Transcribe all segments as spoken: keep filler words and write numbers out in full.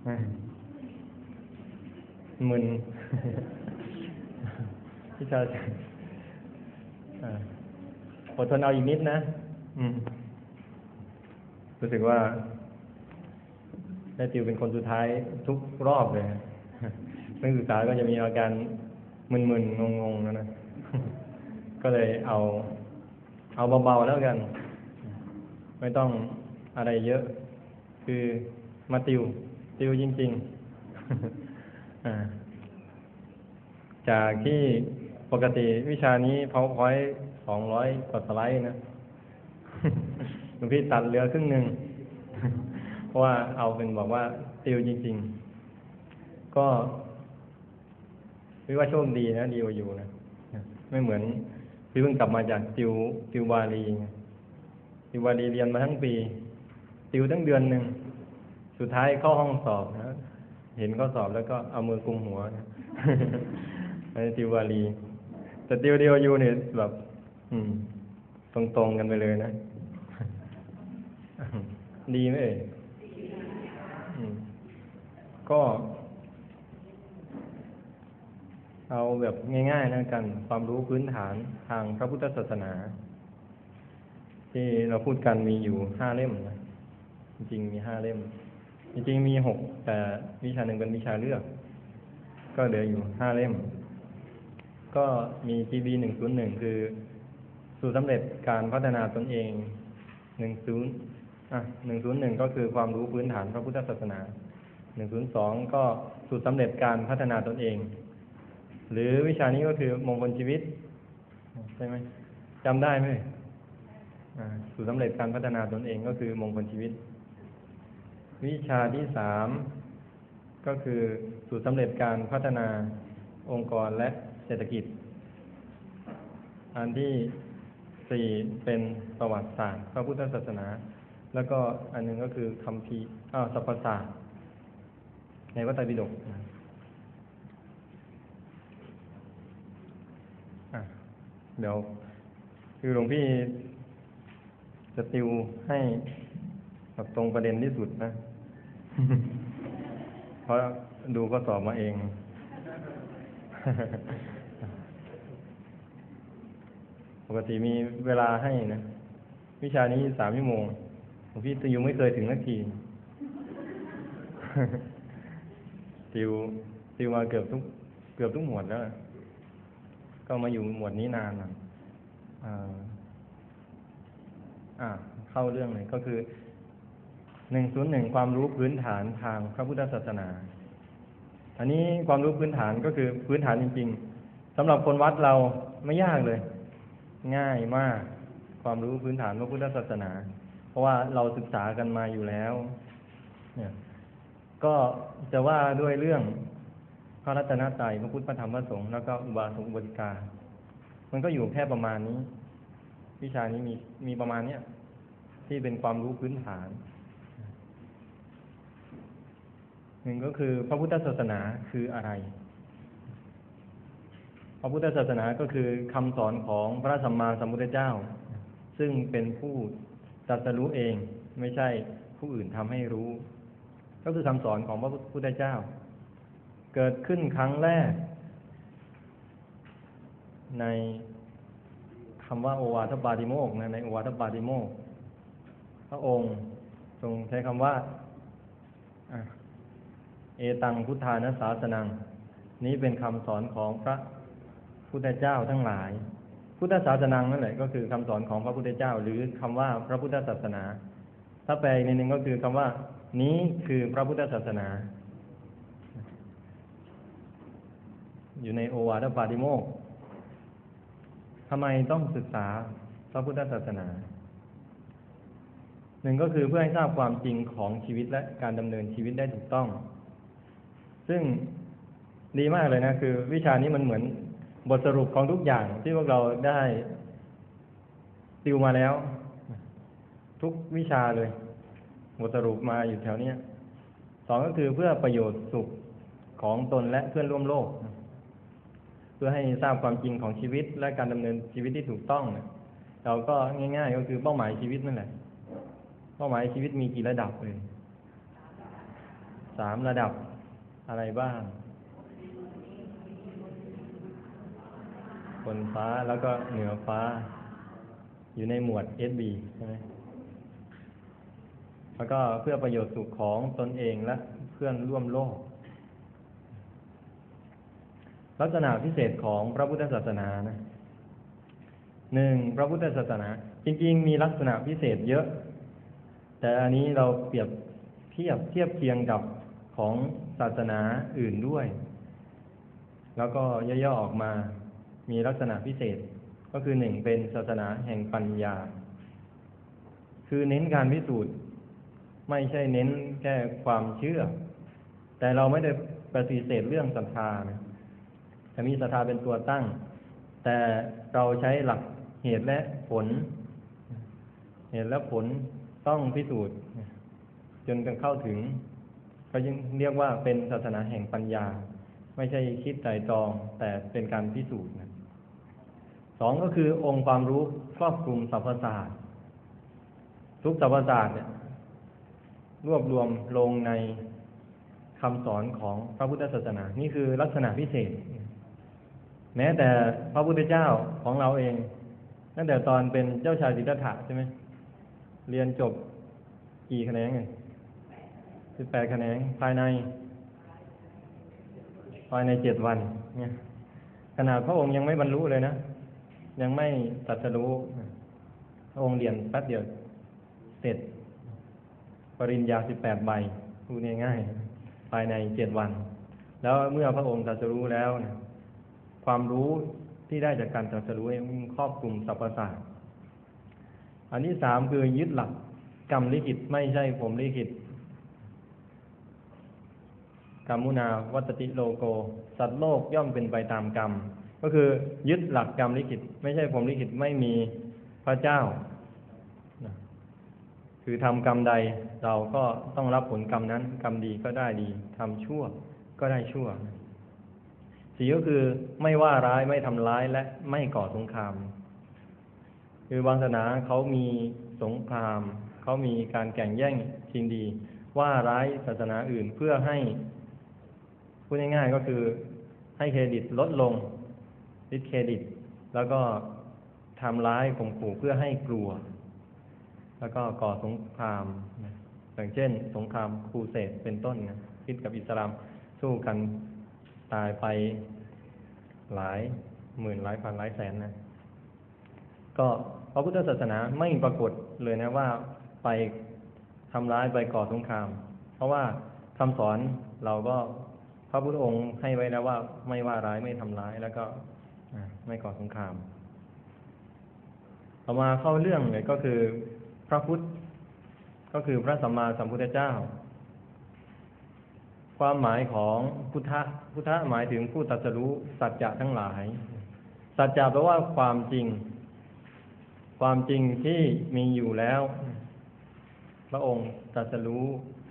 มึนวิชาอดทนเอาอีกนิดนะรู้สึกว่าได้ติวเป็นคนสุดท้ายทุกรอบเลยนักศึกษาก็จะมีอาการมึนๆงงๆนะนะก็เลยเอาเอาเบาๆแล้วกันไม่ต้องอะไรเยอะคือมาติวติวจริงๆจากที่ปกติวิชานี้ PowerPoint สองร้อยกว่าสไลด์นะหลวงพี่ตัดเหลือครึ่งหนึ่งเพราะว่าเอาเป็นบอกว่าติวจริงๆก็วิว่าโชคดีนะดีกว่าอยู่นะไม่เหมือนพี่เพิ่งกลับมาจากติวติวบาลีติวบาลีเรียนมาทั้งปีติวทั้งเดือนหนึ่งสุดท้ายเข้าห้องสอบนะเห็นข้อสอบแล้วก็เอามือกุมหัวนะในติวบาลีแต่ติวเดียวอยู่เนี่ยแบบอืมตรงๆกันไปเลยนะดีไหมเอ่ยก็เอาแบบง่ายๆนะกันความรู้พื้นฐานทางพระพุทธศาสนาที่เราพูดกันมีอยู่ห้าเล่มนะจริงๆมีห้าเล่มจริงๆมีหกแต่วิชาหนึ่งเป็นวิชาเลือกก็เหลืออยู่ห้าเล่มก็มี จี บี หนึ่งศูนย์หนึ่งคือสูตรสำเร็จการพัฒนาตนเองหนึ่งศูนย์อ่ะหนึ่งศูนย์หนึ่งก็คือความรู้พื้นฐานพระพุทธศาสนาหนึ่งศูนย์สองก็สูตรสำเร็จการพัฒนาตนเองหรือวิชานี้ก็คือมงคลชีวิตใช่ไหมจำได้ไหมสูตรสำเร็จการพัฒนาตนเองก็คือมงคลชีวิตวิชาที่สามก็คือสูตรสำเร็จการพัฒนาองค์กรและเศรษฐกิจอันที่สี่เป็นประวัติศาสตร์พระพุทธศาสนาแล้วก็อันหนึ่งก็คือคัมภีร์อ้าวสรรพศาสตร์ในพระไตรปิฎกเดี๋ยวคือหลวงพี่จะติวให้แบบตรงประเด็นที่สุดนะ เพราะดูก็สอบมาเอง ปกติมีเวลาให้นะวิชานี้สามชั่วโมงหลวงพี่ติวไม่เคยถึงนาที ติวติวมาเกือบทุกเกือบทุกหมวดแล้วก็มาอยู่หมวดนี้นานอ่ะอ่าอ่าเข้าเรื่องเลยก็คือหนึ่งศูนย์หนึ่งความรู้พื้นฐานทางพระพุทธศาสนาอันนี้ความรู้พื้นฐานก็คือพื้นฐานจริงๆสำหรับคนวัดเราไม่ยากเลยง่ายมากความรู้พื้นฐานพระพุทธศาสนาเพราะว่าเราศึกษากันมาอยู่แล้วเนี่ยก็จะว่าด้วยเรื่องพระรัตนตรัยพระพุทธพระธรรมพระสงฆ์แล้วก็อุบาสกอุบาสิกามันก็อยู่แค่ประมาณนี้วิชานี้มีมีประมาณเนี้ยที่เป็นความรู้พื้นฐานหนึ่งก็คือพระพุทธศาสนาคืออะไรพระพุทธศาสนาก็คือคำสอนของพระสัมมาสัมพุทธเจ้าซึ่งเป็นผู้ตรัสรู้เองไม่ใช่ผู้อื่นทำให้รู้ก็คือคำสอนของพระพุทธเจ้าเกิดขึ้นครั้งแรกในคำว่าโอวาทปาติโมกข์นะในโอวาทปาติโมกข์พระองค์ทรงใช้คำว่าเอตังพุทธานาสาสนังนี้เป็นคำสอนของพระพุทธเจ้าทั้งหลายพุทธศาสนังนั่นแหละก็คือคำสอนของพระพุทธเจ้าหรือคำว่าพระพุทธศาสนาถ้าแปลอีกนิดนึงก็คือคำว่านี้คือพระพุทธศาสนาอยู่ในโอวาทปาติโมกข์ทำไมต้องศึกษาพระพุทธศาสนาหนึ่งก็คือเพื่อให้ทราบความจริงของชีวิตและการดำเนินชีวิตได้ถูกต้องซึ่งดีมากเลยนะคือวิชานี้มันเหมือนบทสรุปของทุกอย่างที่พวกเราได้ติวมาแล้วทุกวิชาเลยบทสรุปมาอยู่แถวนี้สองก็คือเพื่อประโยชน์สุขของตนและเพื่อนร่วมโลกเพื่อให้ทราบความจริงของชีวิตและการดำเนินชีวิตที่ถูกต้องเราก็ง่ายๆก็คือเป้าหมายชีวิตนั่นแหละเป้าหมายชีวิตมีกี่ระดับเลยสามระดับอะไรบ้างบนฟ้าแล้วก็เหนือฟ้าอยู่ในหมวด เอส บี ใช่ไหมแล้วก็เพื่อประโยชน์สุขของตนเองและเพื่อนร่วมโลกลักษณะพิเศษของพระพุทธศาสนานะหนึ่งพระพุทธศาสนาจริงๆมีลักษณะพิเศษเยอะแต่อันนี้เราเปรียบเทียบเทียบเคียงกับของศาสนาอื่นด้วยแล้วก็ย่อๆออกมามีลักษณะพิเศษก็คือหนึ่งเป็นศาสนาแห่งปัญญาคือเน้นการพิสูจน์ไม่ใช่เน้นแค่ความเชื่อแต่เราไม่ได้ปฏิเสธเรื่องศรัทธานะแต่มีศรัทธาเป็นตัวตั้งแต่เราใช้หลักเหตุและผลเหตุและผลต้องพิสูจน์จนกันเข้าถึงก็ยังเรียกว่าเป็นศาสนาแห่งปัญญาไม่ใช่คิดไตร่ตรองแต่เป็นการพิสูจน์นะสองก็คือองค์ความรู้ครอบคลุมสรรพศาสตร์ทุกสรรพศาสตร์เนี่ยรวบรวมลงในคำสอนของพระพุทธศาสนานี่คือลักษณะพิเศษแม้แต่พระพุทธเจ้าของเราเองตั้งแต่ตอนเป็นเจ้าชายสิทธัตถะใช่ไหมเรียนจบกี่แขนงไงสิบแปดแขนงภายในภายในเจ็ดวันเนี่ยขนาดพระองค์ยังไม่บรรลุเลยนะยังไม่ตรัสรู้พระองค์เรียนแป๊บเดียวเสร็จปริญญาสิบแปดใบพูดง่ายๆภายในเจ็ดวันแล้วเมื่อพระองค์ตรัสรู้แล้วนะความรู้ที่ได้จากการตรัสรู้ครอบคลุมสรรพศาสตร์อันที่สามคือยึดหลักกรรมลิขิตไม่ใช่ผมลิขิตกรรมุนาวัตติโลโกสัตว์โลกย่อมเป็นไปตามกรรมก็คือยึดหลักกรรมลิขิตไม่ใช่ผมลิขิตไม่มีพระเจ้าคือทำกรรมใดเราก็ต้องรับผลกรรมนั้นกรรมดีก็ได้ดีทำชั่วก็ได้ชั่วสี่ก็คือไม่ว่าร้ายไม่ทำร้ายและไม่ก่อสงครามคือบางศาสนาเขามีสงครามเขามีการแข่งแย่งชิงดีว่าร้ายศาสนาอื่นเพื่อให้พูดง่ายๆก็คือให้เครดิตลดลงดิสเครดิตแล้วก็ทำร้ายข่มขู่เพื่อให้กลัวแล้วก็ก่อสงครามอย่างเช่นสงครามครูเสดเป็นต้นนะคริสต์กับอิสลามสู้กันตายไปหลายหมื่นหลายพันหลายแสนนะก็พระพุทธศาสนาไม่ปรากฏเลยนะว่าไปทำร้ายไปก่อสงครามเพราะว่าคำสอนเราก็พระพุทธองค์ให้ไว้แล้วว่าไม่ว่าร้ายไม่ทำร้ายแล้วก็ไม่ก่อสงครามต่อมาเข้าเรื่องเลยก็คือพระพุทธก็คือพระสัมมาสัมพุทธเจ้าความหมายของพุทธะพุทธะหมายถึงผู้ตรัสรู้สัจจะทั้งหลายสัจจะแปลว่าความจริงความจริงที่มีอยู่แล้วพระองค์ตรัสรู้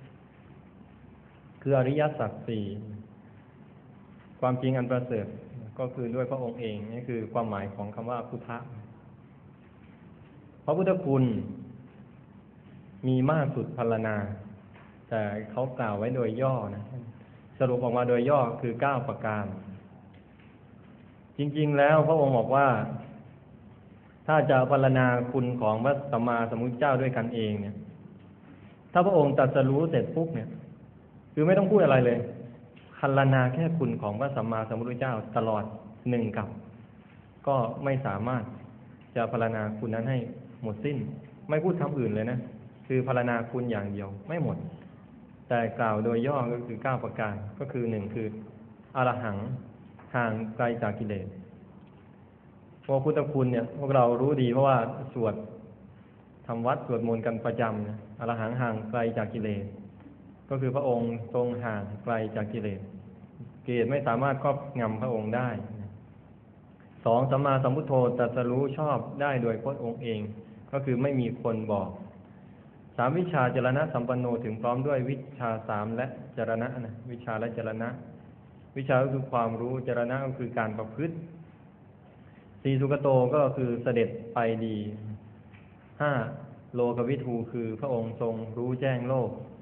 คืออริยสัจสี่ความจริงอันประเสริฐก็คือด้วยพระองค์เองนี่คือความหมายของคำว่าพุทธะพระพุทธคุณมีมากสุดพรรณนาแต่เขากล่าวไว้โดยย่อนะสรุปออกมาโดยย่อคือเก้าประการจริงๆแล้วพระองค์บอกว่าถ้าจะพรรณนาคุณของพระสัมมาสัมพุทธเจ้าด้วยกันเองเนี่ยถ้าพระองค์ตรัสรู้เสร็จปุ๊บเนี่ยคือไม่ต้องพูดอะไรเลยพรรณนาแค่คุณของพระสัมมาสัมพุทธเจ้าตลอดหนึ่งกับก็ไม่สามารถจะพรรณนาคุณนั้นให้หมดสิ้นไม่พูดคำอื่นเลยนะคือพรรณนาคุณอย่างเดียวไม่หมดแต่กล่าวโดยย่อก็คือเก้าประการก็คือหนึ่งคืออรหังห่างไกลจากกิเลสพระพุทธคุณเนี่ยพวกเรารู้ดีเพราะว่าสวดทำวัดสวดมนต์กันประจำนะอรหังห่างไกลจากกิเลสก็คือพระองค์ทรงห่างไกลจากกิเลสกิเลสไม่สามารถครอบงำพระองค์ได้สองสัมมาสัมพุทโธตรัสรู้ชอบได้โดยพระองค์เองก็คือไม่มีคนบอกสามวิชาจรณะสัมปันโนถึงพร้อมด้วยวิชาสามและจรณะนะวิชาและจรณะวิชาก็คือความรู้จรณะก็คือการประพฤติสี่สุขโตก็คือเสด็จไปดีห้าโลกวิทูคือพระองค์ทรงรู้แจ้งโลก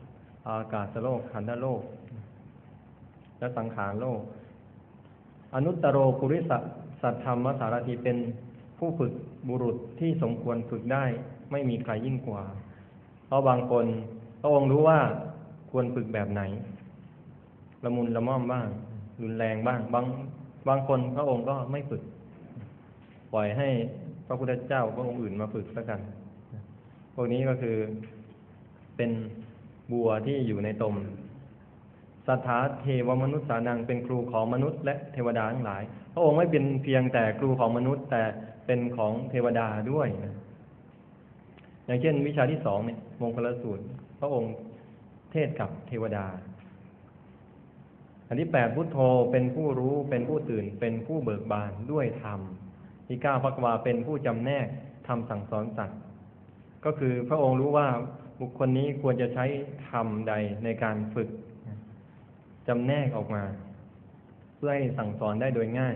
อากาศโลกขันธโลกและสังขารโลกอนุตตโรปุริสสัทธรรมสารถีเป็นผู้ฝึกบุรุษที่สมควรฝึกได้ไม่มีใครยิ่งกว่าเพราะบางคนพระองค์รู้ว่าควรฝึกแบบไหนละมุนละม่อมบ้างรุนแรงบ้างบางบางคนพระองค์ก็ไม่ฝึกปล่อยให้พระพุทธเจ้าพระองค์อื่นมาฝึกแล้วกันพวกนี้ก็คือเป็นบัวที่อยู่ในตมสัทธาเทวมนุษย์สานังเป็นครูของมนุษย์และเทวดาทั้งหลายพระองค์ไม่เป็นเพียงแต่ครูของมนุษย์แต่เป็นของเทวดาด้วยนะอย่างเช่นวิชาที่สองเนี่ยมงคลสูตรพระองค์เทศกับเทวดาอันที่แปดพุทโธเป็นผู้รู้เป็นผู้ตื่นเป็นผู้เบิกบานด้วยธรรมที่เก้าภควาเป็นผู้จำแนกธรรมสั่งสอนสัตว์ก็คือพระองค์รู้ว่าบุคคลนี้ควรจะใช้ธรรมใดในการฝึกจำแนกออกมาเพื่อให้สั่งสอนได้โดยง่าย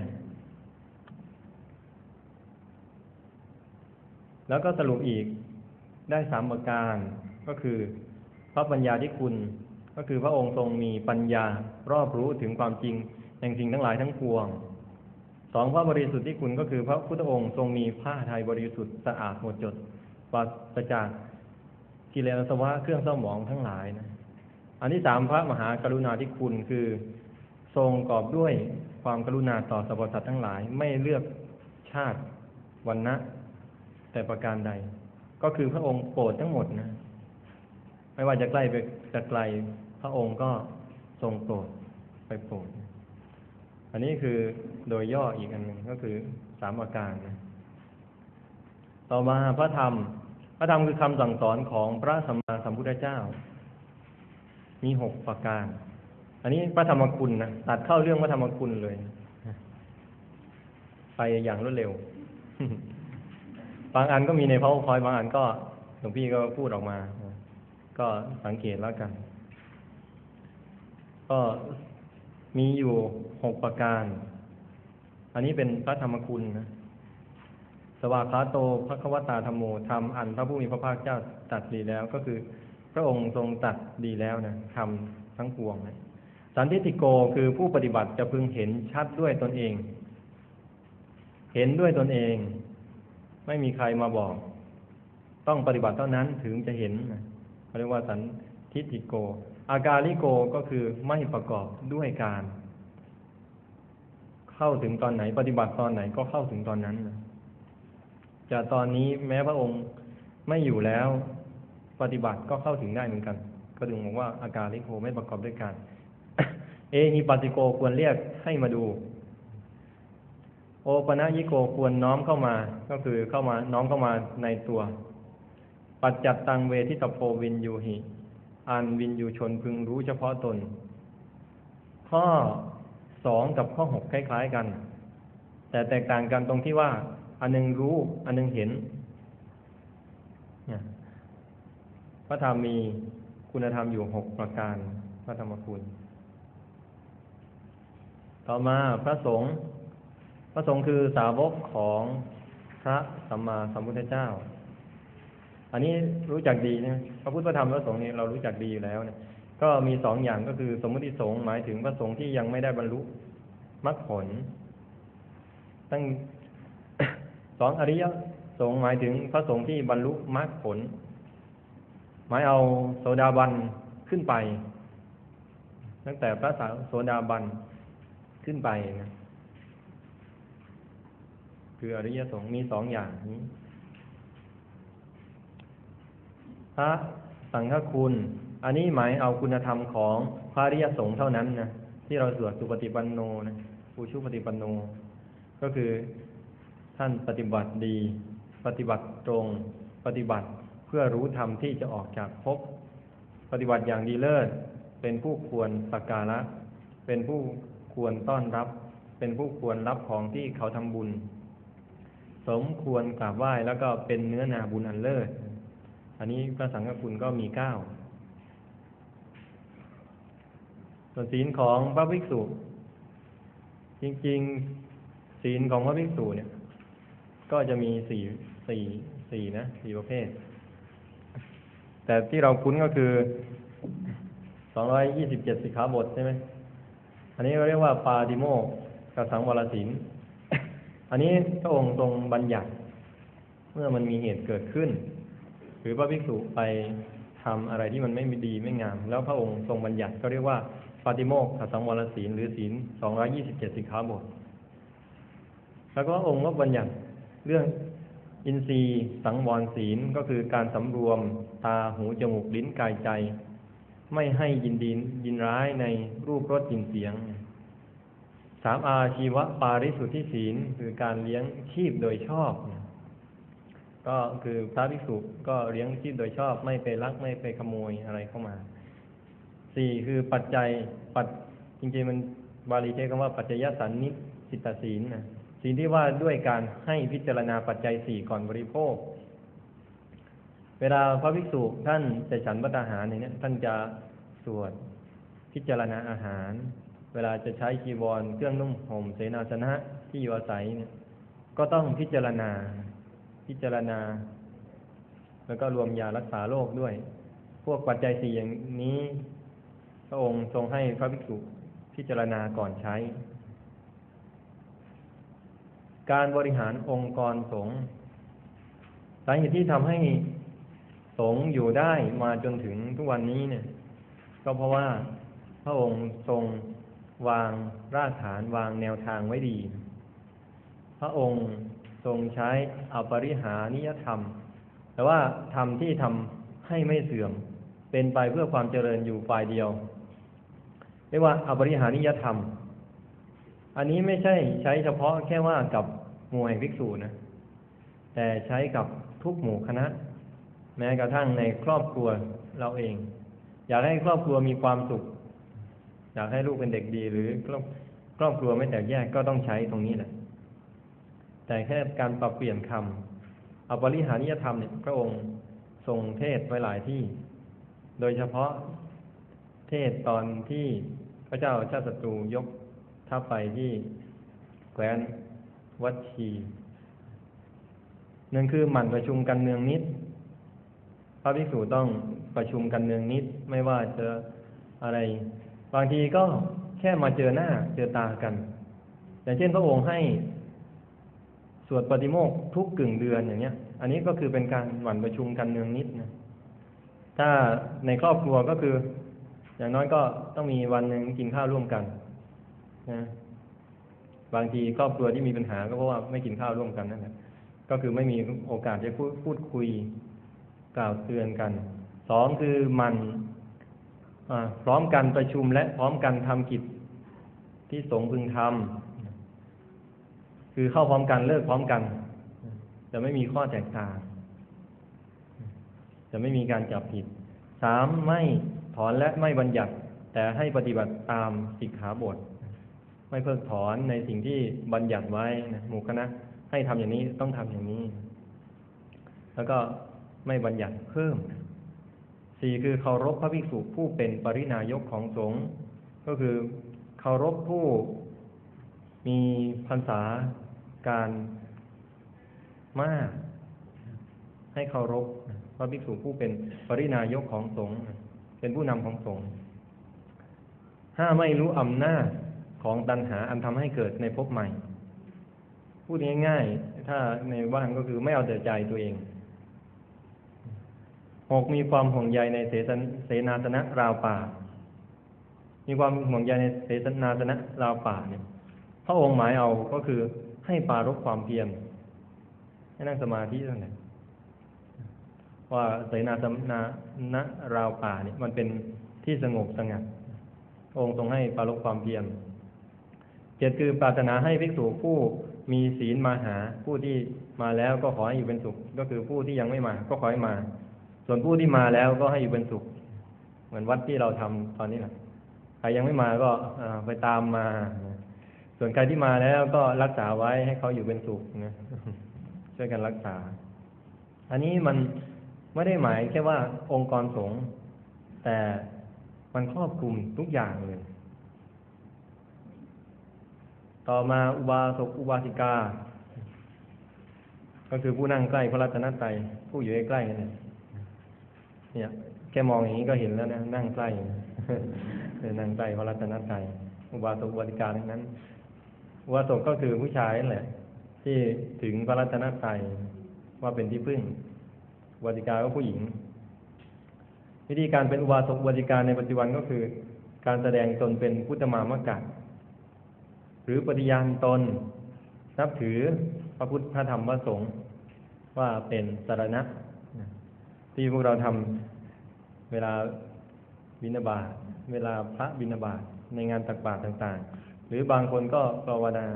แล้วก็สรุปอีกได้สามประการก็คือพระปัญญาที่คุณก็คือพระองค์ทรงมีปัญญารอบรู้ถึงความจริงแห่งสิ่งทั้งหลายทั้งปวงสองพระบริสุทธิ์ที่คุณก็คือพระพุทธองค์ทรงมีผ้าไทยบริสุทธิ์สะอาดหมดจดปราศจากกิเลสอาสวะเครื่องเศร้าหมองทั้งหลายนะอันที่สามพระมหากรุณาธิคุณคือทรงกอบด้วยความกรุณาต่อสรรพสัตว์ทั้งหลายไม่เลือกชาติวรรณะแต่ประการใดก็คือพระองค์โปรดทั้งหมดนะไม่ว่าจะใกล้ไปจะไกลพระองค์ก็ทรงโปรดไปโปรดอันนี้คือโดยย่ออีกอันหนึ่งก็คือสามประการนะต่อมาพระธรรมพระธรรมคือคำสั่งสอนของพระสัมมาสัมพุทธเจ้ามีหกประการอันนี้พระธรรมคุณนะตัดเข้าเรื่องพระธรรมคุณเลยไปอย่างรวดเร็ว บางอันก็มีใน PowerPoint บางอันก็หลวงพี่ก็พูดออกมาก็สังเกตแล้วกันก็มีอยู่หกประการอันนี้เป็นพระธรรมคุณนะสวากขาโตภควตาธัมโมธรรมอันพระผู้มีพระภาคเจ้าตรัสดีแล้วก็คือพระองค์ทรงตรัสดีแล้วนะธรรมทั้งปวงนะสันทิฏฐิโกคือผู้ปฏิบัติจะพึงเห็นชัดด้วยตนเองเห็นด้วยตนเองไม่มีใครมาบอกต้องปฏิบัติเท่านั้นถึงจะเห็นนะเรียกว่าสันทิฏฐิโกอากาลิโกก็คือไม่ประกอบด้วยการเข้าถึงตอนไหนปฏิบัติตอนไหนก็เข้าถึงตอนนั้นนะจะตอนนี้แม้พระองค์ไม่อยู่แล้วปฏิบัติก็เข้าถึงได้เหมือนกันก็ถึงบอกว่าอากาลิโกไม่ประกอบด้วยการ เอหิปัสสิโกควรเรียกให้มาดูโอปนะยิโกควรน้อมเข้ามาก็คือเข้ามาน้อมเข้ามาในตัวปัจจัตตังเวทิตโพวินยูหิอันวินยูชนพึงรู้เฉพาะตนข้อสองกับข้อหกคล้ายๆกันแต่แตกต่างกันตรงที่ว่าอันนึงรู้อันนึงเห็นพระธรรมมีคุณธรรมอยู่หกประการพระธรรมคุณต่อมาพระสงฆ์พระสงฆ์คือสาวกของพระสัมมาสัมพุทธเจ้าอันนี้รู้จักดีนะพระพุทธพระธรรมพระสงฆ์นี่เรารู้จักดีอยู่แล้วเนี่ยก็มีสองอย่างก็คือสมมุติสงฆ์หมายถึงพระสงฆ์ที่ยังไม่ได้บรรลุมรรคผลตั้ง สองอริยสงฆ์หมายถึงพระสงฆ์ที่บรรลุมรรคผลหมายเอาโสดาบันขึ้นไปตั้งแต่พระโสดาบันขึ้นไปนะคืออริยสงฆ์มีสองอย่างนี้พระสังฆคุณอันนี้หมายเอาคุณธรรมของพระอริยสงฆ์เท่านั้นนะที่เราสวดสุปฏิปันโนนะอุชุปฏิปันโนก็คือท่านปฏิบัติดีปฏิบัติตรงปฏิบัติเพื่อรู้ธรรมที่จะออกจากภพปฏิบัติอย่างดีเลิศเป็นผู้ควรสักการะเป็นผู้ควรต้อนรับเป็นผู้ควรรับของที่เขาทำบุญสมควรกราบไหว้แล้วก็เป็นเนื้อนาบุญอันเลิศอันนี้พระสังฆคุณก็มีเก้าส่วนศีลของพระภิกษุจริงๆศีลของพระภิกษุเนี่ยก็จะมีสี่สี่สี่นะสี่ประเภทแต่ที่เราคุ้นก็คือสองร้อยยี่สิบเจ็ดสิกขาบทใช่ไหมอันนี้เรียกว่าปาติโมกขสังวรศีล อันนี้พระองค์ทรงบัญญัติเมื่อมันมีเหตุเกิดขึ้นหรือพระภิกษุไปทำอะไรที่มันไม่ดีไม่งามแล้วพระองค์ทรงบัญญัติก็เรียกว่าปาติโมกขสังวรศีลหรือศีลสองร้อยยี่สิบเจ็ดสิกขาบทแล้วก็องค์ก็บัญญัติเรื่องอินทรีย์สังวรศีลก็คือการสำรวมตาหูจมูกลิ้นกายใจไม่ให้ยินดียินร้ายในรูปรสกลิ่นเสียงสามอาชีวะปาริสุทธิศีลคือการเลี้ยงชีพโดยชอบก็คือพระภิกษุก็เลี้ยงชีพโดยชอบไม่ไปลักไม่ไปขโมยอะไรเข้ามาสี่คือปัจจัยปัจจริงๆมันบาลีใช้คำว่าปัจจยสันนิสิตศีลนะศีลที่ว่าด้วยการให้พิจารณาปัจจัยสี่ก่อนบริโภคเวลาพระภิกษุท่านจะฉันภัตตาหารเนี่ยท่านจะสวดพิจารณาอาหารเวลาจะใช้จีวรเครื่องนุ่งห่มเสนาสนะที่อยู่อาศัยเนี่ยก็ต้องพิจารณาพิจารณาแล้วก็รวมยารักษาโรคด้วยพวกปัจจัยสี่อย่างนี้พระองค์ทรงให้พระภิกษุพิจารณาก่อนใช้การบริหารองค์กรสงฆ์สาเหตุที่ทำให้สงฆ์อยู่ได้มาจนถึงทุกวันนี้เนี่ยก็เพราะว่าพระองค์ทรงวางรากฐานวางแนวทางไว้ดีพระองค์ทรงใช้อปริหานิยธรรมแต่ว่าธรรมที่ทำให้ไม่เสื่อมเป็นไปเพื่อความเจริญอยู่ฝ่ายเดียวเรียกว่าอปริหานิยธรรมอันนี้ไม่ใช่ใช้เฉพาะแค่ว่ากับหมู่แห่งภิกษุนะแต่ใช้กับทุกหมู่คณะแม้กระทั่งในครอบครัวเราเองอยากให้ครอบครัวมีความสุขอยากให้ลูกเป็นเด็กดีหรือครอบครอบครัวไม่แตกแยกก็ต้องใช้ตรงนี้แหละแต่แค่การปรับเปลี่ยนคำอปริหานิยธรรมเนี่ยพระองค์ทรงเทศไว้หลายที่โดยเฉพาะเทศตอนที่พระเจ้าชาติศัตรูยกทัพไปที่แคว้นวัชชีนั่นคือหมั่นประชุมกันเนืองนิดพระภิกษุต้องประชุมกันเนืองนิดไม่ว่าจะอะไรบางทีก็แค่มาเจอหน้าเจอตากันอย่างเช่นพระองค์ให้สวดปฏิโมกข์ทุกกึ่งเดือนอย่างเนี้ยอันนี้ก็คือเป็นการหมั่นประชุมกันเนืองนิดนะถ้าในครอบครัวก็คืออย่างน้อยก็ต้องมีวันหนึ่งกินข้าวร่วมกันนะบางทีครอบครัวที่มีปัญหาก็เพราะว่าไม่กินข้าวร่วมกันนั่นแหละก็คือไม่มีโอกาสจะพูดพูดคุยกล่าวเตือนกันสองคือมันพร้อมกันประชุมและพร้อมกันทำกิจที่สงฆ์พึงทำคือเข้าพร้อมกันเลิกพร้อมกันจะไม่มีข้อแตกต่างจะไม่มีการจับผิดสามไม่ถอนและไม่บัญญัติแต่ให้ปฏิบัติตามสิกขาบทไม่เพิกถอนในสิ่งที่บัญญัติไว้นะหมู่คณะให้ทำอย่างนี้ต้องทำอย่างนี้แล้วก็ไม่บัญญัติเพิ่มสี่คือเคารพพระภิกษุผู้เป็นปรินายกของสงฆ์ก็คือเคารพผู้มีพรรษาการมากให้เคารพพระภิกษุผู้เป็นปรินายกของสงฆ์เป็นผู้นำของสงฆ์ห้าไม่รู้อำนาจของตัณหาอันทำให้เกิดในภพใหม่พูดง่ายๆถ้าในบ้านก็คือไม่เอาแต่ใจตัวเองหกมีความห่วงใยในเสนาสนะราวป่ามีความห่วงใยในเสนาสนะราวป่าเนี่ยพระองค์หมายเอาก็คือให้ปรารภความเพียรให้นั่งสมาธิเท่านั้นว่าเสนาสนะราวป่าเนี่ยมันเป็นที่สงบสงัดองค์ทรงให้ปรารภความเพียรเจ็ดคือปรารถนาให้ภิกษุผู้มีศีลมาหาผู้ที่มาแล้วก็ขอให้อยู่เป็นสุขก็คือผู้ที่ยังไม่มาก็ขอให้มาส่วนผู้ที่มาแล้วก็ให้อยู่เป็นสุขเหมือนวัดที่เราทำตอนนี้นะใครยังไม่มาก็ไปตามมาส่วนใครที่มาแล้วก็รักษาไว้ให้เขาอยู่เป็นสุขนะช่วยกันรักษาอันนี้มันไม่ได้หมายแค่ว่าองค์กรสงฆ์แต่มันครอบคลุมทุกอย่างเลยต่อมาอุบาสกอุบาสิกาก็คือผู้นั่งใกล้พระรัตนตรัยผู้อยู่ใกล้ๆนั่นแหละเนี่ยแค่มองอย่างนี้ก็เห็นแล้วนะนั่งใกล้เป็นนางใจพระรัตนตรัยอุบาสกอุบาสิกาทั้งนั้นอุบาสกก็คือผู้ชายนั่นแหละที่ถึงพระรัตนตรัยว่าเป็นที่พึ่งอุบาสิกาก็ผู้หญิงวิธีการเป็นอุบาสกอุบาสิกาในปัจจุบันก็คือการแสดงตนเป็นพุทธมามกะหรือปฏิญาณตนนับถือพระพุทธพระธรรมพระสงฆ์ว่าเป็นสรณะที่พวกเราทำเวลาบิณฑบาตเวลาพระบิณฑบาตในงานตักบาตรต่างๆหรือบางคนก็ภาวนา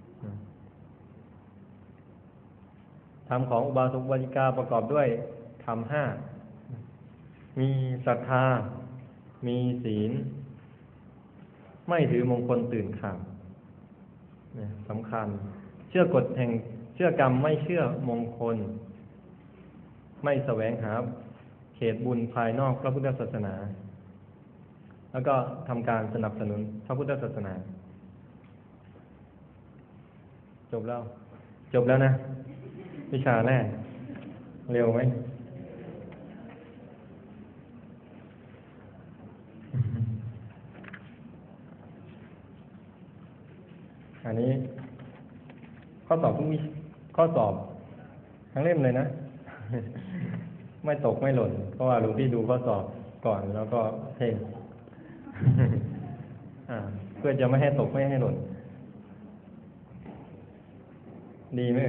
ธรรมของอุบาสกอุบาสิกาประกอบด้วยธรรมห้ามีศรัทธามีศีลไม่ถือมงคลตื่นข่าวสำคัญเชื่อกฎแห่งเชื่อกรรมไม่เชื่อมงคลไม่แสวงหาเขตบุญภายนอกพระพุทธศาสนาแล้วก็ทำการสนับสนุนพระพุทธศาสนาจบแล้วจบแล้วนะวิชาแรกเร็วไหมอันนี้ข้อสอบทุกวิข้อสอบทั้งเล่มเลยนะ ไม่ตกไม่หล่นเพราะว่าหลวงพี่ดูข้อสอบก่อนแล้วก็เพ่ง เพื่อจะไม่ให้ตกไม่ให้หล่นดีไหม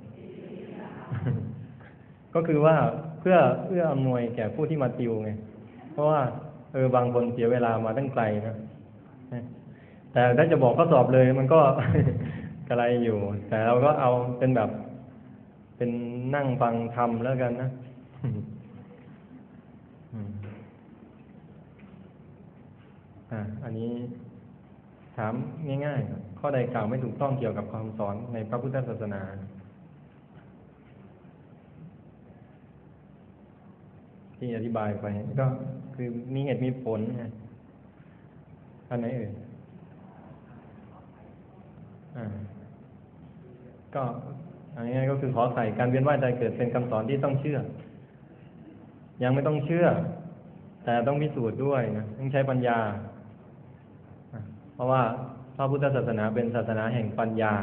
ก็คือว่าเพื่อเอื้ออำนวยแก่ผู้ที่มาติวไงเพราะว่าเออบางคนเสียเวลามาตั้งไกลนะแต่ถ้าจะบอกข้อสอบเลยมันก็ กระไรอยู่แต่เราก็เอาเป็นแบบเป็นนั่งฟังธรรมแล้วกันนะ อ่าอันนี้ถามง่ายๆข้อใดกล่าวไม่ถูกต้องเกี่ยวกับคำสอนในพระพุทธศาสนาที่อธิบายไปก็คือมีเหตุมีผลไงอันไหนเอ่ยอ่าก็อันนี้ก็คือขอไข่การเวียนว่ายตายเกิดเป็นคำสอนที่ต้องเชื่อยังไม่ต้องเชื่อแต่ต้องพิสูจน์ด้วยนะต้องใช้ปัญญาเพราะว่าพระพุทธศาสนาเป็นศาสนาแห่งปัญญา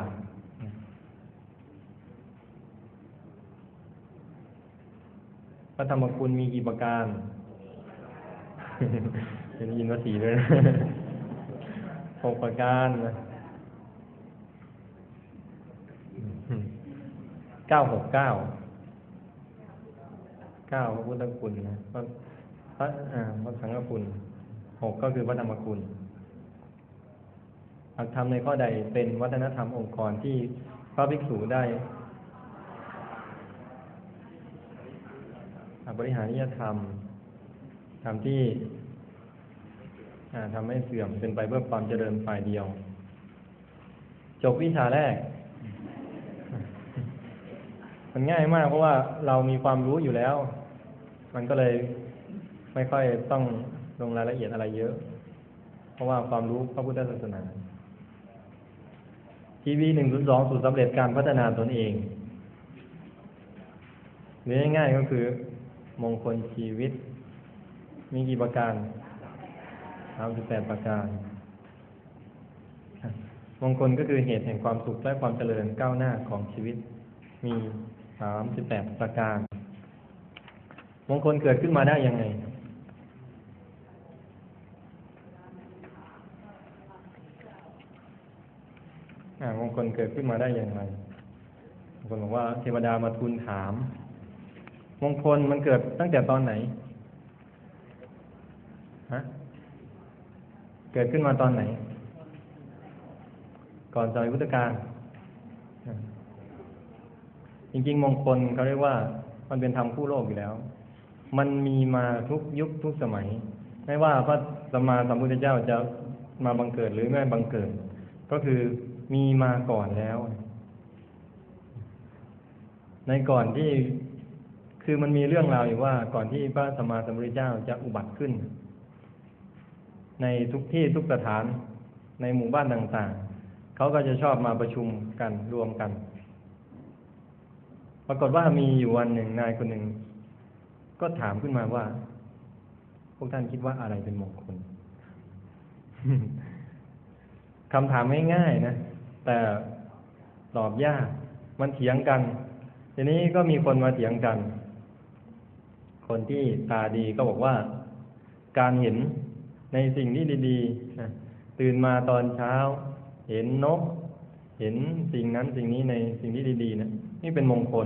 พระธรรมคุณมีกี่ประการเป็นยินว่าสี่เลยหกประการนะเก้าหกเก้าเก้าพระพุทธคุณนะพระพระอ่าพระสังฆคุณหกก็คือพระธรรมคุณหลักธรรมในข้อใดเป็นวัฒนธรรมองค์กรที่พระภิกษุได้บริหาริยธรรมธรรมที่ทำให้เสื่อมเป็นไปเพื่อความเจริญฝ่ายเดียวจบวิชาแรกมันง่ายมากเพราะว่าเรามีความรู้อยู่แล้วมันก็เลยไม่ค่อยต้องลงรายละเอียดอะไรเยอะเพราะว่าความรู้พระพุทธศาสนาทีวีหนึ่งศูนย์สองสูตรสำเร็จการพัฒนาตนเองหรือง่ายๆก็คือมงคลชีวิตมีกี่ประการสามสิบแปดประการมงคลก็คือเหตุแห่งความสุขและความเจริญก้าวหน้าของชีวิตมีสามสิบแปดประการมงคลเกิดขึ้นมาได้ยังไงมงคลเกิดขึ้นมาได้อย่างไรบางคนบอกว่าเทวดามาทูลถามมงคลมันเกิดตั้งแต่ตอนไหนฮะเกิดขึ้นมาตอนไหนก่อนสมัยพุทธกาลจริงๆมงคลเขาเรียกว่ามันเป็นธรรมคู่โลกอยู่แล้วมันมีมาทุกยุคทุกสมัยไม่ว่าพระสัมมาสัมพุทธเจ้าจะมาบังเกิดหรือไม่บังเกิดก็คือมีมาก่อนแล้วในก่อนที่คือมันมีเรื่องราวอยู่ว่าก่อนที่พระสัมมาสัมพุทธเจ้าจะอุบัติขึ้นในทุกที่ทุกสถานในหมู่บ้านต่างๆเขาก็จะชอบมาประชุมกันรวมกันปรากฏว่ามีอยู่วันหนึ่งนายคนหนึ่งก็ถามขึ้นมาว่าพวกท่านคิดว่าอะไรเป็นมงคลคำถามง่ายๆนะแต่ตอบยากมันเถียงกันทีนี้ก็มีคนมาเถียงกันคนที่ตาดีก็บอกว่าการเห็นในสิ่งที่ดีๆนะตื่นมาตอนเช้าเห็นนกเห็นสิ่งนั้นสิ่งนี้ในสิ่งที่ดีๆนะนี่เป็นมงคล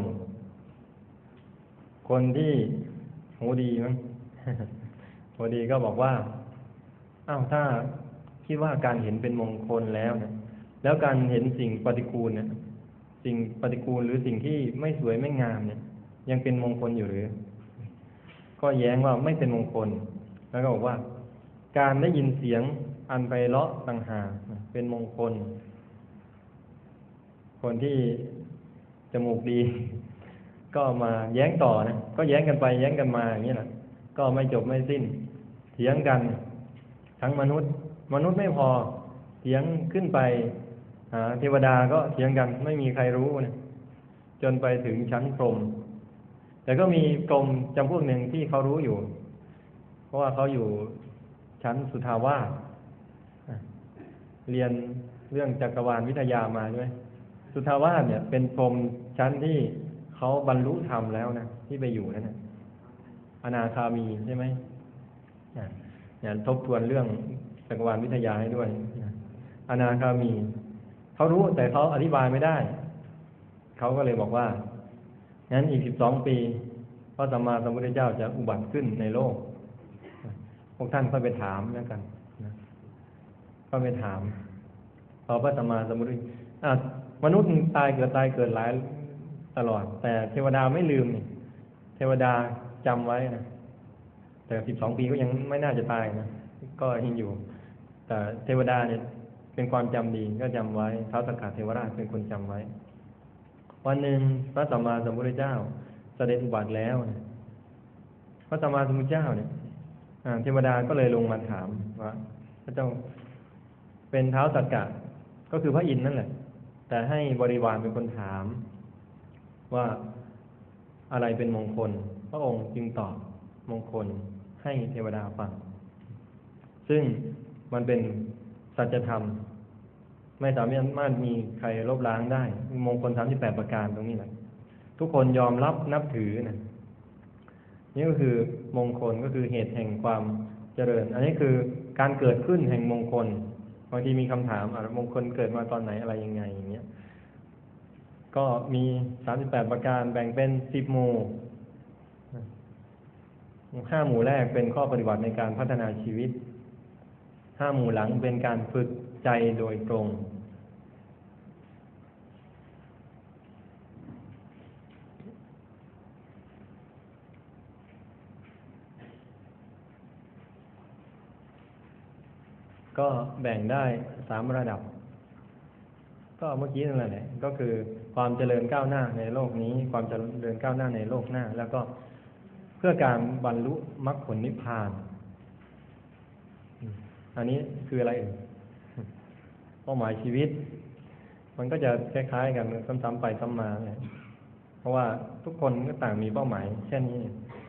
คนที่หูดีมั้ง หูดีก็บอกว่าอ้าวถ้าคิดว่าการเห็นเป็นมงคลแล้วนะแล้วการเห็นสิ่งปฏิกูลเนี่ยสิ่งปฏิกูลหรือสิ่งที่ไม่สวยไม่งามเนี่ยยังเป็นมงคลอยู่หรือก็แย้งว่าไม่เป็นมงคลแล้วก็บอกว่าการได้ยินเสียงอันไพเราะต่างหากเป็นมงคลคนที่จมูกดีก็มาแย้งต่อนะก็แย้งกันไปแย้งกันมาอย่างนี้แหละก็ไม่จบไม่สิ้นเถียงกันทั้งมนุษย์มนุษย์ไม่พอเถียงขึ้นไปหาเทวดาก็เถียงกันไม่มีใครรู้นะจนไปถึงชั้นพรหมแต่ก็มีพรหมจำพวกหนึ่งที่เขารู้อยู่เพราะว่าเขาอยู่ชั้นสุทาวาสเรียนเรื่องจักรวาลวิทยามาใช่ไหมสุทาวาสเนี่ยเป็นพรหมชั้นที่เขาบรรลุธรรมแล้วนะที่ไปอยู่นั่นนะอนาคามีใช่ไหมเนี่ยทบทวนเรื่องจักรวาลวิทยาให้ด้วยอนาคามีเขารู้แต่เขาอธิบายไม่ได้เขาก็เลยบอกว่างั้นอีกสิบสองปีพระสัมมาสัมพุทธเจ้าจะอุบัติขึ้นในโลกพวกท่านก็ไปถามแล้วกันนะก็ไปถามพอพระสัมมาสัมพุทธอ่ะมนุษย์ตายเกิดตายเกิดหลายตลอดแต่เทวดาไม่ลืมนี่เทวดาจำไว้นะแต่สิบสองปีก็ยังไม่น่าจะตายนะก็ยังอยู่แต่เทวดาเนี่ยเป็นความจำดีก็จำไว้ท้าวสักกะเทวราชเป็นคนจำไว้วันหนึ่งพระสัมมาสัมพุทธเจ้าเสด็จอุบัติแล้วนะพระสัมมาสัมพุทธเจ้าเนี่ยเทวดาก็เลยลงมาถามว่าพระเจ้าเป็นท้าวสักกะก็คือพระอินทร์นั่นแหละแต่ให้บริวารเป็นคนถามว่าอะไรเป็นมงคลพระองค์จึงตอบมงคลให้เทวดาฟังซึ่งมันเป็นสัจธรรมไม่สามารถมีใครลบล้างได้มงคลสามสิบแปดประการตรงนี้แหละทุกคนยอมรับนับถือนะนี่ก็คือมงคลก็คือเหตุแห่งความเจริญอันนี้คือการเกิดขึ้นแห่งมงคลบางทีมีคำถามอ่ะมงคลเกิดมาตอนไหนอะไรยังไงอย่างเงี้ยก็มีสามสิบแปดประการแบ่งเป็นสิบหมู่ห้าหมู่แรกเป็นข้อปฏิบัติในการพัฒนาชีวิตห้าหมู่หลังเป็นการฝึกใจโดยตรงก็แบ่งได้สามระดับก็เมื่อกี้นั่นแหละก็คือความเจริญก้าวหน้าในโลกนี้ความเจริญก้าวหน้าในโลกหน้าแล้วก็เพื่อการบรรลุมรรคผลนิพพานอันนี้คืออะไรเอ่ยเป้าหมายชีวิตมันก็จะคล้ายๆกันซ้ำๆไปซ้ำมาเนี่ยเพราะว่าทุกคนก็ต่างมีเป้าหมายเช่นนี้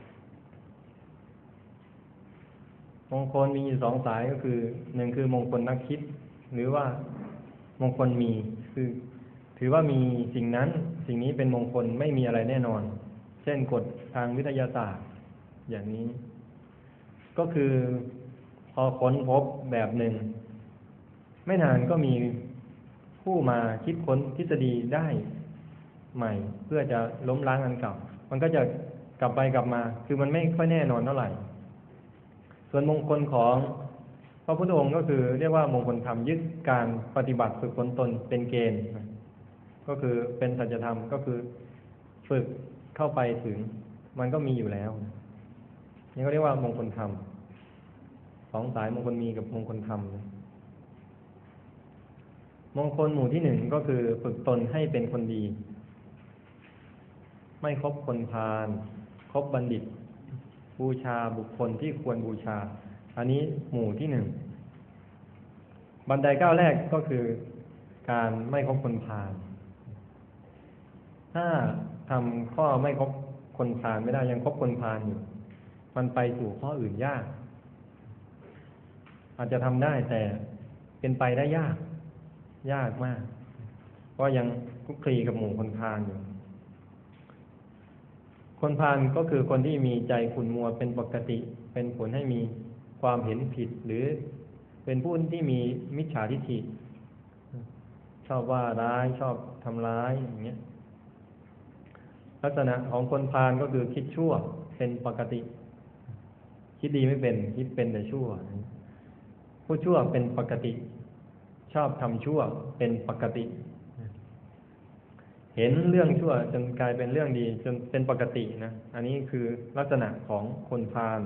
มงคลมีอยู่สองสายก็คือหนึ่งคือมงคลนักคิดหรือว่ามงคลมีคือถือว่ามีสิ่งนั้นสิ่งนี้เป็นมงคลไม่มีอะไรแน่นอนเช่นกฎทางวิทยาศาสตร์อย่างนี้ก็คือพอค้นพบแบบหนึ่งไม่นานก็มีผู้มาคิดค้นทฤษฎีได้ใหม่เพื่อจะล้มล้างอันเก่ามันก็จะกลับไปกลับมาคือมันไม่ค่อยแน่นอนเท่าไหร่ส่วนมงคลของพระพุทธองค์ก็คือเรียกว่ามงคลธรรมยึดการปฏิบัติฝึกฝนตนเป็นเกณฑ์ก็คือเป็นสัจธรรมก็คือฝึกเข้าไปถึงมันก็มีอยู่แล้วนี่ก็เรียกว่ามงคลธรรมสองสายมงคลมีกับมงคลธรรมมงคลหมู่ที่หนึ่งก็คือฝึกตนให้เป็นคนดีไม่คบคนพาลคบบัณฑิตบูชาบุคคลที่ควรบูชาอันนี้หมู่ที่หนึ่งบันไดก้าวแรกก็คือการไม่คบคนพาลถ้าทำข้อไม่คบคนพาลไม่ได้ยังคบคนพาลอยู่มันไปสู่ข้ออื่นยากอาจจะทำได้แต่เป็นไปได้ยาก ยากมาก เพราะยังคลุกคลีกับหมู่คนพาลอยู่ คนพาลก็คือคนที่มีใจขุ่นมัวเป็นปกติ เป็นผลให้มีความเห็นผิด หรือเป็นผู้ที่มีมิจฉาทิฏฐิ ชอบว่าร้ายชอบทำร้ายอย่างเงี้ย ลักษณะของคนพาลก็คือคิดชั่วเป็นปกติ คิดดีไม่เป็นคิดเป็นแต่ชั่ว ผู้ชั่วเป็นปกติ ชอบทำชั่วเป็นปกติ เห็นเรื่องชั่วจนกลายเป็นเรื่องดีจนเป็นปกตินะอันนี้คือลักษณะของคนพาล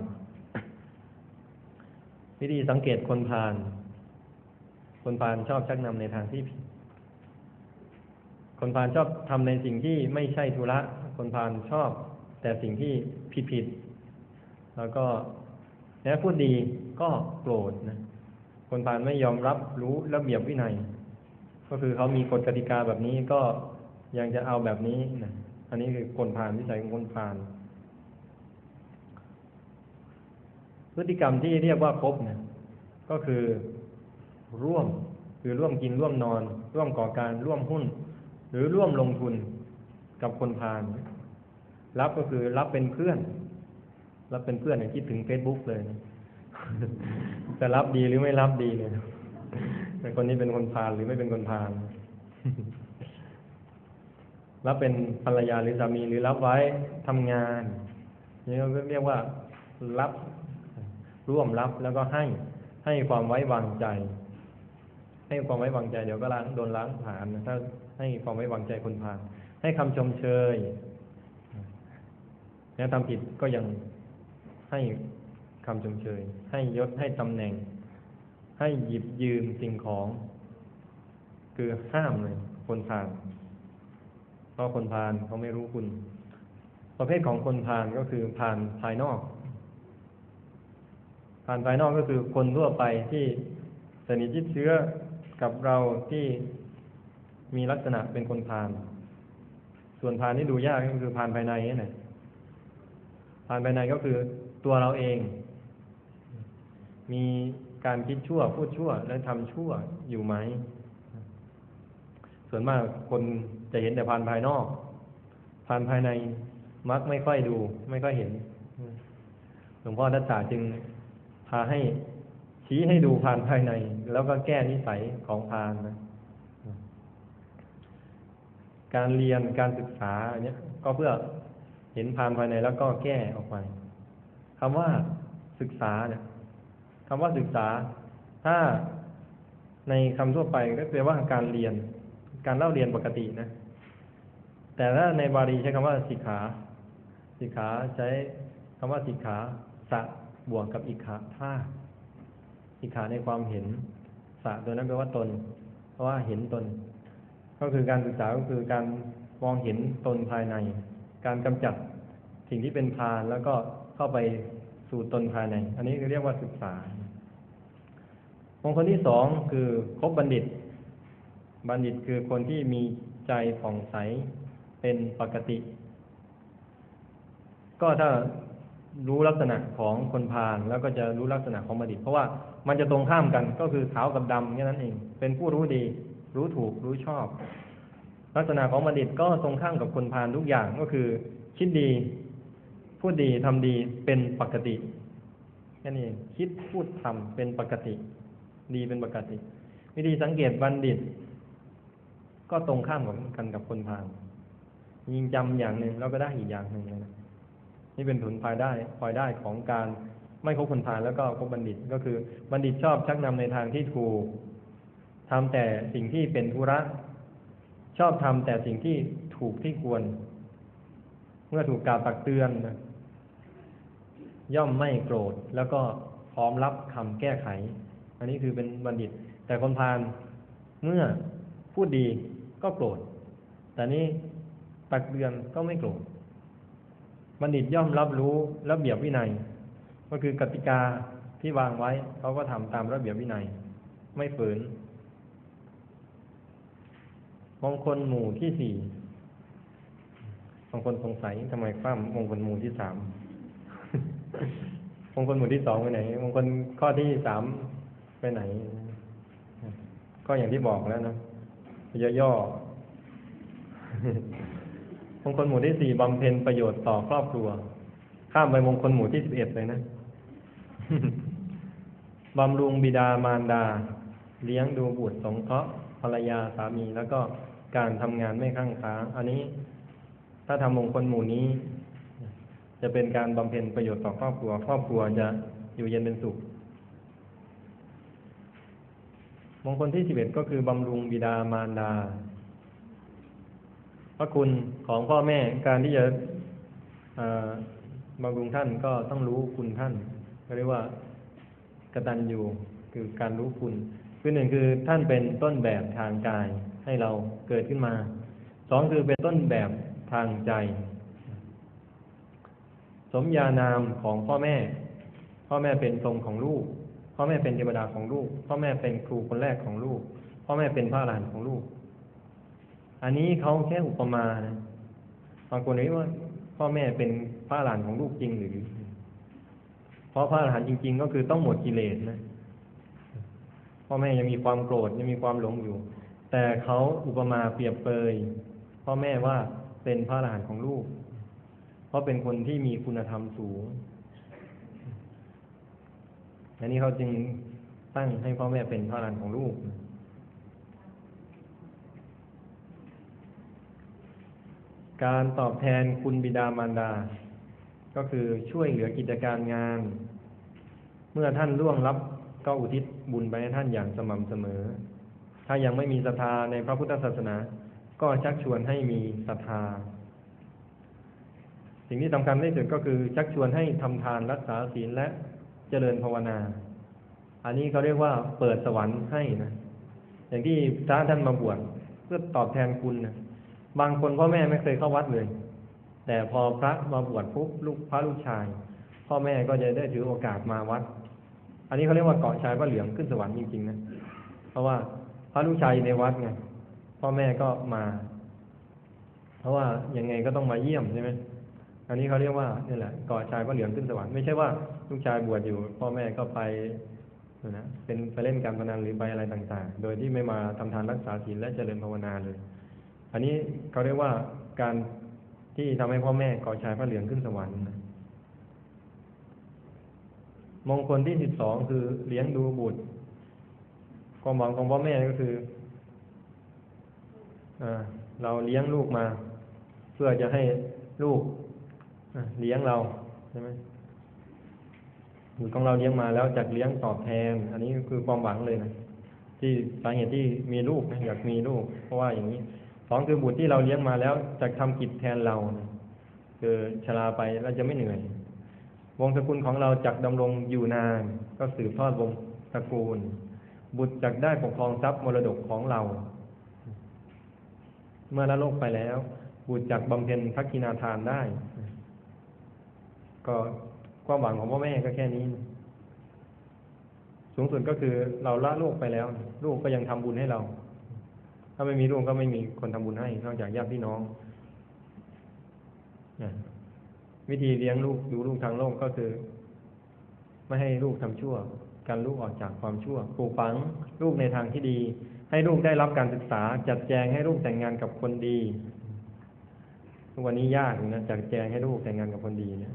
วิธีสังเกตคนพาลคนพาลชอบชักนำในทางที่ผิด คนพาลชอบทำในสิ่งที่ไม่ใช่ธุระคนพาลชอบแต่สิ่งที่ผิดผิดแล้วก็แม้พูดดีก็โกรธนะคนพาลไม่ยอมรับรู้ระเบียบวินัยก็คือเขามีกฎกติกาแบบนี้ก็ยังจะเอาแบบนี้นะอันนี้คือคนพาลวิสัยของคนพาลพฤติกรรมที่เรียกว่าคบเนี่ยก็คือร่วมคือร่วมกินร่วมนอนร่วมก่อการร่วมหุ้นหรือร่วมลงทุนกับคนพาลรับก็คือรับเป็นเพื่อนรับเป็นเพื่อนอย่างคิดถึง Facebook เลยนะจะรับดีหรือไม่รับดีเนี่ยแต่คนนี้เป็นคนพาลหรือไม่เป็นคนพาลรับเป็นภรรยาหรือสามีหรือรับไว้ทำงานนี่เราเรียกว่ารับร่วมรับแล้วก็ให้ให้ความไว้วางใจให้ความไว้วางใจเดี๋ยวก็ล้างโดนล้างผลาญถ้าให้ความไว้วางใจคนพาลให้คำชมเชยแล้วทำผิดก็ยังให้คำชมเชยให้ยศให้ตำแหน่งให้หยิบยืมสิ่งของคือห้ามเลยคนพาลเพราะคนพาลเขาไม่รู้คุณประเภทของคนพาลก็คือพาลภายนอกพาลภายนอกก็คือคนทั่วไปที่สนิทชิดเชื้อกับเราที่มีลักษณะเป็นคนพาลส่วนพาลที่ดูยากก็คือพาลภายในนี่แหละพาลภายในก็คือตัวเราเองมีการคิดชั่วพูดชั่วและทำชั่วอยู่ไหมส่วนมากคนจะเห็นแต่พาลภายนอกพาลภายในมักไม่ค่อยดูไม่ค่อยเห็นหลวงพ่อทัตตาจึงพาให้ชี้ให้ดูพาลภายในแล้วก็แก้นิสัยของพาลนะการเรียนการศึกษาเนี้ยก็เพื่อเห็นพาลภายในแล้วก็แก้ออกไปคำว่าศึกษาเนี่ยคำว่าศึกษาถ้าในคำทั่วไปก็แปลว่าการเรียนการเล่าเรียนปกตินะแต่ถ้าในบาลีใช้คำว่าสิกขาสิกขาใช้คำว่าสิกขาสะบวกกับอิกขาท่าสิกขาในความเห็นสะตัวนั้นแปลว่าตนเพราะว่าเห็นตนก็คือการศึกษาก็คือการมองเห็นตนภายในการกำจัดสิ่งที่เป็นพาลแล้วก็เข้าไปสู่ตนภายในอันนี้เรียกว่าศึกษามงคลที่สองคือคบบัณฑิตบัณฑิตคือคนที่มีใจผ่องใสเป็นปกติก็ถ้ารู้ลักษณะของคนพาลแล้วก็จะรู้ลักษณะของบัณฑิตเพราะว่ามันจะตรงข้ามกันก็คือขาวกับดำแค่นั้นเองเป็นผู้รู้ดีรู้ถูกรู้ชอบลักษณะของบัณฑิตก็ตรงข้ามกับคนพาลทุกอย่างก็คือคิดดีพูดดีทำดีเป็นปกติแค่นี้คิดพูดทำเป็นปกติดีเป็นปกติวิธีสังเกตบัณฑิตก็ตรงข้ามกันกับคนพาลยิงจำอย่างหนึ่งแล้วก็ได้อีกอย่างหนึ่งนะนี่เป็นผลพลอยได้พลอยได้ของการไม่คบคนพาลแล้วก็คบบัณฑิตก็คือบัณฑิตชอบชักนำในทางที่ถูกทำแต่สิ่งที่เป็นธุระชอบทำแต่สิ่งที่ถูกที่ควรเมื่อถูกกล่าวตักเตือนนะย่อมไม่โกรธแล้วก็พร้อมรับคำแก้ไขอันนี้คือเป็นบัณฑิตแต่คนพาลเมื่อพูดดีก็โกรธแต่นี้ตักเตือนก็ไม่โกรธบัณฑิตย่อมรับรู้ระเบียบวินัยก็คือกติกาที่วางไว้เขาก็ทำตามระเบียบวินัยไม่ฝืนมงคลหมู่ที่สี่บางคนสงสัยทำไมคว่ำมงคลหมู่ที่สาม มงคลหมู่ที่สองไปไหนมงคลข้อที่สามไปไหนก็อย่างที่บอกแล้วนะย่อๆมงคลหมู่ที่สี่บำเพ็ญประโยชน์ต่อครอบครัวข้ามไปมงคลหมู่ที่สิบเอ็ดเลยนะ บำรุงบิดามารดาเลี้ยงดูบุตรสงเคราะห์ภรรยาสามีแล้วก็การทำงานไม่ข้างค้างอันนี้ถ้าทำมงคลหมู่นี้จะเป็นการบำเพ็ญประโยชน์ต่อครอบครัวครอบครัวจะอยู่เย็นเป็นสุขมงคลที่สิบเอ็ดก็คือบำรุงบิดามารดาพระคุณของพ่อแม่การที่จะบำรุงท่านก็ต้องรู้คุณท่านเรียกว่ากตัญญูคือการรู้คุณคือหนึ่งคือท่านเป็นต้นแบบทางกายให้เราเกิดขึ้นมาสองคือเป็นต้นแบบทางใจสมญานามของพ่อแม่พ่อแม่เป็นทรงของลูกพ่อแม่เป็นเทวดาของลูกพ่อแม่เป็นครูคนแรกของลูกพ่อแม่เป็นพระอรหันต์ของลูกอันนี้เขาแค่อุปมานะบางคนคิดว่าพ่อแม่เป็นพระอรหันต์ของลูกจริงหรือเพราะพระอรหันต์จริงๆก็คือต้องหมดกิเลสนะพ่อแม่ยังมีความโกรธยังมีความหลงอยู่แต่เขาอุปมาเปรียบเปยพ่อแม่ว่าเป็นพระอรหันต์ของลูกเพราะเป็นคนที่มีคุณธรรมสูงอันนี้เขาจึงตั้งให้พ่อแม่เป็นพระอรหันต์ของลูกการตอบแทนคุณบิดามารดาก็คือช่วยเหลือกิจการงานเมื่อท่านล่วงลับก็อุทิศบุญไปให้ท่านอย่างสม่ำเสมอถ้ายังไม่มีศรัทธาในพระพุทธศาสนาก็ชักชวนให้มีศรัทธาสิ่งที่สำคัญที่สุดก็คือชักชวนให้ทำทานรักษาศีลและเจริญภาวนาอันนี้เขาเรียกว่าเปิดสวรรค์ให้นะอย่างที่พระท่านมาบวชเพื่อตอบแทนคุณนะบางคนพ่อแม่ไม่เคยเข้าวัดเลยแต่พอพระมาบวชปุ๊บลูกพระลูกชายพ่อแม่ก็จะได้ถือโอกาสมาวัดอันนี้เขาเรียกว่าเกาะชายพระเหลืองขึ้นสวรรค์จริงๆนะเพราะว่าพระลูกชายในวัดไงพ่อแม่ก็มาเพราะว่ายังไงก็ต้องมาเยี่ยมใช่ไหมอันนี้เขาเรียกว่านี่แหละเกาะชายพระเหลืองขึ้นสวรรค์ไม่ใช่ว่าลูกชายบวชอยู่พ่อแม่ก็ไปนะเป็นไปเล่นการพนันหรือไปอะไรต่างๆโดยที่ไม่มาทำทานรักษาศีลและเจริญภาวนาเลยอันนี้เขาเรียกว่าการที่ทำให้พ่อแม่เกาะชายพระเหลืองขึ้นสวรรค์นะมงคลที่สิบสองคือเลี้ยงดูบุตรความหวังของพ่อแม่ก็คือเราเลี้ยงลูกมาเพื่อจะให้ลูกเลี้ยงเราใช่ไหมบุตรของเราเลี้ยงมาแล้วจักเลี้ยงตอบแทนอันนี้คือความหวังเลยนะที่สาเหตุที่มีลูกนะอยากมีลูกเพราะว่าอย่างนี้สองคือบุตรที่เราเลี้ยงมาแล้วจะทำกิจแทนเราคือชราไปเราจะไม่เหนื่อยวงศ์สกุลของเราจักดำรงอยู่นานก็สืบทอดวงตระกูลบุตรจักได้ปกครองทรัพย์มรดกของเราเมื่อละโลกไปแล้วบุตรจักบำเพ็ญทักษิณาทานได้ก็ความหวังของพ่อแม่ก็แค่นี้สูงสุดก็คือเราละโลกไปแล้วลูกก็ยังทำบุญให้เราถ้าไม่มีลูกก็ไม่มีคนทำบุญให้นอกจากญาติพี่น้องวิธีเลี้ยงลูกดูลูกทางโลกก็คือไม่ให้ลูกทำชั่วการลูกออกจากความชั่วปลูกฝังลูกในทางที่ดีให้ลูกได้รับการศึกษาจัดแจงให้ลูกแต่งงานกับคนดีทุกวันนี้ยากนะจัดแจงให้ลูกแต่งงานกับคนดีเนี่ย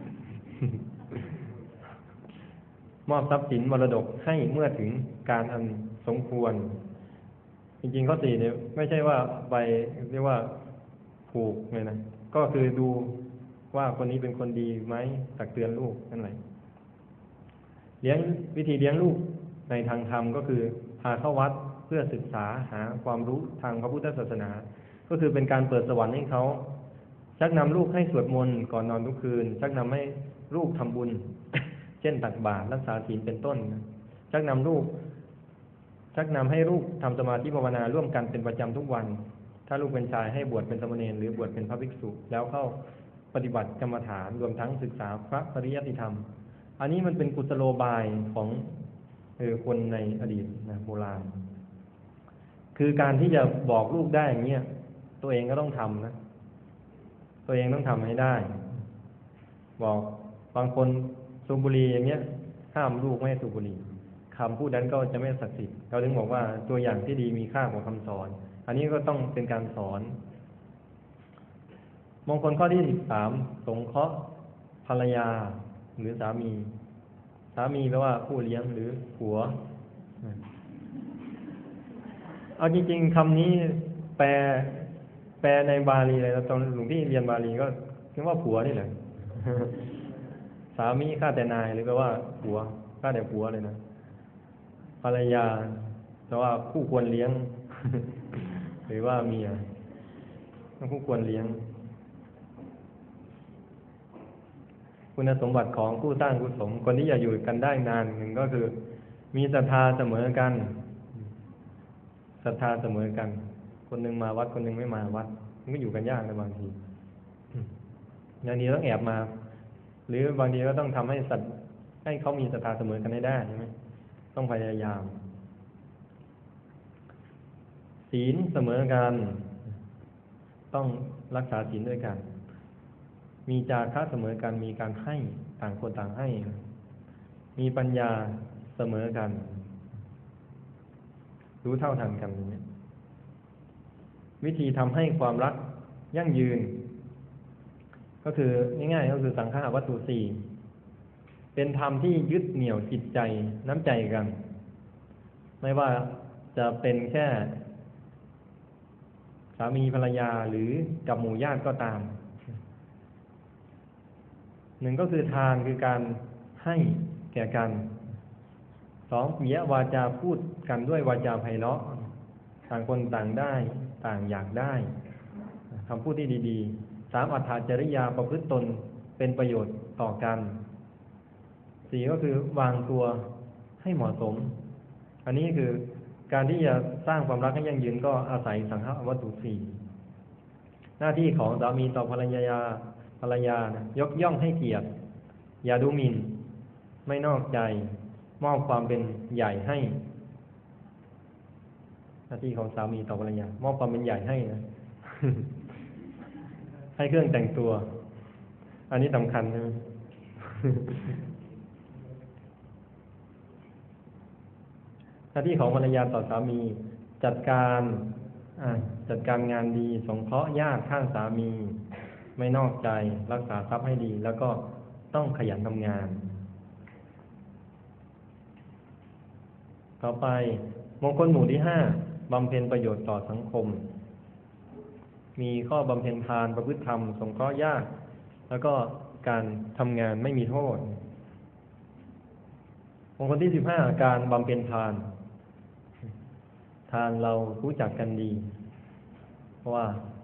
มอบทรัพย์สินมรดกให้เมื่อถึงการอันสมควรจริงๆข้อสี่เนี่ยไม่ใช่ว่าไปเรียกว่าผูกเลยนะก็คือดูว่าคนนี้เป็นคนดีไหมตักเตือนลูกนั่นแหละเลี้ยงวิธีเลี้ยงลูกในทางธรรมก็คือพาเข้าวัดเพื่อศึกษาหาความรู้ทางพระพุทธศาสนาก็คือเป็นการเปิดสวรรค์ให้เขาชักนำลูกให้สวดมนต์ก่อนนอนทุกคืนชักนำให้ลูกทำบุญ เช่นตักบาตรรักษาศีลเป็นต้นชักนำลูกชักนำให้ลูกทำสมาธิภาวนาร่วมกันเป็นประจำทุกวันถ้าลูกเป็นชายให้บวชเป็นสามเณรหรือบวชเป็นพระภิกษุแล้วเข้าปฏิบัติกรรมฐานรวมทั้งศึกษาพระปริยัติธรรมอันนี้มันเป็นกุศโลบายของเออคนในอดีตนะโบราณคือการที่จะบอกลูกได้อย่างเงี้ยตัวเองก็ต้องทำนะตัวเองต้องทำให้ได้บอกบางคนสูบบุหรี่อย่างเงี้ยห้ามลูกไม่ให้สูบบุหรี่ขคำพูดนั้นก็จะไม่ศักดิ์สิทธิ์เราถึงบอกว่าตัวอย่างที่ดีมีค่ากว่าคำสอน อันนี้ก็ต้องเป็นการสอนมงคลข้อที่สิบสามสงเคราะห์ภรรยาหรือสามี สามีแปลว่าผู้เลี้ยงหรือผัวเอาจริงๆคำนี้แปลแปลในบาลีเลยตอนหลวงพี่เรียนบาลีก็คิดว่าผัวนี่แหละสามีข้าแต่นายหรือแปลว่าผัวข้าแต่ผัวเลยนะภรรยาแปลว่าผู้ควรเลี้ยงหรือว่าเมียผู้ควรเลี้ยงคุณสมบัติของผู้สร้างกุศลคนที่จะอยู่กันได้นานหนึ่งก็คือมีศรัทธาเสมอกันศรัทธาเสมอกันคนหนึ่งมาวัดคนหนึ่งไม่มาวัดมันก็อยู่กันยากในบางทีอย่างนี้ต้องแอบมาหรือบางทีก็ต้องทำให้สัตว์ให้เขามีศรัทธาเสมอกันให้ได้ใช่ไหมต้องพยายามศีลเสมอกันต้องรักษาศีลด้วยกันมีจาคะเสมอกันมีการให้ต่างคนต่างให้มีปัญญาเสมอกันรู้เท่าทันกันนี้วิธีทำให้ความรักยั่งยืนก็คือง่ายๆก็คือสังฆาวัตถุสี่เป็นธรรมที่ยึดเหนี่ยวจิตใจน้ำใจกันไม่ว่าจะเป็นแค่สามีภรรยาหรือกับหมู่ญาติก็ตามหนึ่งก็คือทานคือการให้แก่กันสองปิยวาจาพูดกันด้วยวาจาไพเราะต่างคนต่างได้ต่างอยากได้คำพูดที่ดีๆสามอัตถจริยาประพฤติตนเป็นประโยชน์ต่อกันสี่ก็คือวางตัวให้เหมาะสมอันนี้คือการที่จะสร้างความรักให้ยั่งยืนก็อาศัยสังฆวัตถุสี่หน้าที่ของสามีต่อภรรยาภรรยายกย่องให้เกียรติอย่าดูหมิ่นไม่นอกใจมอบความเป็นใหญ่ให้หน้าที่ของสามีต่อภรรยามอบความเป็นใหญ่ให้นะ ให้เครื่องแต่งตัวอันนี้สำคัญนะ หน้าที่ของภรรยาต่อสามีจัดการจัดการงานดีสงเคราะห์ญาติข้างสามีไม่นอกใจรักษาทรัพย์ให้ดีแล้วก็ต้องขยันทำงานต่อไปมงคลหมู่ที่ห้าบำเพ็ญประโยชน์ต่อสังคมมีข้อบำเพ็ญทานประพฤติธรรมสงเคราะห์ญาติแล้วก็การทำงานไม่มีโทษมงคลที่สิบห้าการบำเพ็ญทานทานเรารู้จักกันดีเพราะว่า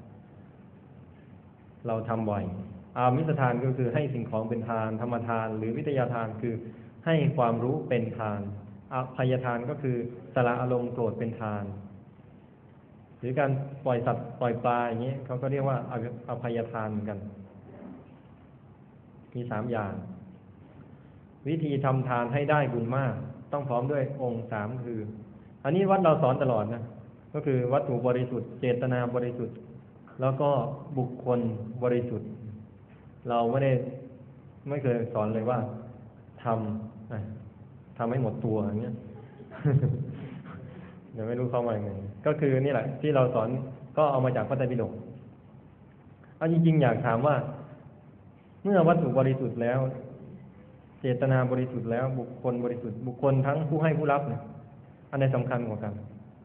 เราทำบ่อยอามิสทานก็คือให้สิ่งของเป็นทานธรรมทานหรือวิทยาทานคือให้ความรู้เป็นทานอภัยทานก็คือสละอารมณ์โกรธเป็นทานหรือการปล่อยสัตว์ปล่อยปลาอย่างนี้เขาก็เรียกว่าอภัยทานเหมือนกันมีสามอย่างวิธีทำทานให้ได้บุญมากต้องพร้อมด้วยองค์สามคืออันนี้วัดเราสอนตลอดนะก็คือวัตถุบริสุทธิ์เจตนาบริสุทธิ์แล้วก็บุคคลบริสุทธิ์เราไม่ได้ไม่เคยสอนเลยว่าทำทำให้หมดตัวอย่างเงี้ย เดี๋ยวไม่รู้เข้ามาอย่างไงก็คือนี่แหละที่เราสอนก็เอามาจากพระไตรปิฎกเอาจริงๆอยากถามว่าเมื่อวัตถุบริสุทธิ์แล้วเจตนาบริสุทธิ์แล้วบุคคลบริสุทธิ์บุคคลทั้งผู้ให้ผู้รับเนี่ยอันไหนสำคัญกว่ากัน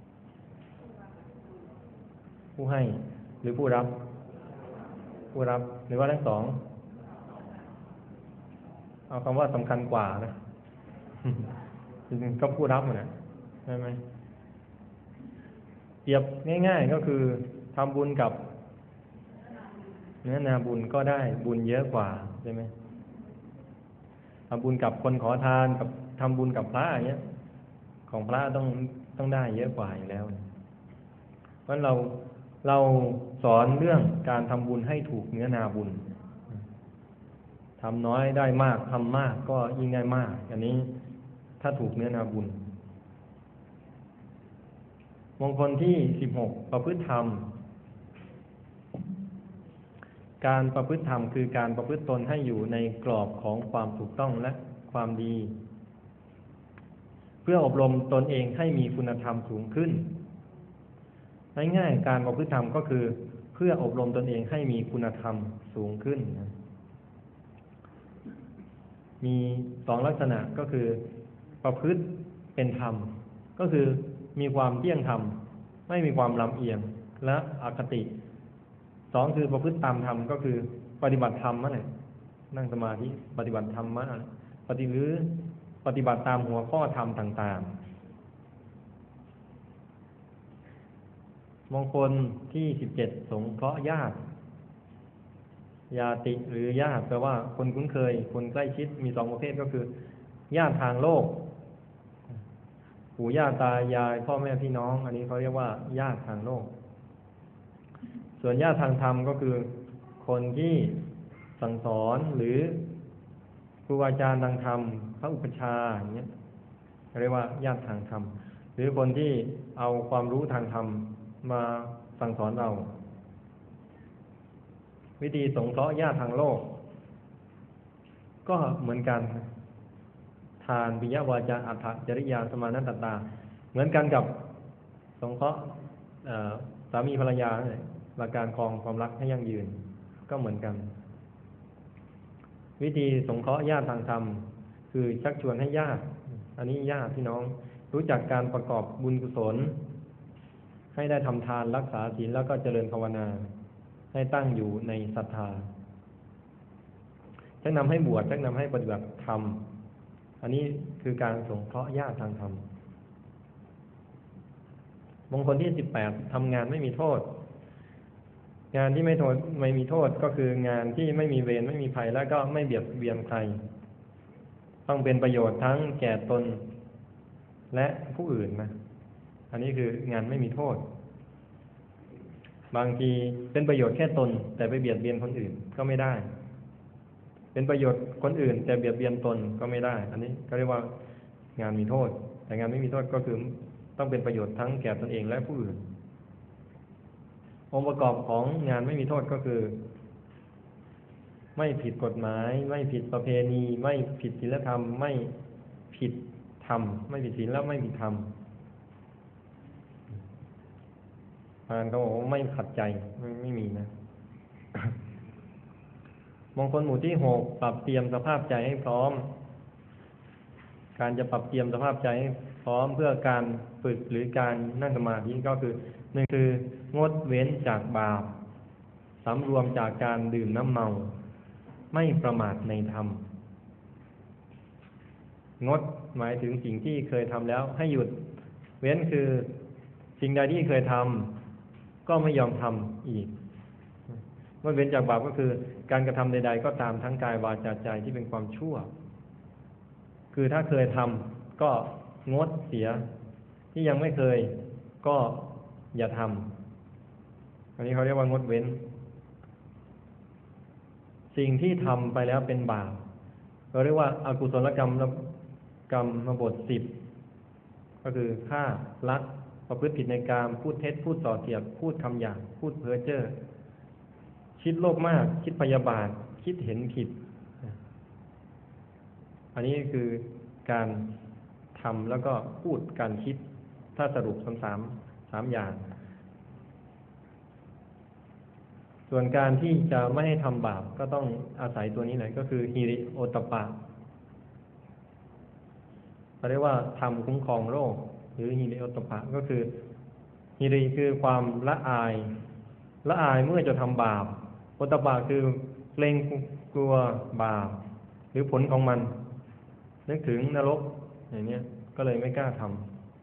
ผู้ให้หรือผู้รับผู้รับหรือว่าทั้งสองเอาคำว่าสำคัญกว่านะ จริงๆก็ผู้รับนะใช่ไหมเปรียบง่ายๆก็คือทำบุญกับเนื้อนาบุญก็ได้บุญเยอะกว่าใช่ไหมทำบุญกับคนขอทานกับทำบุญกับพระอย่างเงี้ยของพระต้องต้องได้เยอะกว่าอยู่แล้วเพราะเราเราสอนเรื่องการทำบุญให้ถูกเนื้อนาบุญทำน้อยได้มากทำมากก็ยิ่งได้มากอันนี้ถ้าถูกเนื้อนาบุญมงคลที่สิบหกประพฤติธรรมการประพฤติธรรมคือการประพฤติตนให้อยู่ในกรอบของความถูกต้องและความดีพพื่ออบรมตนเองให้มีคุณธรรมสูงขึ้นง่ายๆการประพฤติธรรมก็คือเพื่ออบรมตนเองให้มีคุณธรรมสูงขึ้นนะมีสองลักษณะก็คือประพฤติเป็นธรรมก็คือมีความเที่ยงธรรมไม่มีความลำเอียงและอคติสองคือประพฤติตามธรรมก็คือปฏิบัติธรรมนั่นแหละนั่งสมาธิปฏิบัติธรรมะปฏิหรือปฏิบัติตามหัวข้อธรรมต่างๆมงคลที่สิบเจ็ดสงเคราะห์ญาติญาติหรือญาติแปลว่าคนคุ้นเคยคนใกล้ชิดมีสองประเภทก็คือญาติทางโลกปู่ย่าตายายพ่อแม่พี่น้องอันนี้เขาเรียกว่าญาติทางโลกส่วนญาติทางธรรมก็คือคนที่สั่งสอนหรือครูอาจารย์ทางธรรมพระอุปชฌาย์อย่างเงี้ยเรียกว่าญาติทางธรรมหรือคนที่เอาความรู้ทางธรรมมาสั่งสอนเราวิธีสงเคราะห์ญาติทางโลกก็เหมือนกันทานปิยวาจาอัฏฐจริยาสมานัตตาเหมือนกันกับสงเคราะห์สามีภรรยาหลักการครองความรักให้ยั่งยืนก็เหมือนกันวิธีสงเคราะห์ญาติทางธรรมคือชักชวนให้ญาติอันนี้ญาติพี่น้องรู้จักการประกอบบุญกุศลให้ได้ทำทานรักษาศีลแล้วก็เจริญภาวนาให้ตั้งอยู่ในศรัทธาชักนำให้บวชชักนำให้ปฏิบัติธรรมอันนี้คือการสงเคราะห์ญาติทางธรรมมงคลที่สิบแปดทำงานไม่มีโทษงานที่ไม่โทษไม่มีโทษก็คืองานที่ไม่มีเวรไม่มีภัยและก็ไม่เบียดเบียนใครต้องเป็นประโยชน์ทั้งแก่ตนและผู้อื่นนะอันนี้คืองานไม่มีโทษบางทีเป็นประโยชน์แค่ตนแต่ไปเบียดเบียนคนอื่นก็ไม่ได้เป็นประโยชน์คนอื่นแต่เบียดเบียนตนก็ไม่ได้อันนี้ก็เรียกว่างานมีโทษแต่งานไม่มีโทษก็คือต้องเป็นประโยชน์ทั้งแก่ตนเองและผู้อื่นองค์ประกอบของงานไม่มีโทษก็คือไม่ผิดกฎหมายไม่ผิดประเพณีไม่ผิดศีลธรรมไม่ผิดธรรมไม่ผิดศีลแล้วไม่ผิดธรรมงานเขาบอกว่าไม่ขัดใจไม่ไม่มีนะ มงคลหมู่ที่หกปรับเตรียมสภาพใจให้พร้อมการจะปรับเตรียมสภาพใจให้พร้อมเพื่อการฝึกหรือการนั่งสมาธิก็คือหนึ่งคืองดเว้นจากบาปสำรวมจากการดื่มน้ำเมาไม่ประมาทในธรรมงดหมายถึงสิ่งที่เคยทำแล้วให้หยุดเว้นคือสิ่งใดที่เคยทำก็ไม่ยอมทำอีกงดเว้นจากบาปก็คือการกระทำใดๆก็ตามทั้งกายวาจาใจที่เป็นความชั่วคือถ้าเคยทำก็งดเสียที่ยังไม่เคยก็อย่าทำอันนี้เขาเรียกว่างดเว้นสิ่งที่ทำไปแล้วเป็นบาปเราเรียกว่าอกุศลกรรมกรรมบทสิบก็คือฆ่าลักประพฤติผิดในกามพูดเท็จพูดส่อเสียดพูดคำหยาบพูดเพ้อเจ้อคิดโลภมากคิดพยาบาทคิดเห็นผิดอันนี้คือการทำแล้วก็พูดการคิดถ้าสรุปสามสามอย่างส่วนการที่จะไม่ให้ทำบาปก็ต้องอาศัยตัวนี้แหละก็คือฮิริโอตตัปปะเขาเรียกว่าธรรมคุ้มครองโลกหรือฮิริโอตตัปปะก็คือฮิริคือความละอายละอายเมื่อจะทำบาปโอตตัปปะคือเกรงกลัวบาปหรือผลของมันนึกถึงนรกอย่างนี้ก็เลยไม่กล้าทำ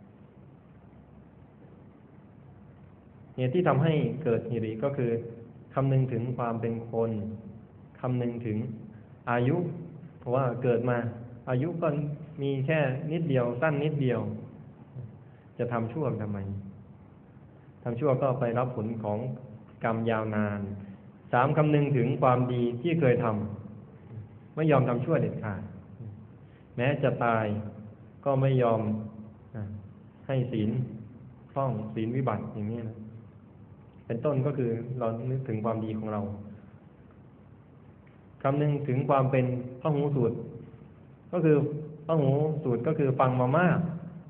เหตุที่ทำให้เกิดฮิริก็คือคำนึงถึงความเป็นคนคำนึงถึงอายุเพราะว่าเกิดมาอายุก็มีแค่นิดเดียวสั้นนิดเดียวจะทำชั่วทำไมทำชั่วก็ไปรับผลของกรรมยาวนานสามคำนึงถึงความดีที่เคยทำไม่ยอมทำชั่วเด็ดขาดแม้จะตายก็ไม่ยอมให้ศีลคล่องศีลวิบัติอย่างนี้นะเป็นต้นก็คือเรานึกถึงความดีของเราคำนึงถึงความเป็นพหูสูตรก็คือพหูสูตรก็คือฟังมามาก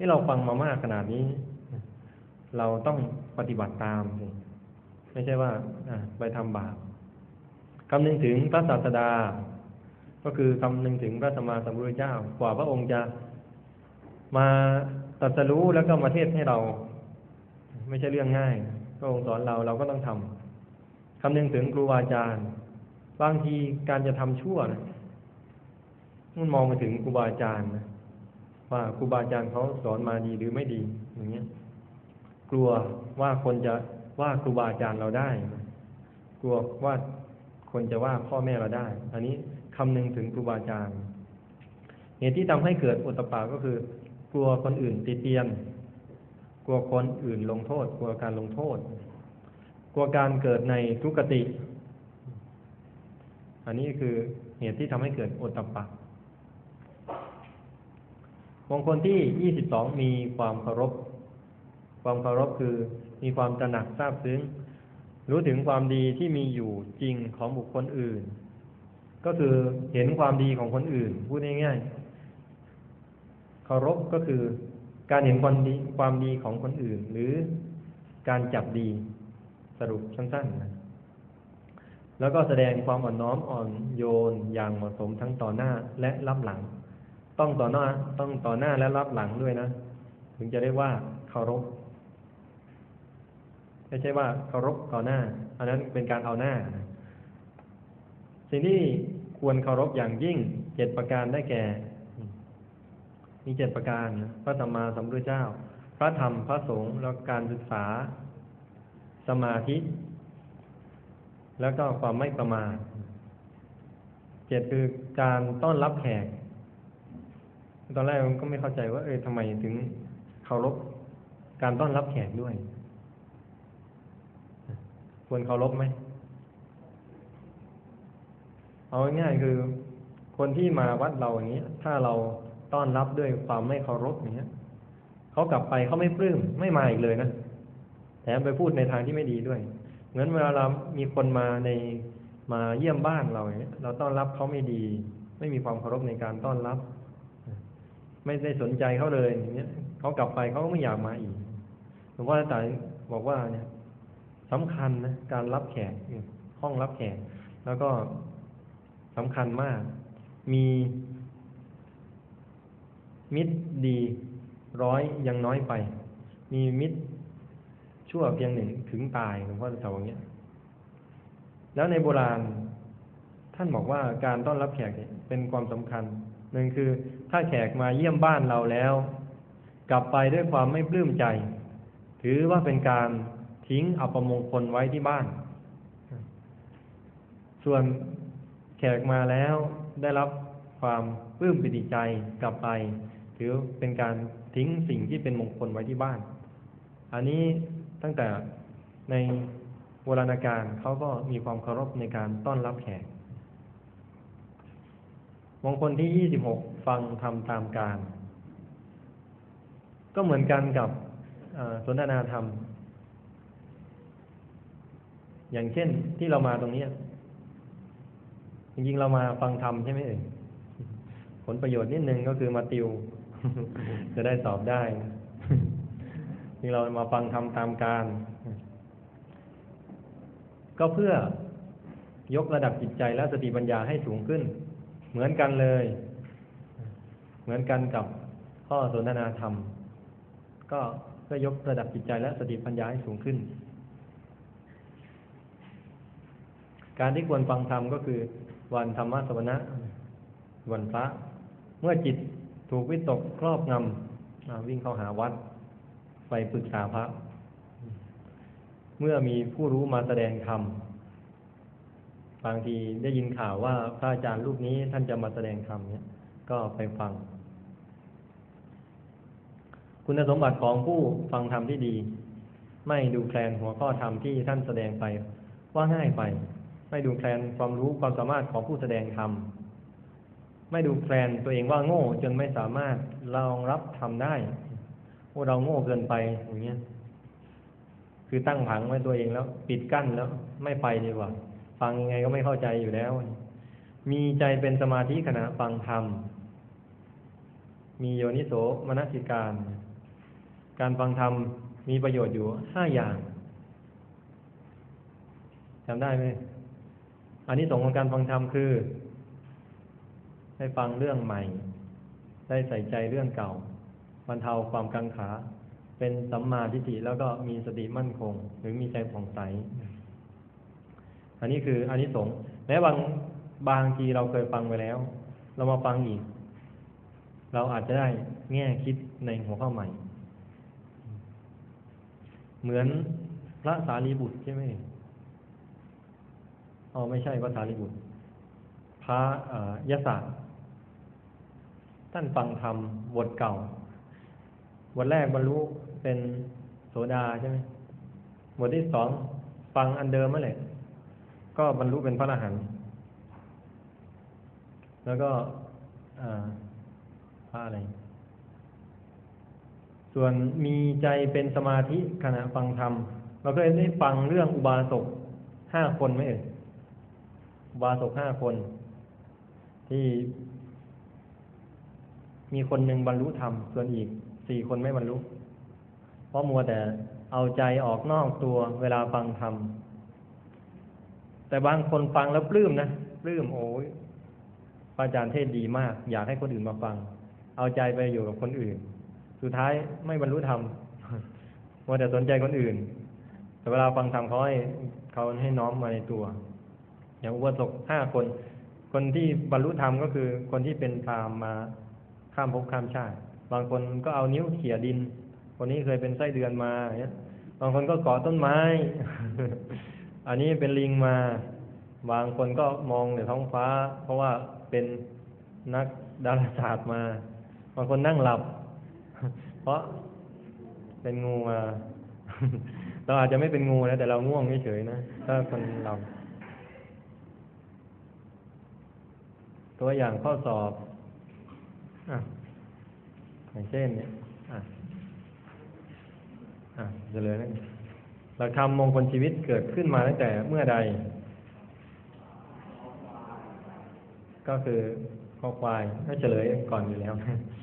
ที่เราฟังมามากขนาดนี้เราต้องปฏิบัติตามไม่ใช่ว่าไปทำบาปคำนึงถึงพระศาสดาก็คือคำนึงถึงพระสัมมาสัมพุทธเจ้ากว่าพระองค์จะมาตรัสรู้แล้วก็มาเทศให้เราไม่ใช่เรื่องง่ายพระองค์สอนเราเราก็ต้องทำคำนึงถึงครูบาอาจารย์บางทีการจะทำชั่วนะมันมองไปถึงครูบาอาจารย์นะว่าครูบาอาจารย์เขาสอนมาดีหรือไม่ดีอย่างเงี้ยกลัวว่าคนจะว่าครูบาอาจารย์เราได้กลัวว่าคนจะว่าพ่อแม่เราได้อันนี้คำนึงถึงครูบาอาจารย์เหตุที่ทำให้เกิดอุตตปะก็คือกลัวคนอื่นติเตียนกลัวคนอื่นลงโทษกลัวการลงโทษกลัวการเกิดในทุกขติอันนี้คือเหตุที่ทำให้เกิดอุตตปะมงคลที่ยี่สิบสองมีความเคารพความเคารพคือมีความตระหนักทราบซึ้งรู้ถึงความดีที่มีอยู่จริงของบุคคลอื่นก็คือเห็นความดีของคนอื่นพูดง่ายๆเคารพก็คือการเห็นความดีความดีของคนอื่นหรือการจับดีสรุปสั้นๆนะแล้วก็แสดงความอ่อนน้อมอ่อนโยนอย่างเหมาะสมทั้งต่อหน้าและรับหลังต้องต่อหน้าต้องต่อหน้าและรับหลังด้วยนะถึงจะได้ว่าเคารพไม่ใช่ว่าเคารพต่อหน้าอันนั้นเป็นการเอาหน้าสิ่งที่ควรเคารพอย่างยิ่งเจ็ดประการได้แก่มีเจ็ดประการพระสัมมาสัมพุทธเจ้าพระธรรมพระสงฆ์แล้วการศึกษาสมาธิแล้วก็ความไม่ประมาทเจ็ดคือการต้อนรับแขกตอนแรกผมก็ไม่เข้าใจว่าเออทำไมถึงเคารพการต้อนรับแขกด้วยควรเคารพไหมเอาง่ายๆคือคนที่มาวัดเราอย่างนี้ถ้าเราต้อนรับด้วยความไม่เคารพอย่างเงี้ยเขากลับไปเขาไม่ปลื้มไม่มาอีกเลยนะแถมไปพูดในทางที่ไม่ดีด้วยเหมือนเวลาเรามีคนมาในมาเยี่ยมบ้านเราอย่างเงี้ยเราต้อนรับเขาไม่ดีไม่มีความเคารพในการต้อนรับไม่ได้สนใจเขาเลยอย่างเงี้ยเขากลับไปเขาก็ไม่อยากมาอีกหลวงพ่อตาบอกว่าเนี่ยสำคัญนะการรับแขกห้องรับแขกแล้วก็สำคัญมากมีมิตรดีร้อยยังน้อยไปมีมิตรชั่วเพียงหนึ่งถึงตายหลวงพ่อจะอย่างเงี้ยแล้วในโบราณท่านบอกว่าการต้อนรับแขกเป็นความสำคัญหนึ่งคือถ้าแขกมาเยี่ยมบ้านเราแล้วกลับไปด้วยความไม่ปลื้มใจถือว่าเป็นการทิ้งอัปมงคลไว้ที่บ้านส่วนแขกมาแล้วได้รับความปลื้มปิติใจกลับไปถือเป็นการทิ้งสิ่งที่เป็นมงคลไว้ที่บ้านอันนี้ตั้งแต่ในโบราณกาลเขาก็มีความเคารพในการต้อนรับแขกมงคลที่ยี่สิบหกฟังธรรมตามกาลก็เหมือนกันกับสนทนาธรรมอย่างเช่นที่เรามาตรงนี้จริงๆเรามาฟังธรรมใช่ไหมเอ่ยผลประโยชน์นิดนึงก็คือมาติว จะได้สอบได้ที่เรามาฟังธรรมตามกาลก็เพื่อยกระดับจิตใจและสติปัญญาให้สูงขึ้นเหมือนกันเลยเหมือนกันกับข้อสนทนาธรรมก็เพื่อยกระดับจิตใจและสติปัญญาให้สูงขึ้นการที่ควรฟังธรรมก็คือวันธรรมสวนะวันพระเมื่อจิตถูกวิตกครอบงำวิ่งเข้าหาวัดไปปรึกษาพระเมื่อมีผู้รู้มาแสดงธรรมบางทีได้ยินข่าวว่าพระอาจารย์รูปนี้ท่านจะมาแสดงธรรมเนี่ยก็ไปฟังคุณสมบัติของผู้ฟังธรรมที่ดีไม่ดูแคลนหัวข้อธรรมที่ท่านแสดงไปว่าง่ายไปไม่ดูแคลนความรู้ความสามารถของผู้แสดงธรรมไม่ดูแคลนตัวเองว่าโง่จนไม่สามารถรองรับธรรมได้โอ้เราโง่เกินไปอย่างเงี้ยคือตั้งผังไว้ตัวเองแล้วปิดกั้นแล้วไม่ไปดีกว่าฟังยังไงก็ไม่เข้าใจอยู่แล้วมีใจเป็นสมาธิขณะฟังธรรมมีโยนิโสมนสิการการฟังธรรมมีประโยชน์อยู่ห้าอย่างจำได้ไหมอานิสงส์ของการฟังธรรมคือได้ฟังเรื่องใหม่ได้ใส่ใจเรื่องเก่าบรรเทาความกังขาเป็นสัมมาทิฏฐิแล้วก็มีสติมั่นคงหรือมีใจผ่องใสอันนี้คืออานิสงส์แม้บางบางทีเราเคยฟังไปแล้วเรามาฟังอีกเราอาจจะได้แง่คิดในหัวข้อใหม่เหมือนพระสารีบุตรใช่ไหมอ๋อไม่ใช่พระสารีบุตรพระยศท่านฟังธรรมบทเก่าบทแรกบรรลุเป็นโสดาใช่ไหมบทที่สองฟังอันเดิมนั่นแหละก็บรรลุเป็นพระอรหันต์แล้วก็พระอะไรส่วนมีใจเป็นสมาธิขณะฟังธรรมเราก็ได้ฟังเรื่องอุบาสกห้าคนไหมเอ่ยอุบาสกห้าคนที่มีคนหนึ่งบรรลุธรรมส่วนอีกสี่คนไม่บรรลุเพราะมัวแต่เอาใจออกนอกตัวเวลาฟังธรรมแต่บางคนฟังแล้วปลื้มนะปลื้มโอ้ยพระอาจารย์เทศดีมากอยากให้คนอื่นมาฟังเอาใจไปอยู่กับคนอื่นสุดท้ายไม่บรรลุธรรมมัวแต่สนใจคนอื่นแต่เวลาฟังธรรมเขาให้เขาให้น้อมมาในตัวอย่างอุบาสกห้าคนคนที่บรรลุธรรมก็คือคนที่เป็นพราหมณ์มาข้ามภพข้ามชาติบางคนก็เอานิ้วเขี่ยดินคนนี้เคยเป็นไส้เดือนมาอย่างเงี้ยบางคนก็เกาะต้นไม้ อันนี้เป็นลิงมาบางคนก็มองในท้องฟ้าเพราะว่าเป็นนักดาราศาสตร์มาบางคนนั่งหลับเพราะเป็นงูมา เราอาจจะไม่เป็นงูนะแต่เราง่วงเฉยๆนะถ้าคนเราตัวอย่างข้อสอบอ่ะอย่างเช่นเนี่ยอ่ะอ่ะจะเลยนะหลักธรรมมงคลชีวิตเกิดขึ้นมาตั้งแต่เมื่อใดก็คือข้อควายก็เฉลยก่อนอยู่แล้ว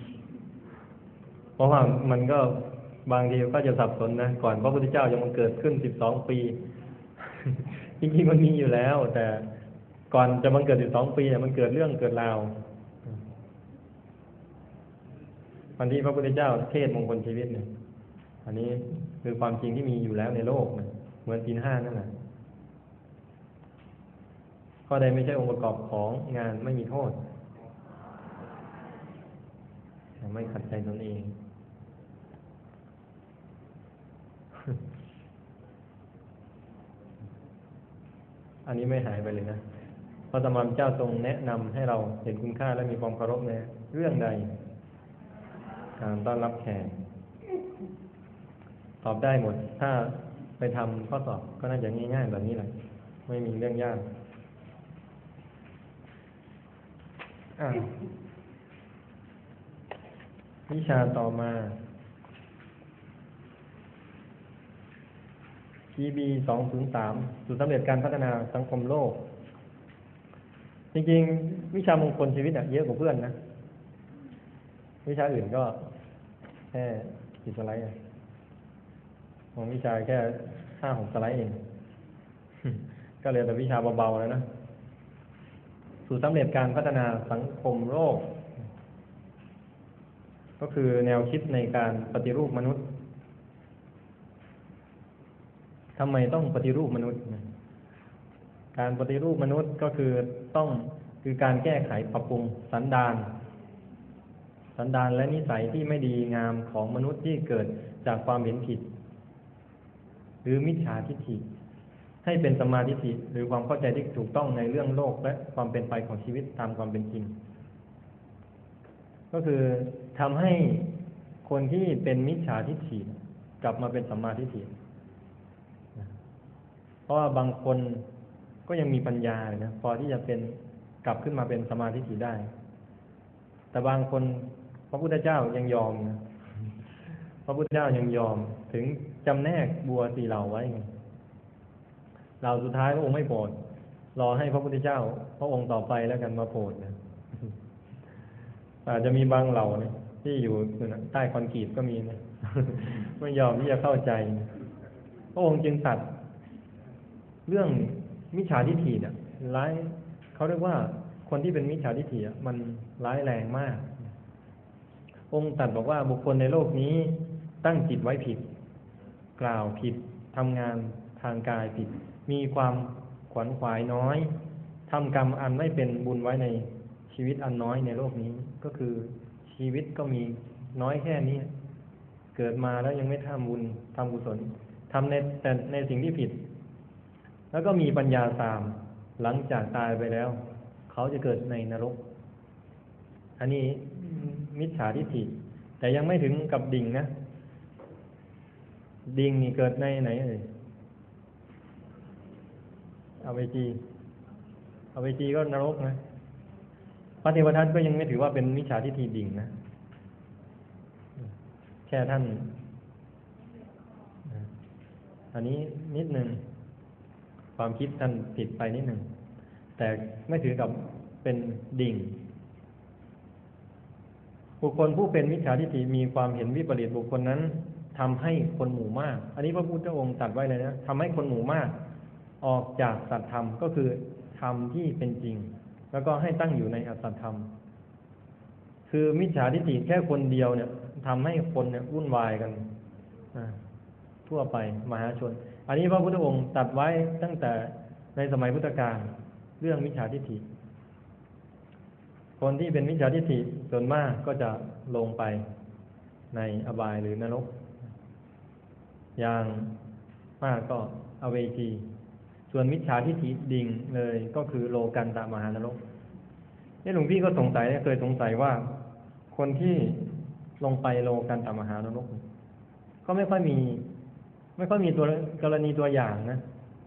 เพราะว่ามันก็บางทีก็จะสับสนนะก่อนพระพุทธเจ้ายังมันเกิดขึ้นสิบสองปี จริงๆมันมีอยู่แล้วแต่ก่อนจะมันเกิดสิบสองปีเนี่ยมันเกิดเรื่องเกิดราววันที่พระพุทธเจ้าเทศมงคลชีวิตเนี่ยอันนี้คือความจริงที่มีอยู่แล้วในโลกนะเหมือนศีลห้านั่นแหละข้อใดไม่ใช่องค์ประกอบของงานไม่มีโทษไม่ขัดใจตนเอง อันนี้ไม่หายไปเลยนะพระสมณเจ้าทรงแนะนำให้เราเห็นคุณค่าและมีความเคารพในเรื่องใดการต้อนรับแขกตอบได้หมดถ้าไปทำข้อสอบก็น่าจะง่ายๆแบบนี้แหละไม่มีเรื่องยากวิชาต่อมา พี บี สองศูนย์สาม สูตรสำเร็จการพัฒนาสังคมโลกจริงๆวิชามงคลชีวิตเยอะกว่าเพื่อนนะวิชาอื่นก็แค่กี่สไลด์ของวิชาแค่ห้าหกสไลด์เอง ก็เหลือแต่วิชาเบาๆแล้วนะสูตรสำเร็จการพัฒนาสังคมโลกก็คือแนวคิดในการปฏิรูปมนุษย์ทำไมต้องปฏิรูปมนุษย์การปฏิรูปมนุษย์ก็คือต้องคือการแก้ไขปรับปรุงสันดานสันดานและนิสัยที่ไม่ดีงามของมนุษย์ที่เกิดจากความเห็นผิดหรือมิจฉาทิฏฐิให้เป็นสัมมาทิฏฐิหรือความเข้าใจที่ถูกต้องในเรื่องโลกและความเป็นไปของชีวิตตามความเป็นจริงก็คือทำให้คนที่เป็นมิจฉาทิฏฐิกลับมาเป็นสัมมาทิฏฐิเพราะว่าบางคนก็ยังมีปัญญาเลยนะพอที่จะเป็นกลับขึ้นมาเป็นสัมมาทิฏฐิได้แต่บางคนพระพุทธเจ้ายังยอมนะพระพุทธเจ้ายังยอมถึงจำแนกบัวสี่เหล่าไว้ไงเราสุดท้ายพระองค์ไม่โปรดรอให้พระพุทธเจ้าพระองค์ต่อไปแล้วกันมาโปรดนะอาจจะมีบางเหล่าเนี่ยที่อยู่ใต้คอนกรีตก็มีนะ ไม่ยอมที่จะเข้าใจพระองค์จึงตัดเรื่องมิจฉาทิฏฐิเนี่ยร้ายเขาเรียกว่าคนที่เป็นมิจฉาทิฏฐิมันร้ายแรงมากองค์ตรัสบอกว่าบุคคลในโลกนี้ตั้งจิตไว้ผิดกล่าวผิดทำงานทางกายผิดมีความขวนขวายน้อยทำกรรมอันไม่เป็นบุญไว้ในชีวิตอันน้อยในโลกนี้ก็คือชีวิตก็มีน้อยแค่นี้เกิดมาแล้วยังไม่ทำบุญทำกุศลทำในแต่ในสิ่งที่ผิดแล้วก็มีปัญญาตามหลังจากตายไปแล้วเขาจะเกิดในนรกอันนี้มิจฉาทิฏฐิแต่ยังไม่ถึงกับดิ่งนะดิ่งนี่เกิดในไหนเอ่ยอเวจีอเวจีก็นรกนะพระเทวทัตก็ยังไม่ถือว่าเป็นมิจฉาทิฏฐิดิ่งนะแค่ท่านอันนี้นิดหนึ่งความคิดท่านผิดไปนิดหนึ่งแต่ไม่ถือกับเป็นดิ่งบุคคลผู้เป็นมิจฉาทิฏฐิมีความเห็นวิปริตบุคคลนั้นทำให้คนหมู่มากอันนี้พระพุทธองค์ตรัสไว้เลยนะทำให้คนหมู่มากออกจากสัจธรรมก็คือธรรมที่เป็นจริงแล้วก็ให้ตั้งอยู่ในอสัจธรรมคือมิจฉาทิฏฐิแค่คนเดียวเนี่ยทำให้คนเนี่ยวุ่นวายกันทั่วไปมหาชนอันนี้พระพุทธองค์ตรัสไว้ตั้งแต่ในสมัยพุทธกาลเรื่องมิจฉาทิฏฐิคนที่เป็นมิจฉาทิฏฐิส่วนมากก็จะลงไปในอบายหรือนรกอย่างมากก็อเวจีส่วนมิจฉาทิฏฐิดิ่งเลยก็คือโลกันตมหานรกนี่หลวงพี่ก็สงสัยเคยสงสัยว่าคนที่ลงไปโลกันตมหานรกก็ไม่ค่อยมีไม่ค่อยมีตัวกรณีตัวอย่างนะ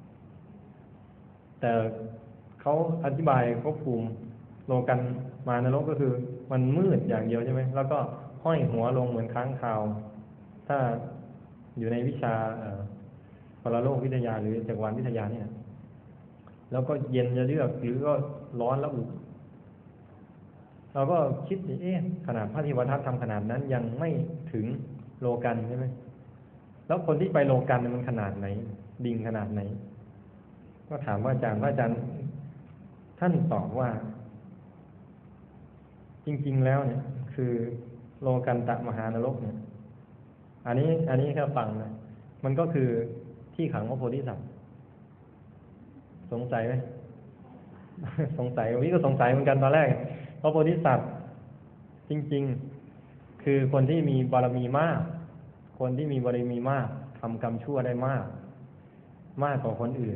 แต่เขาอธิบายควบคุมโลกันมหานรกก็คือมันมืดอย่างเดียวใช่ไหมแล้วก็ห้อยหัวลงเหมือนค้างคาวถ้าอยู่ในวิชาปรโลกวิทยาหรือจักรวาลวิทยาเนี่ยแล้วก็เย็นจะเลือกหรือก็ร้อนแล้วอุเราก็คิดเอ๊ะขนาดพระเทวทัตทำขนาดนั้นยังไม่ถึงโลกันใช่ไหมแล้วคนที่ไปโลกันมันขนาดไหนดิ่งขนาดไหนก็ถามว่าอาจารย์ว่าอาจารย์ท่านตอบว่าจริงๆแล้วเนี่ยคือโลกันตมหานรกเนี่ยอันนี้อันนี้แค่ฟังนะมันก็คือที่ขังพระโพธิสัตว์สงสัยไหม สงสัยวิก็สงสัยเหมือนกันตอนแรกพระโพธิสัตว์จริงๆคือคนที่มีบารมีมากคนที่มีบารมีมากทำกรรมชั่วได้มากมากกว่าคนอื่น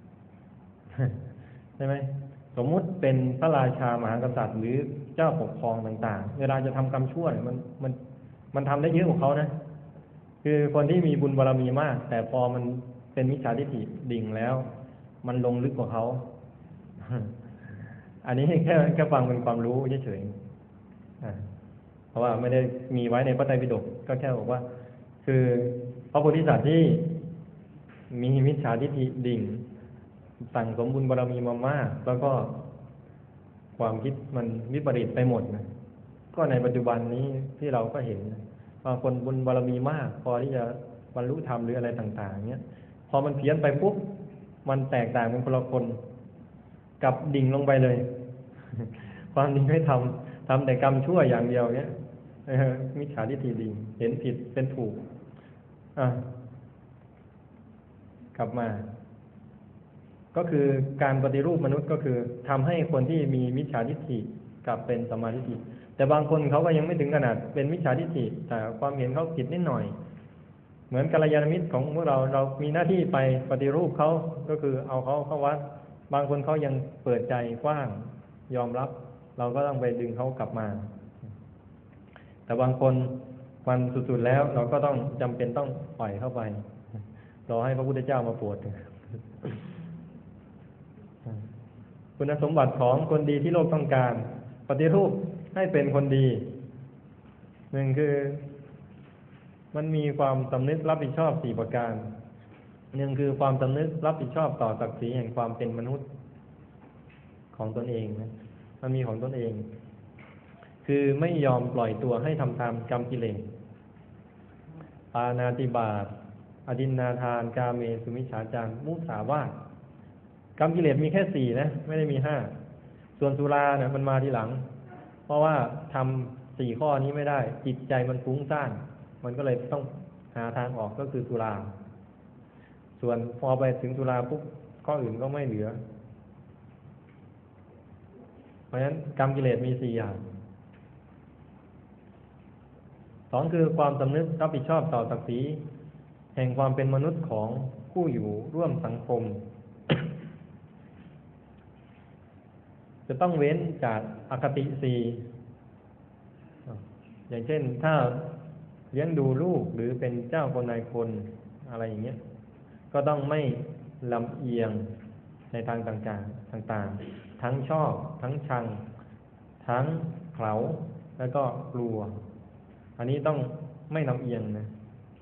ใช่ไหมสมมุติเป็นพระราชามหากษัตริย์หรือเจ้าปกครองต่างๆเวลาจะทำกรรมชั่วเนี่ยมันมันมันทำได้เยอะกว่าเขานะคือคนที่มีบุญบารมีมากแต่พอมันเป็นมิจฉาทิฏฐิดิ่งแล้วมันลงลึกกว่าเขา อันนี้แค่แค่ฟังเป็นความรู้เฉยๆเพราะว่าไม่ได้มีไว้ในพระไตรปิฎกก็แค่บอกว่าคือพระโพธิสัตว์ที่มีมิจฉาทิฏฐิดิ่งสั่งสมบุญบารมีมามากแล้วก็ความคิดมันวิปริตไปหมดนะก็ในปัจจุบันนี้ที่เราก็เห็นบางคนบุญบารมีมากพอที่จะบรรลุธรรมหรืออะไรต่างๆเนี้ยพอมันเพี้ยนไปปุ๊บมันแตกต่างเป็นคนละคนกับดิ่งลงไปเลย ความดีไม่ทำทำแต่กรรมชั่วอย่างเดียวเนี้ยมิจฉาทิฏฐิดิ่งเห็นผิดเป็นถูกอ่ะกลับมาก็คือการปฏิรูปมนุษย์ก็คือทำให้คนที่มีมิจฉาทิฏฐิกลับเป็นสัมมาทิฏฐิแต่บางคนเขาก็ยังไม่ถึงขนาดเป็นมิจฉาทิฏฐิแต่ความเห็นเขาผิดนิดหน่อยเหมือนกัลยาณมิตรของพวกเราเรามีหน้าที่ไปปฏิรูปเขาก็คือเอาเขาเข้าวัดบางคนเขายังเปิดใจกว้างยอมรับเราก็ต้องไปดึงเขากลับมาแต่บางคนมันสุดๆแล้วเราก็ต้องจำเป็นต้องปล่อยเข้าไปรอให้พระพุทธเจ้ามาโปรดคุณสมบัติของคนดีที่โลกต้องการปฏิรูปให้เป็นคนดีหนึ่งคือมันมีความสำนึกรับผิดชอบสี่ประการหนึ่งคือความสำนึกรับผิดชอบต่อศักดิ์ศรีแห่งความเป็นมนุษย์ของตนเองนะมันมีของตนเองคือไม่ยอมปล่อยตัวให้ทำตามกรรมกิเลสปาณาติบาตอทินนาทานกาเมสุมิจฉาจารมุสาวาทกรรมกิเลสมีแค่สี่นะไม่ได้มีห้าส่วนสุราเนี่ยมันมาทีหลังเพราะว่าทำสี่ข้อนี้ไม่ได้จิตใจมันฟุ้งซ่านมันก็เลยต้องหาทางออกก็คือสุราส่วนพอไปถึงสุราปุ๊บข้ออื่นก็ไม่เหลือเพราะฉะนั้นกรรมกิเลสมีสี่อย่างสองคือความสำนึกรับผิดชอบต่อศักดิ์ศรีแห่งความเป็นมนุษย์ของผู้อยู่ร่วมสังคม จะต้องเว้นจากอคติสี่อย่างเช่นถ้าเลี้ยงดูลูกหรือเป็นเจ้าคนนายคนอะไรอย่างเงี้ยก็ต้องไม่ลำเอียงในทางต่างๆต่างๆทั้งชอบทั้งชังทั้งเขลาแล้วก็กลัวอันนี้ต้องไม่ลำเอียงนะ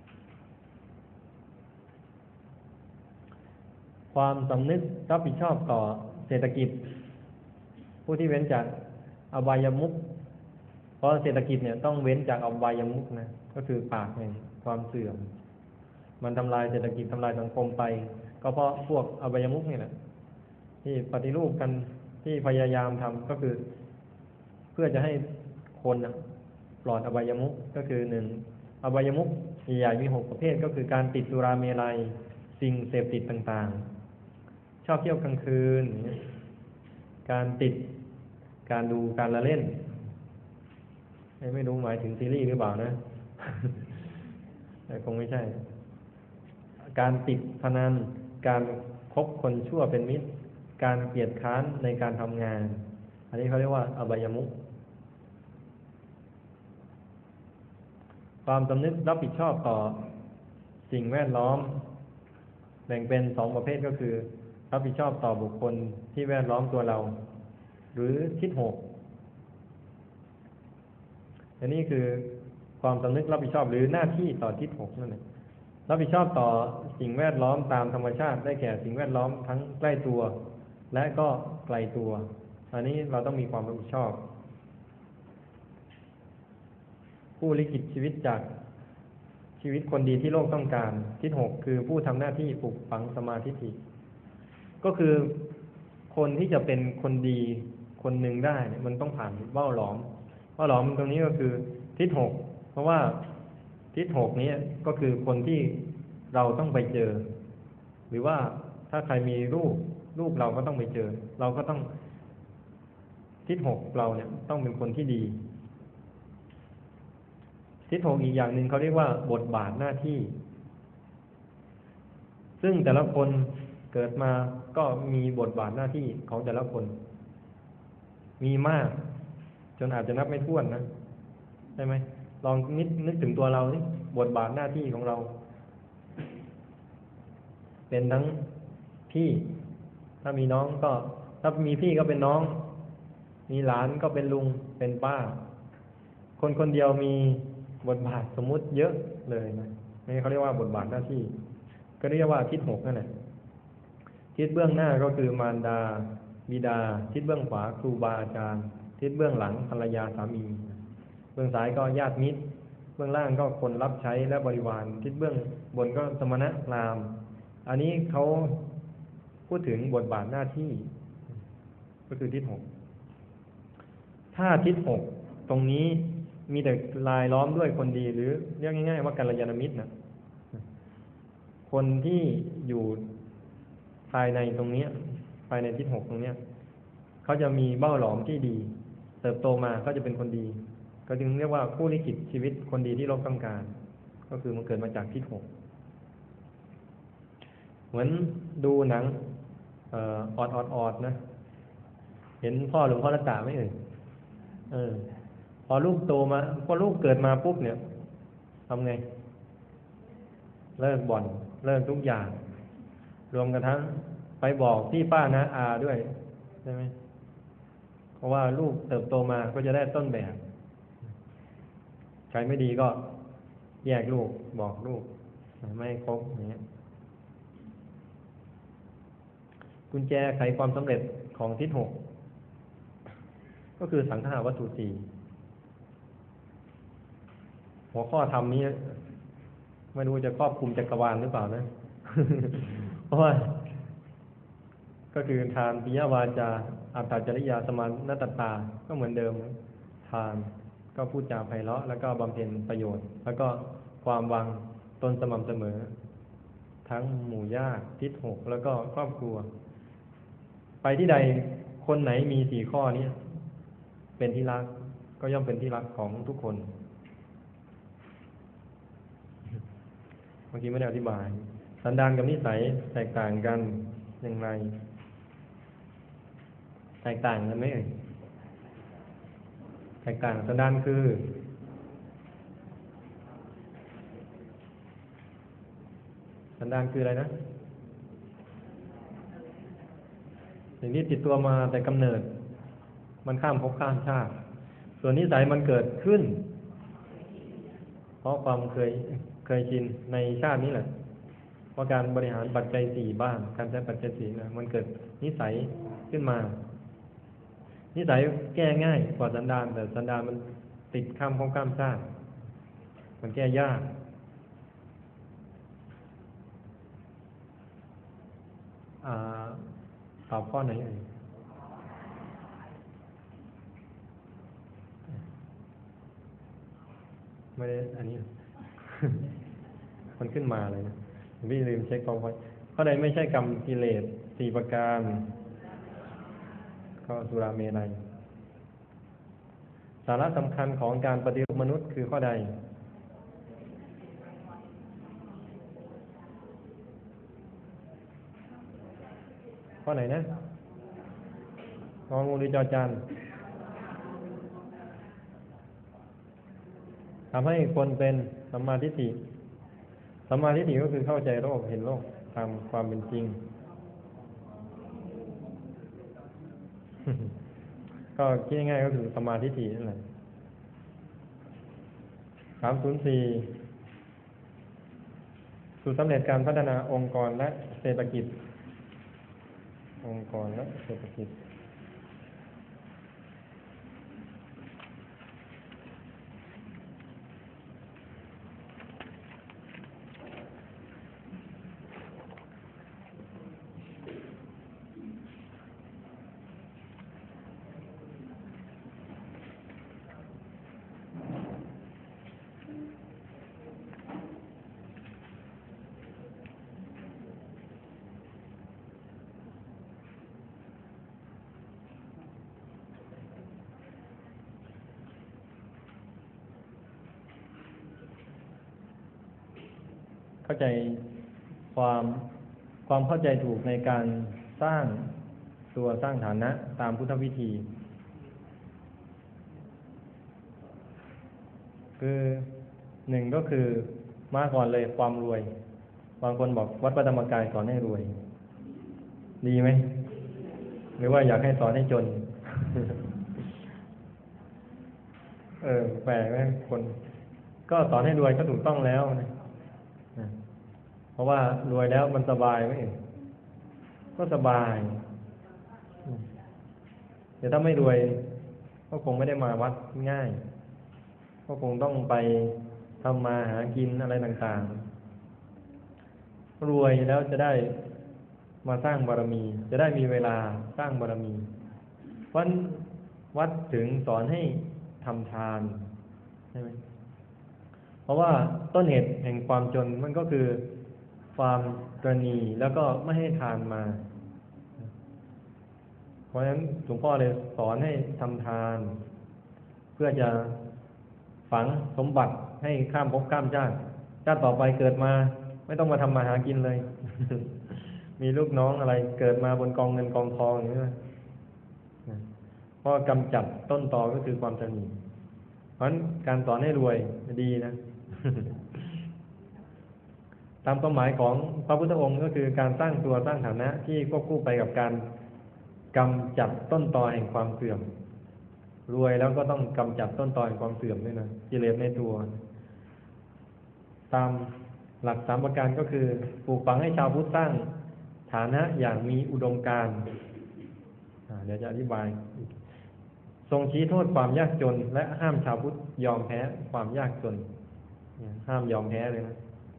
ความสำนึกรับผิดชอบต่อเศรษฐกิจผู้ที่เว้นจากอบายมุขเพราะเศรษฐกิจเนี่ยต้องเว้นจากอบายมุขนะก็คือปากแห่งความเสื่อมมันทำลายเศรษฐกิจทำลายสังคมไปก็เพราะพวกอบายมุขนี่แหละที่ปฏิรูปกันที่พยายามทำก็คือเพื่อจะให้คนปลอดอบายมุขก็คือหนึ่งอบายมุขใหญ่ๆมีหกประเภทก็คือการติดสุราเมลัยสิ่งเสพติดต่างๆชอบเที่ยวกลางคืนการติดการดูการละเล่นไม่รู้หมายถึงซีรีส์หรือเปล่านะแต่คงไม่ใช่การติดพนันการคบคนชั่วเป็นมิตรการเกียจคร้านในการทำงานอันนี้เขาเรียกว่าอบายมุขความสำนึกรับผิดชอบต่อสิ่งแวดล้อมแบ่งเป็นสองประเภทก็คือรับผิดชอบต่อบุคคลที่แวดล้อมตัวเราหรือทิฏฐิอันนี้คือความสำนึกรับผิดชอบหรือหน้าที่ต่อทิฏฐินั่นเองรับผิดชอบต่อสิ่งแวดล้อมตามธรรมชาติได้แก่สิ่งแวดล้อมทั้งใกล้ตัวและก็ไกลตัวอันนี้เราต้องมีความรับผิดชอบผู้ลิขิตชีวิตจากชีวิตคนดีที่โลกต้องการทิฏฐิคือผู้ทำหน้าที่ปลูกฝังสมาธิิก็คือคนที่จะเป็นคนดีคนหนึ่งได้เนี่ยมันต้องผ่านเบ้าหลอมเบ้าหลอมตรงนี้ก็คือทิฏฐิเพราะว่าทิฏฐินี้ก็คือคนที่เราต้องไปเจอหรือว่าถ้าใครมีลูกลูกเราก็ต้องไปเจอเราก็ต้องทิฏฐิเราเนี่ยต้องเป็นคนที่ดีทิฏฐิอีกอย่างหนึ่งเขาเรียกว่าบทบาทหน้าที่ซึ่งแต่ละคนเกิดมาก็มีบทบาทหน้าที่ของแต่ละคนมีมากจนอาจจะนับไม่ถ้วนนะใช่ไหมลองนิดนึกถึงตัวเรานี่บทบาทหน้าที่ของเราเป็นทั้งพี่ถ้ามีน้องก็ถ้ามีพี่ก็เป็นน้องมีหลานก็เป็นลุงเป็นป้าคนคนเดียวมีบทบาทสมมุติเยอะเลยนะนี่เขาเรียกว่าบทบาทหน้าที่ก็เรียกว่าทิศหกนั่นแหละทิศเบื้องหน้าก็คือมารดาบิดาทิศเบื้องขวาครูบาอาจารย์ทิศเบื้องหลังภรรยาสามีเบื้องซ้ายก็ญาติมิตรเบื้องล่างก็คนรับใช้และบริวารทิศเบื้องบนก็สมณะพราหมณ์อันนี้เขาพูดถึงบทบาทหน้าที่ก็คือทิศหกถ้าทิศหกตรงนี้มีแต่ลายล้อมด้วยคนดีหรือเรียกง่ายๆว่ากัลยาณมิตรนะคนที่อยู่ภายในตรงนี้ภายในทิศหกตรงนี้เขาจะมีเบ้าหลอมที่ดีเติบโตมาก็จะเป็นคนดีก็จึงเรียกว่าผู้ลิขิตชีวิตคนดีที่โลกต้องการก็คือมันเกิดมาจากทิศหกเหมือนดูหนังเอ่อออดออดออดนะเห็นพ่อหลวงพ่อรัตตาไหมเอ่ยเออพอลูกโตมาพอลูกเกิดมาปุ๊บเนี่ยทำไงเลิกบ่อนเลิกทุกอย่างรวมกันทั้งไปบอกพี่ป้านะอาด้วยใช่ไหมเพราะว่าลูกเติบโตมาก็จะได้ต้นแบบใครไม่ดีก็แยกลูกบอกลูกไม่ครบอย่างเงี้ยกุญแจไขความสำเร็จของทิศหกก็คือสังขารวัตถุสี่หัวข้อธรรมนี้ไม่รู้จะครอบคลุมจักรวาลหรือเปล่านะ เพราะว่าก็คือทานปิยวาจาอัตตจริยาสมานตตาก็เหมือนเดิมทานก็พูดจาไพเราะแล้วก็บำเพ็ญประโยชน์ แล้วก็ความวางตนสม่ำเสมอทั้งหมู่ญาติทิศหกแล้วก็ครอบครัวไปที่ใดคนไหนมีสี่ข้อนี้เป็นที่รักก็ย่อมเป็นที่รักของทุกคนเมื่อกี้ไม่ได้อธิบายสันดานกับนิสัยแตกต่างกันอย่างไรแตกต่างกันไหมเอ่ยแตกต่างสันดานคือสันดานคืออะไรนะสิ่งที่ติดตัวมาแต่กำเนิดมันข้ามภพข้ามชาติส่วนนิสัยมันเกิดขึ้นเพราะความเคยเคยชินในชาตินี้แหละเพราะการบริหารปัจจัยสี่บ้างการใช้ปัจจัยสี่นะมันเกิดนิสัยขึ้นมานิสัยแก้ง่ายกว่าสันดานแต่สันดานมันติดข้ามภพข้ามชาติมันแก้ยากอ่าตอบข้อไหนเอ่ยไม่ได้อันนี้ มันขึ้นมาเลยนะพี่ลืมเช็คกองไว้ข้อใดไม่ใช่กรรมกิเลสสี่ประการก็สุราเมรัยสาระสำคัญของการปฏิรูปมนุษย์คือข้อใดข้อไหนนะงองูหรือจอจานทำให้คนเป็นสัมมาทิฏฐิสัมมาทิฏฐิก็คือเข้าใจโลกเห็นโลกตามความเป็นจริง ก็คิดง่ายๆก็คือสัมมาทิฏฐินั่นแหละสามศูนย์สี่สูตรสำเร็จการพัฒนาองค์กรและเศรษฐกิจองค์กรและเศรษฐกิจเข้าใจความความเข้าใจถูกในการสร้างตัวสร้างฐานะตามพุทธวิธีคือหนึ่งก็คือมาก่อนเลยความรวยบางคนบอกวัดพระธรรมกายสอนให้รวยดีไหมหรือว่าอยากให้สอนให้จน เออแปลกไหมคนก็สอนให้รวยก็ถูกต้องแล้วนะเพราะว่ารวยแล้วมันสบายไหมก็สบายแต่ถ้าไม่รวยก็คงไม่ได้มาวัดง่ายก็คงต้องไปทำมาหากินอะไรต่างๆรวยแล้วจะได้มาสร้างบารมี จะได้มีเวลาสร้างบารมีวัดวัดถึงสอนให้ทำทานใช่ไหมเพราะว่าต้นเหตุแห่งความจนมันก็คือความตระหนี่แล้วก็ไม่ให้ทานมาเพราะฉะนั้นหลวงพ่อเลยสอนให้ทำทานเพื่อจะฝังสมบัติให้ข้ามภพข้ามชาติชาติต่อไปเกิดมาไม่ต้องมาทำมาหากินเลย มีลูกน้องอะไรเกิดมาบนกองเงินกองทองอย่างนี้นะเพราะกำจัดต้นตอก็คือความตระหนี่เพราะฉะนั้นการสอนให้รวยดีนะ ตามความหมายของพระพุทธองค์ก็คือการสร้างตัวสร้างฐานะที่ควบคู่ไปกับการกำจัดต้นตอแห่งความเสื่อมรวยแล้วก็ต้องกำจัดต้นตอแห่งความเสื่อมด้วยนะกิเลสในตัวตามหลักสามประการก็คือปลูกฝังให้ชาวพุทธสร้างฐานะอย่างมีอุดมการณ์เดี๋ยวจะอธิบายทรงชี้โทษความยากจนและห้ามชาวพุทธยอมแพ้ความยากจนห้ามยอมแพ้เลยนะ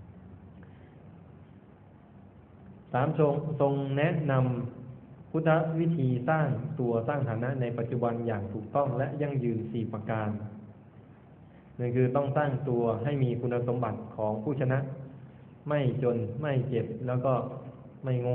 สามทรงทรงแนะนำพุทธวิธีสร้างตัวสร้างฐานะในปัจจุบันอย่างถูกต้องและยั่งยืนสี่ประการนั่นคือต้องสร้างตัวให้มีคุณสมบัติของผู้ชนะไม่จนไม่เจ็บแล้วก็ไม่โง่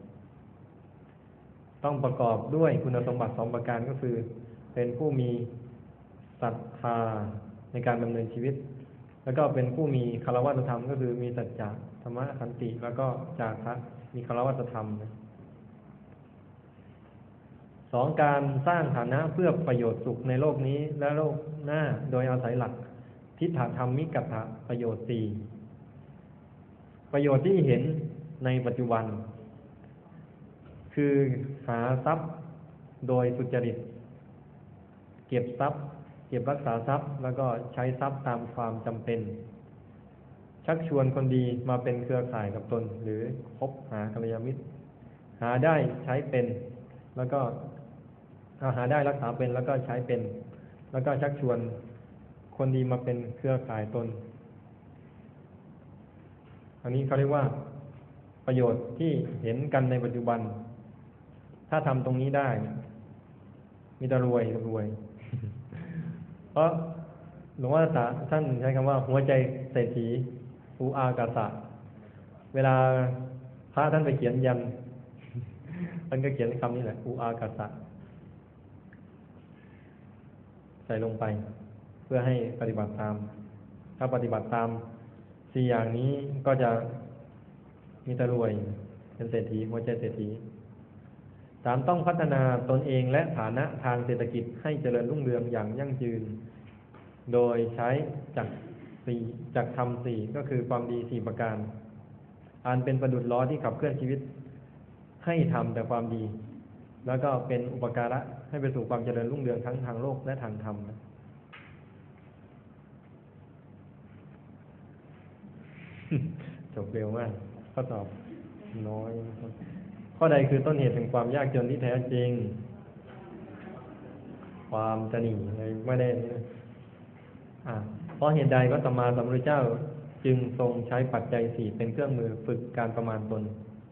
ต้องประกอบด้วยคุณสมบัติสองประการก็คือเป็นผู้มีศรัทธาในการดำเนินชีวิตแล้วก็เป็นผู้มีคารวะธรรมก็คือมีสัจจะธรรมะขันติแล้วก็จาคะมีคารวะธรรมสองการสร้างฐานะเพื่อประโยชน์สุขในโลกนี้และโลกหน้าโดยอาศัยหลักทิฏฐธรรมิกัตถะประโยชน์สี่ประโยชน์ที่เห็นในปัจจุบันคือหาทรัพย์โดยสุจริตเก็บทรัพย์เก็บรักษาทรัพย์แล้วก็ใช้ทรัพย์ตามความจำเป็นชักชวนคนดีมาเป็นเครือข่ายกับตนหรือคบหากัลยาณมิตรหาได้ใช้เป็นแล้วก็หาได้รักษาเป็นแล้วก็ใช้เป็นแล้วก็ชักชวนคนดีมาเป็นเครือข่ายตนอันนี้เขาเรียกว่าประโยชน์ที่เห็นกันในปัจจุบันถ้าทำตรงนี้ได้มีแต่รวยรวยเพราะหลวงพ่อท่านใช้คำว่าหัวใจเศรษฐีอุอากาสะเวลาพระท่านไปเขียนยันท่านก็เขียนคำนี้แหละอุอากาสะใส่ลงไปเพื่อให้ปฏิบัติตามถ้าปฏิบัติตามสี่อย่างนี้ก็จะมีแต่รวยเป็นเศรษฐีหัวใจเศรษฐีสามต้องพัฒนาตนเองและฐานะทางเศรษฐกิจให้เจริญรุ่งเรืองอย่างยั่งยืนโดยใช้จักสี่จักธรรมสี่ก็คือความดีสี่ประการอันเป็นประดุจล้อที่ขับเคลื่อนชีวิตให้ทำแต่ความดีแล้วก็เป็นอุปการะให้ไปสู่ความเจริญรุ่งเรืองทั้งทางโลกและทางธรรมจบเร็วมากข้อตอบน้อยข้อใดคือต้นเหตุแห่งความยากจนที่แท้จริงความตนีอะไรไม่ได้นี่นะอ่าเพราะเหตุใดก็สัมมาสัมพุทธเจ้าจึงทรงใช้ปัจจัยสี่เป็นเครื่องมือฝึกการประมาณตน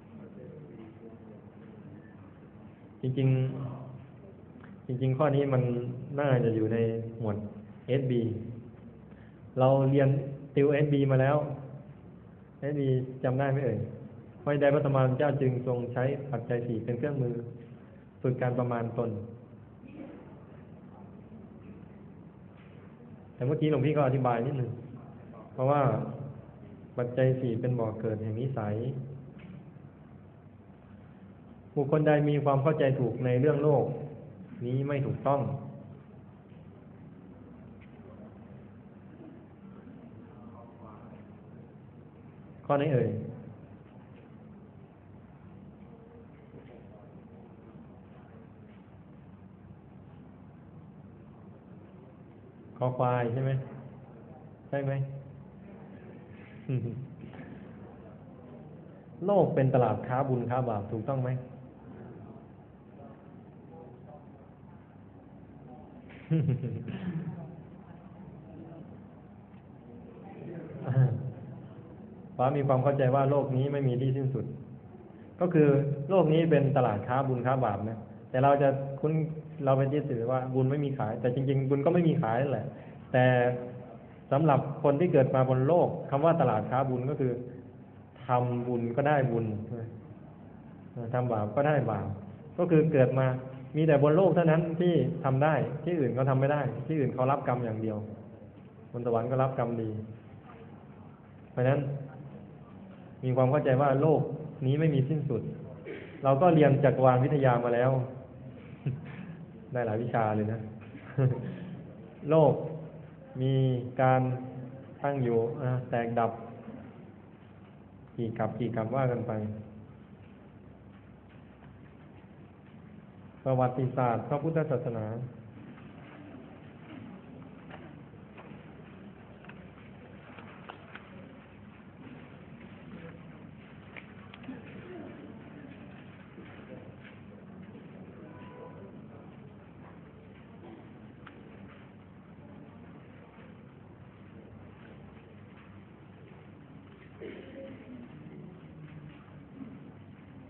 จริงๆจริงๆข้อนี้มันน่าจะอยู่ในหมวด เอส บี เราเรียนติว เอส บี มาแล้ว เอส บี จำได้ไหมเอ่ยเพราะใดพระสัมมาสัมพุทธเจ้าจึงทรงใช้ปัจจัยสี่เป็นเครื่องมือฝึกการประมาณตนแต่เมื่อกี้หลวงพี่ก็อธิบายนิดหนึ่งเพราะว่าปัจจัยสี่เป็นบ่อเกิดแห่งนิสัยบุคคลใดมีความเข้าใจถูกในเรื่องโลกนี้ไม่ถูกต้องข้อไหนเอ่ยคอควายใช่ไหมใช่ไหม โลกเป็นตลาดค้าบุญค้าบาปถูกต้องไหม ฟ้ามีความเข้าใจว่าโลกนี้ไม่มีที่สิ้นสุดก็คือโลกนี้เป็นตลาดค้าบุญค้าบาปนะแต่เราจะคุ้นเราไปยึดถือว่าบุญไม่มีขายแต่จริงๆบุญก็ไม่มีขายนั่นแหละแต่สำหรับคนที่เกิดมาบนโลกคำว่าตลาดค้าบุญก็คือทำบุญก็ได้บุญทำบาปก็ได้บาปก็คือเกิดมามีแต่บนโลกเท่านั้นที่ทำได้ที่อื่นเขาทำไม่ได้ที่อื่นเขารับกรรมอย่างเดียวบนสวรรค์ก็รับกรรมดีเพราะฉะนั้นมีความเข้าใจว่าโลกนี้ไม่มีสิ้นสุดเราก็เรียนจักรวาลวิทยามาแล้ว ได้หลายวิชาเลยนะ โลกมีการตั้งอยู่แตกดับกี่กับกี่กับว่ากันไปประวัติศาสตร์พระพุทธศาสนา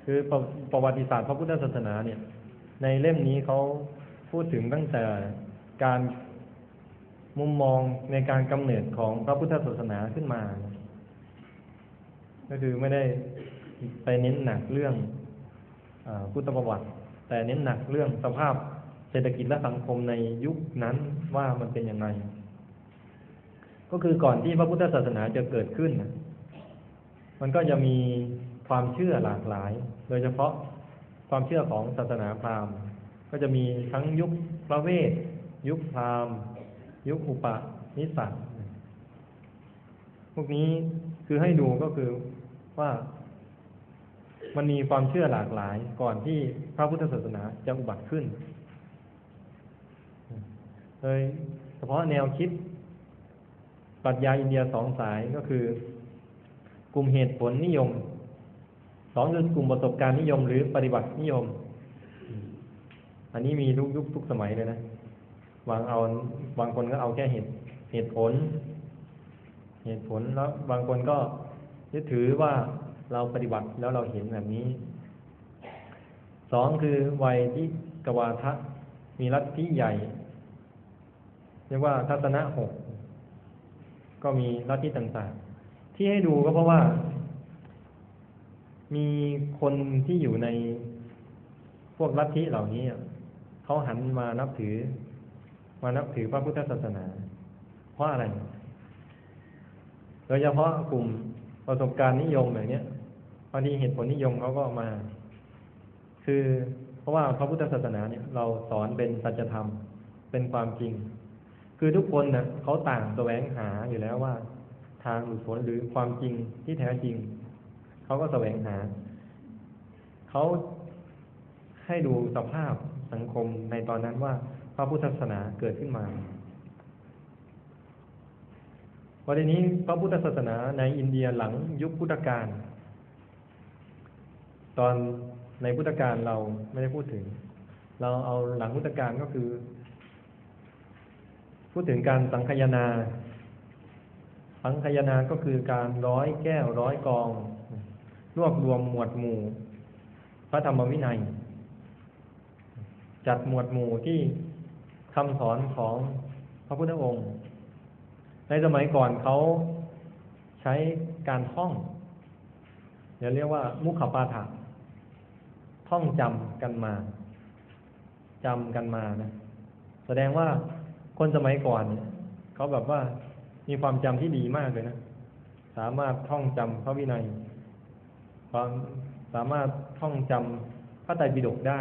คือประประวัติศาสตร์พระพุทธศาสนาเนี่ย ในเล่มนี้เขาพูดถึงตั้งแต่การมุมมองในการกำเนิดของพระพุทธศาสนาขึ้นมา ก็คือไม่ได้ไปเน้นหนักเรื่องพุทธประวัติ แต่เน้นหนักเรื่องสภาพเศรษฐกิจและสังคมในยุคนั้นว่ามันเป็นยังไง ก็คือก่อนที่พระพุทธศาสนาจะเกิดขึ้น มันก็จะมีความเชื่อหลากหลาย โดยเฉพาะความเชื่อของศาสนาพราหมณ์ ก็จะมีทั้งยุคพระเวท ยุคพราหมณ์ ยุคอุปนิสัช พวกนี้คือให้ดูก็คือว่ามันมีความเชื่อหลากหลายก่อนที่พระพุทธศาสนาจะอุบัติขึ้น โดยเฉพาะแนวคิดปรัชญาอินเดียสองสายก็คือกลุ่มเหตุผลนิยมสองคือกลุ่มประสบการณ์นิยมหรือปฏิบัตินิยม อันนี้มีทุกยุคทุกสมัยเลยนะบางเอาบางคนก็เอาแค่เหตุเหตุผล เหตุผลแล้วบางคนก็ยึดถือว่าเราปฏิบัติแล้วเราเห็นแบบนี้สองคือวัยที่กวาทะมีลัทธิใหญ่เรียกว่าทัศนะหกก็มีลัทธิต่างๆที่ให้ดูก็เพราะว่ามีคนที่อยู่ในพวกลัทธิเหล่านี้เขาหันมานับถือมานับถือพระพุทธศาสนาเพราะอะไรโดยเฉพาะกลุ่มประสบการณ์นิยมแบบนี้บางทีเหตุผลนิยมเขาก็มาคือเพราะว่าพระพุทธศาสนาเนี่ยเราสอนเป็นสัจธรรมเป็นความจริงคือทุกคนนะเขาต่างแสวงหาอยู่แล้วว่าทางหลุดพ้นหรือความจริงที่แท้จริงเขาก็แสวงหาเขาให้ดูสภาพสังคมในตอนนั้นว่าพระพุทธศาสนาเกิดขึ้นมาวันนี้พระพุทธศาสนาในอินเดียหลังยุคพุทธกาลตอนในพุทธกาลเราไม่ได้พูดถึงเราเอาหลังพุทธกาลก็คือพูดถึงการสังคายนาสังคายนาก็คือการร้อยแก้วร้อยกองรวบรวมหมวดหมู่พระธรรมวินัยจัดหมวดหมู่ที่คำสอนของพระพุทธองค์ในสมัยก่อนเขาใช้การท่องเดี๋ยวเรียกว่ามุขปาฐะท่องจำกันมาจำกันมานะแสดงว่าคนสมัยก่อนเขาแบบว่ามีความจำที่ดีมากเลยนะสามารถท่องจำพระวินัยความสามารถท่องจำพระไตรปิฎกได้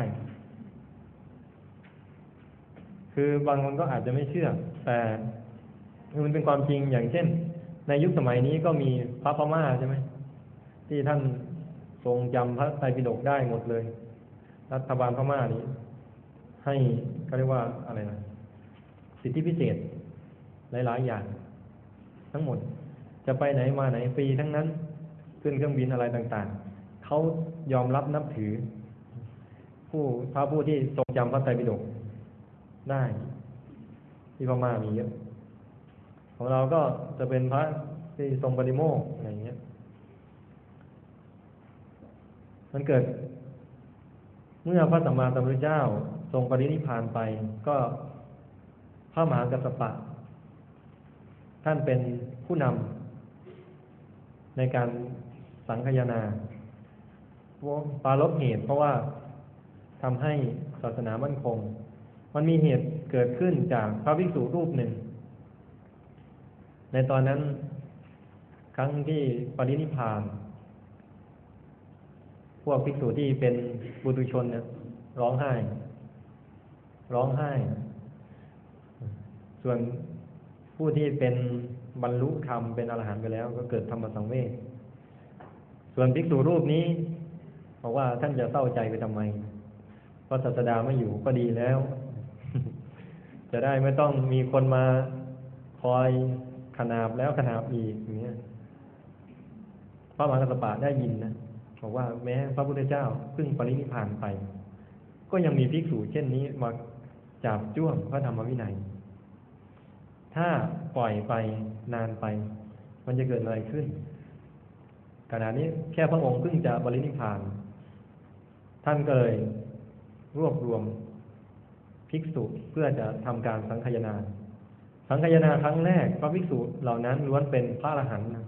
คือบางคนก็อาจจะไม่เชื่อแต่มันเป็นความจริงอย่างเช่นในยุคสมัยนี้ก็มีพระพม่าใช่ไหมที่ท่านทรงจำพระไตรปิฎกได้หมดเลยรัฐบาลพม่านี้ให้เขาเรียกว่าอะไรนะสิทธิพิเศษหลายๆอย่างทั้งหมดจะไปไหนมาไหนฟรีทั้งนั้นขึ้นเครื่องบินอะไรต่างๆเขายอมรับนับถือผู้พระผู้ที่ทรงจำพระไตรปิฎกได้ที่พม่ามีเยอะของเราก็จะเป็นพระที่ทรงปฏิโมกข์อะไรอย่างเงี้ยมันเกิดเมื่อพระสัมมาสัมพุทธเจ้าทรงปรินิพพานไปก็พระมหากัสสปะท่านเป็นผู้นำในการสังคายนาปรารภเหตุเพราะว่าทำให้ศาสนามั่นคงมันมีเหตุเกิดขึ้นจากพระภิกษุรูปหนึ่งในตอนนั้นครั้งที่ปรินิพพานพวกภิกษุที่เป็นปุถุชนเนี่ยร้องไห้ร้องไห้ส่วนผู้ที่เป็นบรรลุธรรมเป็นอรหันต์ไปแล้วก็เกิดธรรมสังเวชส่วนภิกษุรูปนี้บอกว่าท่านจะเศร้าใจไปทำไมเพราะศาสดาไม่อยู่ก็ดีแล้ว จะได้ไม่ต้องมีคนมาคอยขนาบแล้วขนาบอีกอย่างเงี้ยพระมหากัสสปะได้ยินนะบอกว่าแม้พระพุทธเจ้าเพิ่งปรินิพพานไปก็ยังมีภิกษุเช่นนี้มาจับจ้วงพระธรรมวินัยถ้าปล่อยไปนานไปมันจะเกิดอะไรขึ้นขณะนี้แค่พระองค์เพิ่งจะปรินิพพานท่านก็เลยรวบรวมภิกษุเพื่อจะทำการสังคายนาสังคายนาครั้งแรกพระภิกษุเหล่านั้นล้วนเป็นพระอรหันต์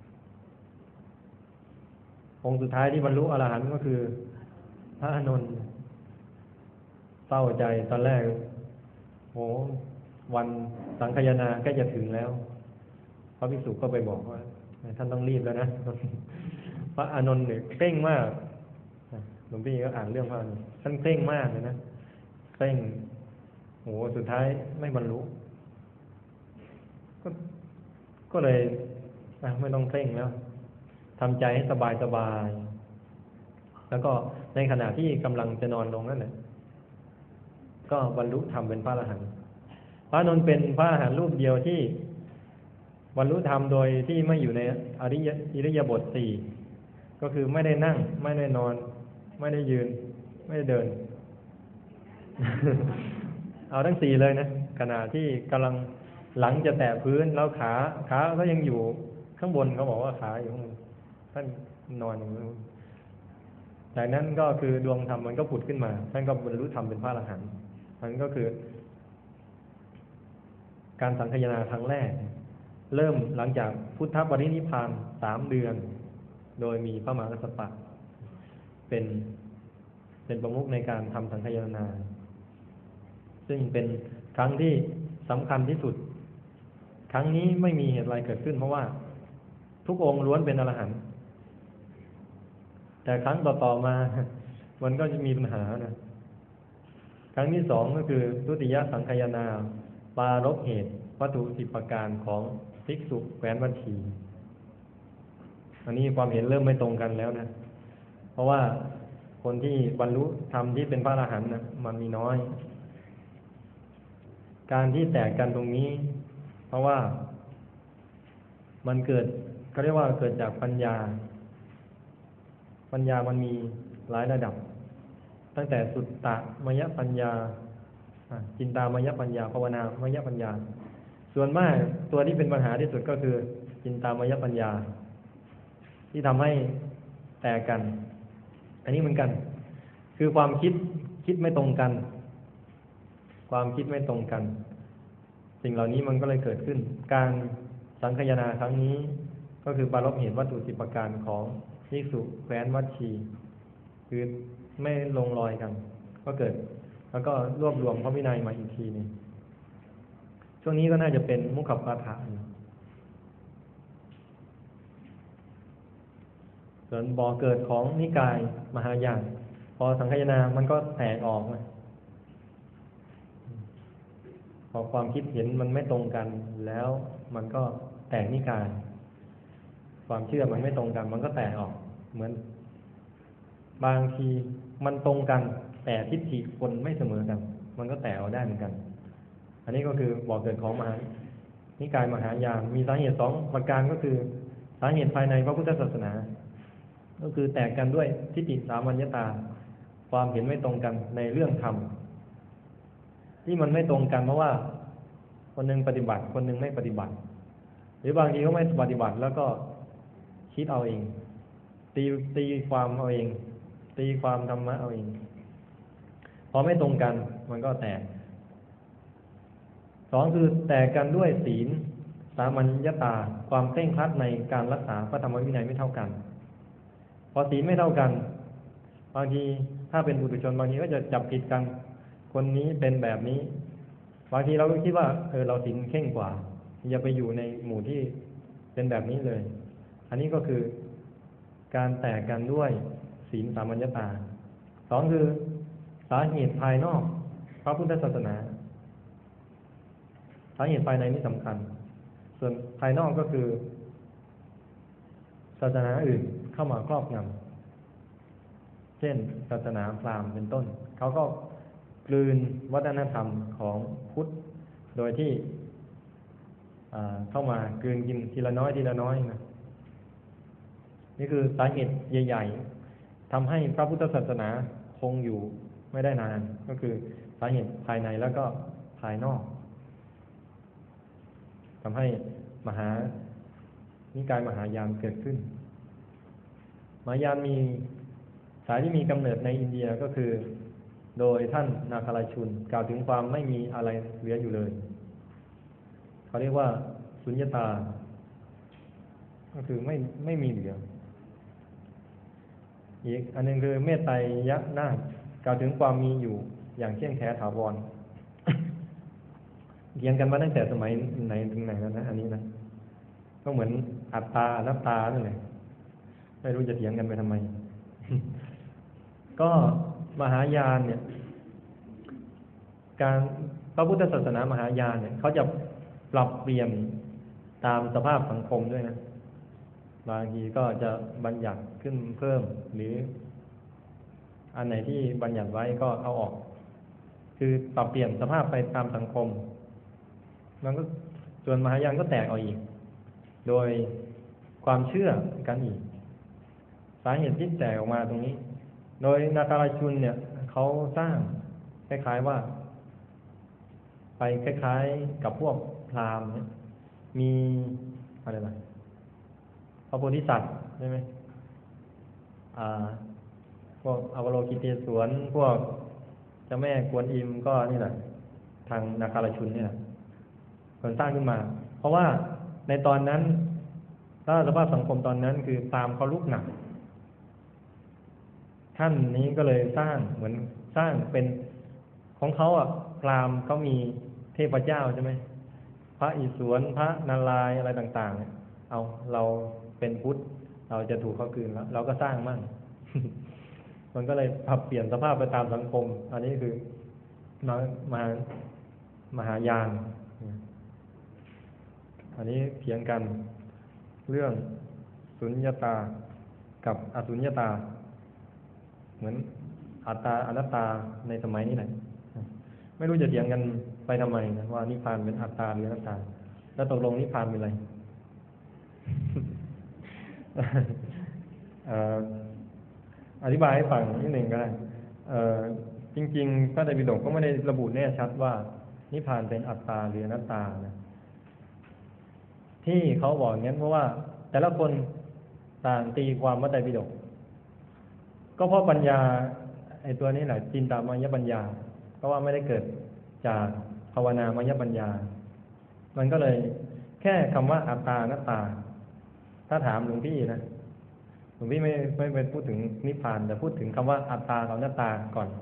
องค์สุดท้ายที่บรรลุอรหันต์ก็คือพระอานนท์เศร้าใจตอนแรกโอ้วันสังคายนาใกล้จะถึงแล้วพระภิกษุก็ไปบอกว่าท่านต้องรีบแล้วนะพระอานนท์เนี่ยเคร่งมากหลวงพี่ก็อ่านเรื่องพระอานนท์ท่านเคร่งมากเลยนะเคร่งโหสุดท้ายไม่บรรลุก็ก็เลยไม่ต้องเคร่งแล้วทำใจให้สบายสบายแล้วก็ในขณะที่กำลังจะนอนลงนั่นแหละก็บรรลุธรรมเป็นพระอรหันต์พระอานนท์เป็นพระอรหันต์รูปเดียวที่บรรลุธรรมโดยที่ไม่อยู่ในอริยอิริยาบถสี่ก็คือไม่ได้นั่งไม่ได้นอนไม่ได้ยืนไม่ได้เดิน เอาทั้งสี่เลยนะขณะที่กำลังหลังจะแตะพื้นแล้วขาขาก็ยังอยู่ข้างบนเขาบอกว่าขาอยู่ข้างบนท่านนอนอย่างนี้จากนั้นก็คือดวงธรรมมันก็ผุดขึ้นมาท่านก็บรรลุธรรมเป็นพระอรหันต์มันก็คือการสังคายนาครั้งแรกเริ่มหลังจากพุทธปรินิพพานสามเดือนโดยมีพระมหากัสสปะเป็นเป็นประมุขในการทำสังคายนาซึ่งเป็นครั้งที่สำคัญที่สุดครั้งนี้ไม่มีเหตุอะไรเกิดขึ้นเพราะว่าทุกองค์ล้วนเป็นอรหันต์แต่ครั้งต่อๆมามันก็จะมีปัญหานะครั้งที่สองก็คือทุติยสังคายนาปารภเหตุวัตถุสิบประการของภิกษุแคว้นวัตถีอันนี้ความเห็นเริ่มไม่ตรงกันแล้วนะเพราะว่าคนที่บรรลุธรรมที่เป็นพระอรหันต์นะมันมีน้อยการที่แตกกันตรงนี้เพราะว่ามันเกิดเขาเรียกว่าเกิดจากปัญญาปัญญามันมีหลายระดับตั้งแต่สุตตะมยปัญญาจินตามยปัญญาภาวนามยปัญญาส่วนมากตัวที่เป็นปัญหาที่สุดก็คือจินตามยปัญญาที่ทำให้แตกกันอันนี้เหมือนกันคือความคิดคิดไม่ตรงกันความคิดไม่ตรงกันสิ่งเหล่านี้มันก็เลยเกิดขึ้นการสังคายนาครั้งนี้ก็คือปารภเหตุวัตถุสิบประการของภิกษุแคว้นวัชชีคือไม่ลงรอยกันก็เกิดแล้วก็รวบรวมพระวินัยมาอีกทีนึงช่วงนี้ก็น่าจะเป็นมุขปาฐะส่วนบ่อเกิดของนิกายมหายานพอสังคายนามันก็แตกออกนะพอความคิดเห็นมันไม่ตรงกันแล้วมันก็แตกนิกายความเชื่อมันไม่ตรงกันมันก็แตกออกเหมือนบางทีมันตรงกันแต่ทิฏฐิคนไม่เสมอกันมันก็แตกออกได้เหมือนกันอันนี้ก็คือบ่อเกิดของมหานิกายมหายานมีสาเหตุสองประการก็คือสาเหตุภายในพระพุทธศาสนาก็คือแตกกันด้วยทิฏฐิสามัญญตาความเห็นไม่ตรงกันในเรื่องธรรมที่มันไม่ตรงกันเพราะว่าคนหนึ่งปฏิบัติคนหนึ่งไม่ปฏิบัติหรือบางทีก็ไม่ปฏิบัติแล้วก็คิดเอาเองตีตีความเอาเองตีความธรรมะเอาเองพอไม่ตรงกันมันก็แตกสองคือแตกกันด้วยศีลสามัญญตาความเคร่งครัดในการรักษาพระธรรมวินัยไม่เท่ากันพอศีลไม่เท่ากันบางทีถ้าเป็นปุถุชนบางทีก็จะจับผิดกันคนนี้เป็นแบบนี้บางทีเราก็คิดว่าเออเราศีลเข่งกว่าอย่าไปอยู่ในหมู่ที่เป็นแบบนี้เลยอันนี้ก็คือการแตกกันด้วยศีลสามัญญตาสองคือสาเหตุภายนอกพระพุทธศาสนาสาเหตุภายในนี่สำคัญส่วนภายนอกก็คือศาสนาอื่นเข้ามาครอบงำเช่นศาสนาพราหมณ์เป็นต้นเขาก็กลืนวัฒนธรรมของพุทธโดยที่เข้ามากลืนกินทีละน้อยทีละน้อยนะนี่คือสาเหตุใหญ่ๆทำให้พระพุทธศาสนาคงอยู่ไม่ได้นานก็คือสาเหตุภายในแล้วก็ภายนอกทำให้มหานิกายมหายานเกิดขึ้นมหายานมีสายที่มีกำเนิดในอินเดียก็คือโดยท่านนาคาราชุนกล่าวถึงความไม่มีอะไรเหลืออยู่เลยเขาเรียกว่าสุญญตาก็คือไม่ไม่มีเหลืออีกอันนึงคือเมตไตรยนาถกล่าวถึงความมีอยู่อย่างเที่ยงแท้ถาวร เรียนกันมาตั้งแต่สมัยไหนถึงไหนแล้วนะอันนี้นะก็เหมือนอัตตาอนัตตานั่นแหละไม่รู้จะเถียงกันไปทำไม ก็มหายานเนี่ยการพระพุทธศาสนามหายานเนี่ยเขาจะปรับเปลี่ยนตามสภาพสังคมด้วยนะบางทีก็จะบัญญัติขึ้นเพิ่มหรืออันไหนที่บัญญัติไว้ก็เอาออกคือปรับเปลี่ยนสภาพไปตามสังคมมันก็ส่วนมหายานก็แตกออกอีกโดยความเชื่อกันอีกสาเหตุที่แตกออกมาตรงนี้โดยนาคาราชุนเนี่ยเขาสร้างคล้ายๆว่าไปคล้ายๆกับพวกพราหมณ์เนี่ยมีอะไรล่ะพระโพธิสัตว์ใช่ไหมอ่าพวกอวโลกิเตศวรพวกเจ้าแม่กวนอิมก็นี่แหละทางนาคาราชุนเนี่ยคนสร้างขึ้นมาเพราะว่าในตอนนั้นถ้าสภาพสังคมตอนนั้นคือตามเขาลุกหนักท่านนี้ก็เลยสร้างเหมือนสร้างเป็นของเขาอ่ะพราหมณ์เขามีเทพเจ้าใช่ไหมพระอิศวรพระนารายณ์อะไรต่างๆเนี่ยเอาเราเป็นพุทธเราจะถูกเขาคืนแล้วเราก็สร้างมั่ง มันก็เลยปรับเปลี่ยนสภาพไปตามสังคมอันนี้คือมามามหายานอันนี้เถียงกันเรื่องสุญญตากับอสุญญตาเหมือนอัตตาอนัตตาในสมัยนี้แหละไม่รู้จะเถียงกันไปทำไมนะว่านิพพานเป็นอัตตาหรืออนัตตาแล้วตกลงนิพพานเป็นอะไร อธิบายให้ฟังนิดหนึ่งก็ได้จริงๆพระไตรปิฎกก็ไม่ได้ระบุแน่ชัดว่านิพพานเป็นอัตตาหรืออนัตตานะที่เขาบอกงั้นเพราะว่าแต่ละคนต่างตีความพระไตรปิฎกก็เพราะปัญญาไอ้ตัวนี้แหละจินตามายปัญญาเพราะว่าไม่ได้เกิดจากภาวนามายปัญญามันก็เลยแค่คำว่าอัตตาอนัตตาถ้าถามหลวงพี่นะหลวงพี่ไม่ไม่ไปพูดถึงนิพพานแต่พูดถึงคำว่าอัตตากับอนัตตาก่อน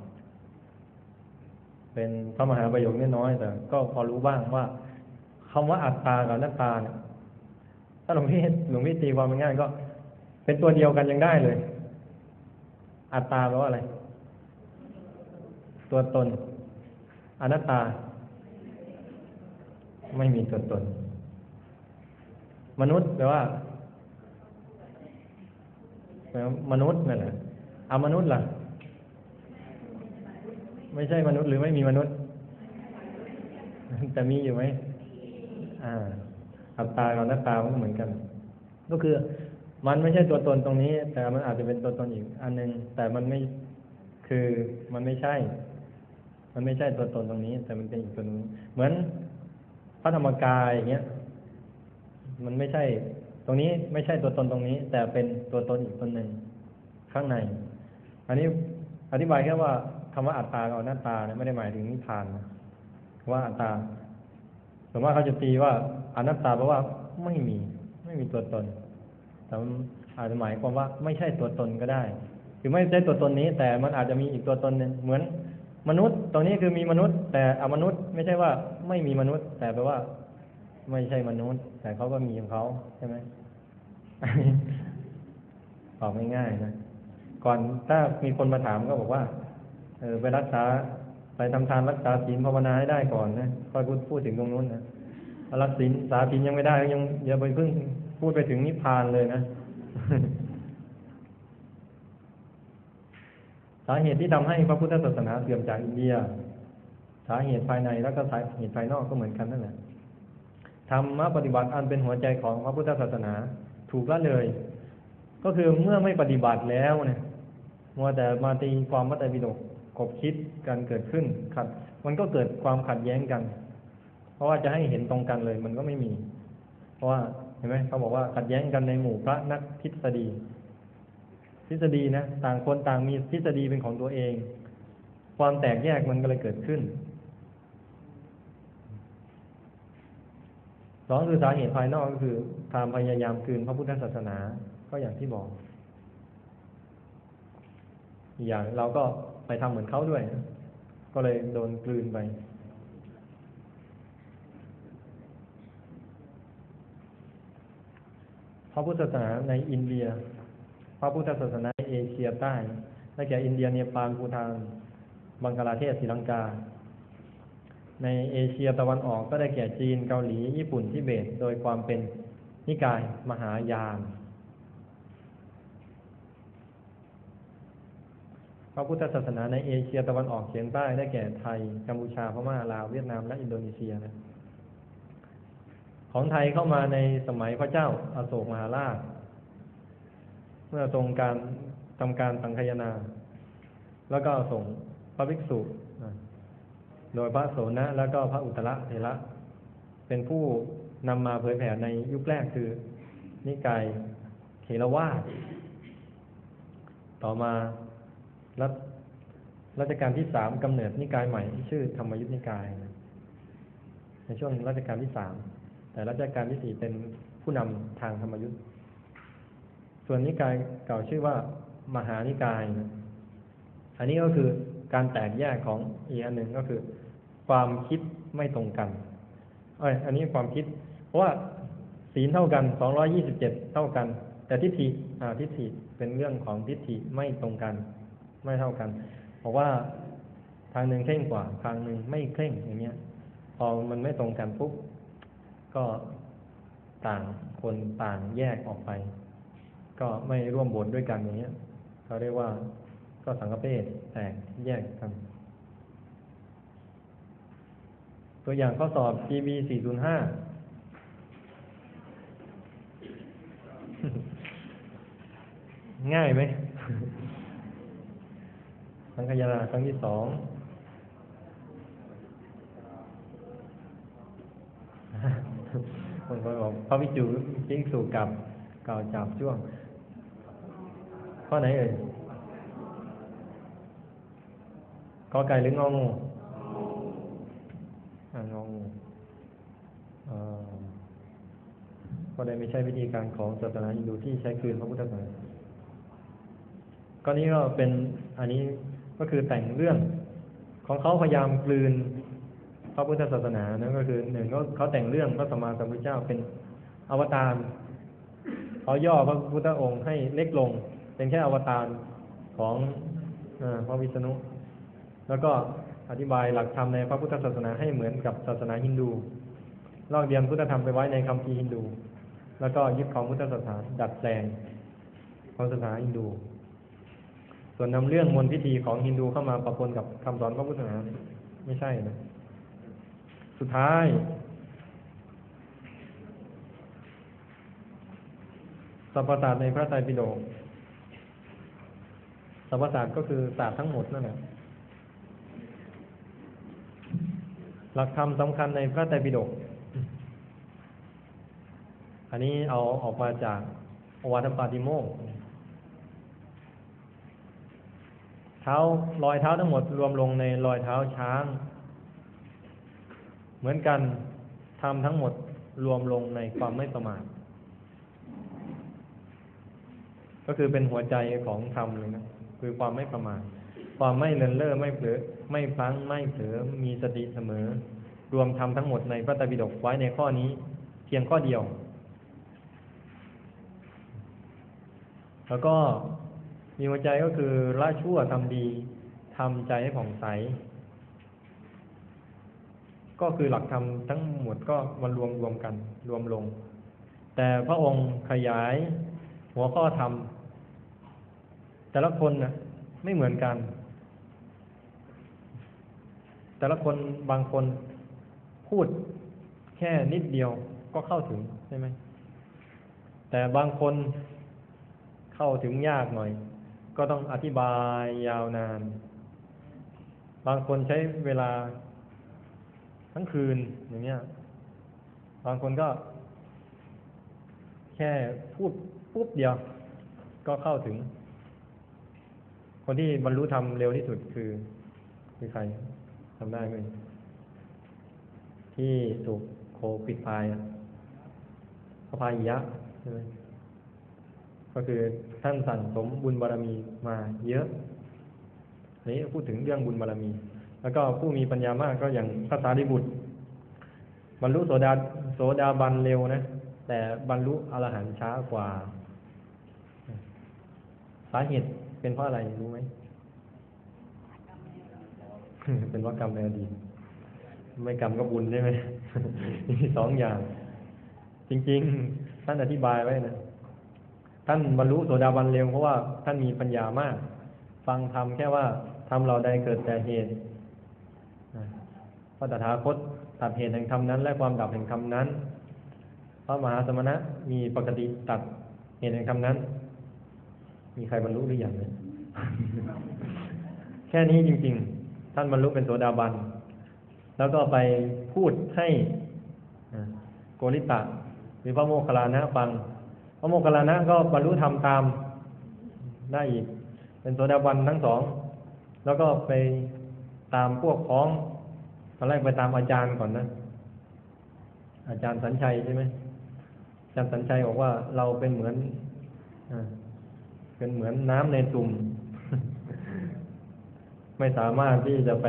เป็นพระมหาประโยคน้อยแต่ก็พอรู้บ้างว่าคำว่าอัตตากับอนัตตาเนี่ยถ้าหลวงพี่หลวงพี่ตีความง่ายก็เป็นตัวเดียวกันยังได้เลยอัตตาแปลว่าอะไรตัวตนอนัตตาไม่มีตัวตนมนุษย์แปลว่าแปลว่ามนุษย์นั่นแหละอมนุษย์ล่ะไม่ใช่มนุษย์หรือไม่มีมนุษย์แต่มีอยู่ไหมอ่าอัตตากับอนัตตามันเหมือนกันก็คือมันไม่ใช่ตัวตนตรงนี้แต่มันอาจจะเป็นตัวตนอีกอันนึงแต่มันไม่คือมันไม่ใช่มันไม่ใช่ตัวตนตรงนี้แต่มันเป็นอีกตัวนึงเหมือนพระธรรมกายอย่างเงี้ยมันไม่ใช่ตรงนี้ไม่ใช่ตัวตนตรงนี้แต่เป็นตัวตนอีกตนหนึ่งข้างในอันนี้อธิบายแค่ว่าคำว่าอัตตากับอนัตตาเนี่ยไม่ได้หมายถึงนิพพานนะว่าอัตตาสมมติว่าเขาจะตีว่าอนัตตาแปลว่าไม่มีไม่มีตัวตนแต่มันอาจจะหมายความว่าไม่ใช่ตัวตนก็ได้คือไม่ใช่ตัวตนนี้แต่มันอาจจะมีอีกตัวตนนึงเหมือนมนุษย์ตรงนี้คือมีมนุษย์แต่อมนุษย์ไม่ใช่ว่าไม่มีมนุษย์แต่แปลว่าไม่ใช่มนุษย์แต่เขาก็มีของเขาใช่ไหมตอบง่ายๆนะก่อนถ้ามีคนมาถามก็บอกว่าเออไปรักษาไปทำทานรักษาศีลภาวนาให้ได้ก่อนนะค่อยพูดพูดถึงตรงนู้นนะรักศีลสาศีลยังไม่ได้ยังอย่าไปเพิ่งพูดไปถึงนิพพานเลยนะ สาเหตุที่ทำให้พระพุทธศาสนาเสื่อมจากอินเดียสาเหตุภายในแล้วก็สาเหตุภายนอกก็เหมือนกันนั่นแหละธรรมะปฏิบัติอันเป็นหัวใจของพระพุทธศาสนาถูกละเลยก็คือเมื่อไม่ปฏิบัติแล้วเนี่ยมัวแต่มาตีความพระไตรปิฎกกบคิดกันเกิดขึ้นขัดมันก็เกิดความขัดแย้งกันเพราะว่าจะให้เห็นตรงกันเลยมันก็ไม่มีเพราะว่าเห็นไหมเขาบอกว่าขัดแย้งกันในหมู่พระนักทฤษฎีททฤษฎีนะต่างคนต่างมีทฤษฎีเป็นของตัวเอง ความแตกแยกมันก็เลยเกิดขึ้นสองคือสาเหตุภายนอกก็คือความพยายามคืนพระพุทธศาสนาก็อย่างที่บอกอีกอย่างเราก็ไปทำเหมือนเขาด้วยก็เลยโดนกลืนไปพระพุทธศาสนาในอินเดียพระพุทธศาสนาในเอเชียใต้ได้แก่อินเดียเนปาลภูฏานบังกลาเทศศรีลังกาในเอเชียตะวันออกก็ได้แก่จีนเกาหลีญี่ปุ่นทิเบตโดยความเป็นนิกายมหายานพระพุทธศาสนาในเอเชียตะวันออกเฉียงใต้ได้แก่ไทยกัมพูชาพม่าลาวเวียดนามและอินโดนีเซียนะของไทยเข้ามาในสมัยพระเจ้าอโศกมหาราชเมื่อทรงการทำการสังคายนาแล้วก็ส่งพระภิกษุโดยพระโสนะแล้วก็พระอุตตรเถระเป็นผู้นำมาเผยแผ่ในยุคแรกคือนิกายเถรวาทต่อมารัชรัชกาลที่สามกำเนิดนิกายใหม่ชื่อธรรมยุทธนิกายในช่วงรัชกาลที่สามแต่รัชกาลที่สี่เป็นผู้นำทางธรรมยุทธส่วนนิกายเก่าชื่อว่ามหานิกายนะอันนี้ก็คือการแตกแยกของอีกอันหนึ่งก็คือความคิดไม่ตรงกันเอ้ยอันนี้ความคิดเพราะว่าศีลเท่ากันสองร้อยยี่สิบเจ็ดเท่ากันแต่ทิฏฐิอ่าทิฏฐิเป็นเรื่องของทิฏฐิไม่ตรงกันไม่เท่ากันเพราะว่าทางหนึ่งเคร่งกว่าทางหนึ่งไม่เคร่งอย่างเงี้ยพอมันไม่ตรงกันปุ๊บก็ต่างคนต่างแยกออกไปก็ไม่ร่วมโบสถ์ด้วยกันอย่างเงี้ยเขาเรียกว่าก็สังฆเพศแตกแยกกันตัวอย่างข้อสอบ จี บี สี่ศูนย์ห้า ง่ายไหม สังคายนาครั้งที่สองคนก็บอกพระวิจูจิ้งสู่กับเก่าจับจ้วงข้อไหนเอ่ยกอไก่หรืององูอ่างองูก็ได้ไม่ใช่วิธีการของศาสนาฮินดูที่ใช้คืนพระพุทธศาสนาก็นี้ก็เป็นอันนี้ก็คือแต่งเรื่องของเขาพยายามกลืนพระพุทธศาสนานั่นก็คือหนึ่งก็เขาแต่งเรื่องพระสัมมาสัมพุทธเจ้าเป็นอวตารเขาย่อพระพุทธองค์ให้เล็กลงเป็นแค่อวตารของพระวิษณุแล้วก็อธิบายหลักธรรมในพระพุทธศาสนาให้เหมือนกับศาสนาฮินดูลอกเลียนพุทธธรรมไปไว้ในคัมภีร์ฮินดูแล้วก็ยึดของพุทธศาสนาดัดแปลงของศาสนาฮินดูส่วนนำเรื่องมนต์พิธีของฮินดูเข้ามาปะปนกับคำสอนพระพุทธศาสนาไม่ใช่นะสุดท้ายสัพพศาสตร์ในพระไตรปิฎกสัพพศาสตร์ก็คือศาสตร์ทั้งหมดนั่นแหละหลักธรรมสำคัญในพระไตรปิฎกอันนี้เอาออกมาจากโอวาทปาติโมกข์เท้ารอยเท้าทั้งหมดรวมลงในรอยเท้าช้างเหมือนกันธรรมทั้งหมดรวมลงในความไม่ประมาทก็คือเป็นหัวใจของธรรมเลยนะคือความไม่ประมาทความไม่เลินเล่อไม่เผลอไม่พลั้งไม่เผลอมีสติเสมอรวมธรรมทั้งหมดในพระไตรปิฎกไว้ในข้อนี้เพียงข้อเดียวแล้วก็มีหัวใจก็คือละชั่วทำดีทำใจให้ผ่องใสก็คือหลักธรรมทั้งหมดก็มารวมรวมกันรวมลงแต่พระองค์ขยายหัวข้อธรรมแต่ละคนน่ะไม่เหมือนกันแต่ละคนบางคนพูดแค่นิดเดียวก็เข้าถึงใช่ไหมแต่บางคนเข้าถึงยากหน่อยก็ต้องอธิบายยาวนานบางคนใช้เวลาทั้งคืนอย่างเงี้ยบางคนก็แค่พูดปุ๊บเดียวก็เข้าถึงคนที่บรรลุธรรมเร็วที่สุดคือคือใครทำได้ไหมที่ถูกโคปิดพายพระพายยะใช่ไหมก็คือท่านสั่งสมบุญบารมีมาเยอะนี้พูดถึงเรื่องบุญบารมีแล้วก็ผู้มีปัญญามากก็อย่างพระสารีบุตรบรรลุโสดาโสดาบันเร็วนะแต่บรรลุอรหันต์ช้ากว่าสาเหตุเป็นเพราะอะไรรู้ไหม เป็นเพราะกรรมในอดีตไม่กรรมก็บุญใช่ไหม มีสองอย่างจริงๆท่านอธิบายไว้นะท่านบรรลุโสดาบันเร็วเพราะว่าท่านมีปัญญามากฟังธรรมแค่ว่าธรรมเราใดเกิดแต่เหตุพระตถาคตตัดเหตุแห่งธรรมนั้นและความดับแห่งธรรมนั้นพระมหาสมณะมีปกติตัดเหตุแห่งธรรมนั้นมีใครบรรลุหรือยังเนี่ย แค่นี้จริงๆท่านบรรลุเป็นโสดาบันแล้วก็ไปพูดให้โกริตะหรือพระโมคคัลลานะฟังพระโมคคัลลานะก็บรรลุธรรมตามได้อีกเป็นโสดาบันทั้งสองแล้วก็ไปตามพวกพ้องตอนแรกไปตามอาจารย์ก่อนนะอาจารย์สัญชัยใช่ไหมอาจารย์สัญชัยบอกว่าเราเป็นเหมือนเป็นเหมือนน้ำในตุ่ม ไม่สามารถที่จะไป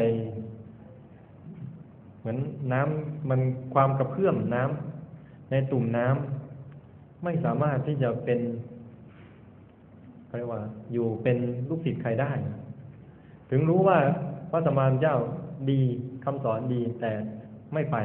เหมือนน้ำมันความกระเพื่อมน้ำในตุ่มน้ำไม่สามารถที่จะเป็นเรียกว่าอยู่เป็นลูกศิษย์ใครได้ถึงรู้ว่าพระสัมมาสัมพุทธเจ้าดีคำสอนดีแต่ไม่ไป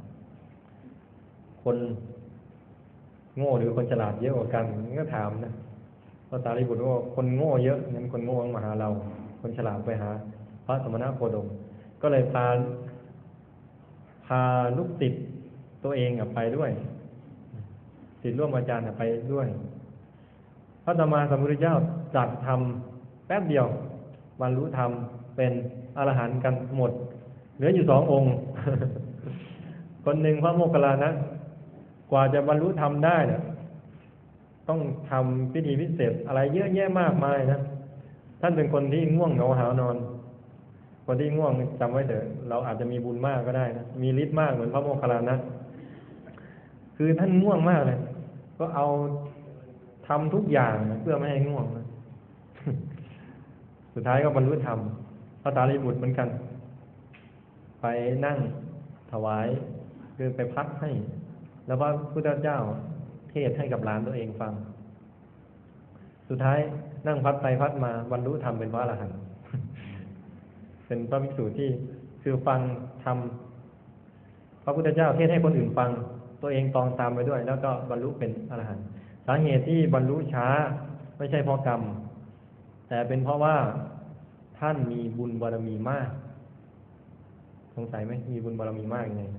คนโง่หรือคนฉลาดเยอะกว่ากันก็ถามนะพระสารีบุตรว่าคนโง่เยอะงั้นคนโง่มาหาเราคนฉลาดไปหาพระสมณโคดมก็เลยพาพาลูกศิษย์ตัวเองไปด้วยศิษย์ร่วมอาจารย์ไปด้วยพระสัมมาสัมพุทธเจ้าตรัสธรรมแป๊บเดียวบรรลุธรรมเป็นอรหันต์กันหมดเหลืออยู่สององค์ คนหนึ่งพระโมคคัลลานะกว่าจะบรรลุธรรมได้เนี่ยต้องทำพิธีพิเศษอะไรเยอะแยะมากมายนะท่านเป็นคนที่ง่วงเหงาหาวนอนคนที่ง่วงจำไว้เถอะเราอาจจะมีบุญมากก็ได้นะมีฤทธิ์มากเหมือนพระโมคคัลลานะคือท่านง่วงมากเลยก็เอาทำทุกอย่างเพื่อไม่ให้ง่วงนะสุดท้ายก็บรรลุธรรมพระสารีบุตรเหมือนกันไปนั่งถวายคือไปพัดให้แล้วพระพุทธเจ้าเทศให้กับหลานตัวเองฟังสุดท้ายนั่งพัดไปพัดมาบรรลุธรรมเป็นพระอรหันต์ เป็นพระภิกษุที่คือฟังธรรมพระพุทธเจ้าเทศให้คนอื่นฟังตัวเองตองตามไปด้วยแล้วก็บรรลุเป็นอรหันต์สาเหตุที่บรรลุช้าไม่ใช่เพราะกรรมแต่เป็นเพราะว่าท่านมีบุญบารมีมากสงสัยไหมมีบุญบารมีมากยังไง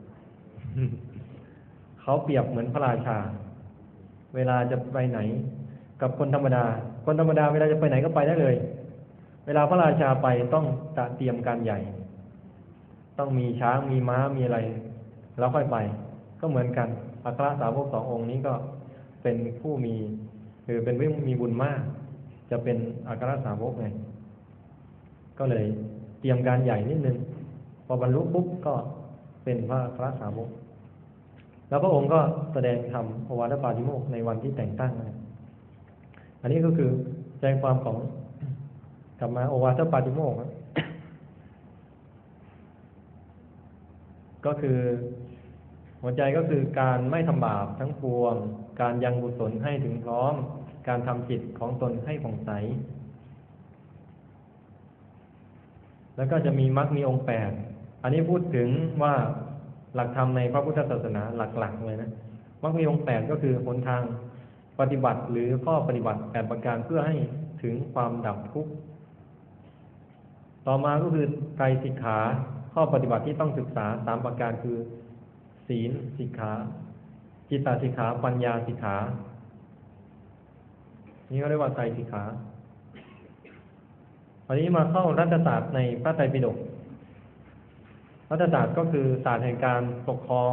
เขาเปรียบเหมือนพระราชาเวลาจะไปไหนกับคนธรรมดาคนธรรมดาเวลาจะไปไหนก็ไปได้เลยเวลาพระราชาไปต้องจัดเตรียมการใหญ่ต้องมีช้างมีม้ามีอะไรแล้วค่อยไปก็เหมือนกันอัครสาวกสององค์นี้ก็เป็นผู้มีคือเป็นผู้มีบุญมากจะเป็นอัครสาวกไงก็เลยเตรียมการใหญ่นิดนึงพอบรรลุปุ๊บก็เป็นพระอัครสาวกแล้วพระองค์ก็แสดงธรรมโอวาทปาติโมกข์ในวันที่แต่งตั้งนะอันนี้ก็คือใจความของกลับมาโอวาทปาติโมกข์ก็คือหัวใจก็คือการไม่ทำบาปทั้งปวงการยังกุศลให้ถึงพร้อมการทำจิตของตนให้ผ่องใสแล้วก็จะมีมรรคมีองค์แปดอันนี้พูดถึงว่าหลักธรรมในพระพุทธศาสนาหลักๆเลยนะมรรคมีองค์แปดก็คือหนทางปฏิบัติหรือข้อปฏิบัติแปดประการเพื่อให้ถึงความดับทุกข์ต่อมาก็คือไตรสิกขาข้อปฏิบัติที่ต้องศึกษาสามประการคือศีลสิกขาจิตตสิกขาปัญญาสิกขานี่ก็เรียกว่าไตรสิกขาวันนี้มาเข้ารัฐศาสตร์ในพระไตรปิฎกรัฐศาสตร์ก็คือศาสตร์แห่งการปกครอง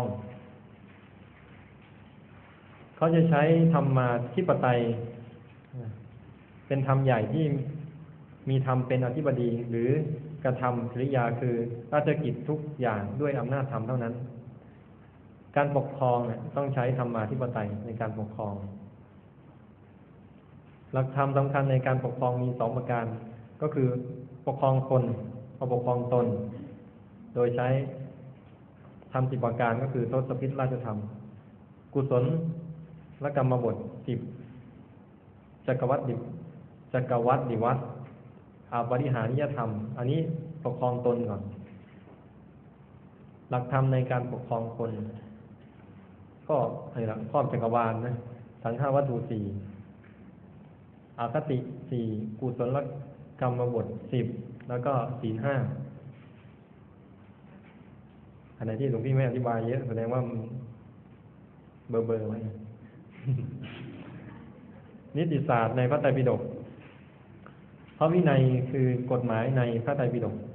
เขาจะใช้ธรรมาธิปไตยเป็นธรรมใหญ่ที่มีธรรมเป็นอธิบดีหรือกระทำกิริยาคือราชกิจทุกอย่างด้วยอำนาจธรรมเท่านั้น การปกครองต้องใช้ธรรมาธิปไตยในการปกครอง หลักธรรมสำคัญในการปกครองมีสองประการก็คือปกครองคนกับปกครองตนโดยใช้ธรรมสิบประการก็คือทศพิธราชธรรมกุศลและกรรมบทสิบจักรวรรดิจักรวรรดิวัตรอาปริหานิยธรรมอันนี้ปกครองตนก่อนหลักธรรมในการปกครองคนก็อะไรล่ะครอบจักรวาลนะสังฆวัตถุสี่อาคติสี่กุศลกรรมบทสิบแล้วก็ศีลห้าอันไหนที่หลวงพี่ไม่อธิบายเยอะแสดงว่าเบอร์เบอร์ไว้ นิติศาสตร์ในพระไตรปิฎกพระวินัยคือกฎหมายในพระไตรปิฎก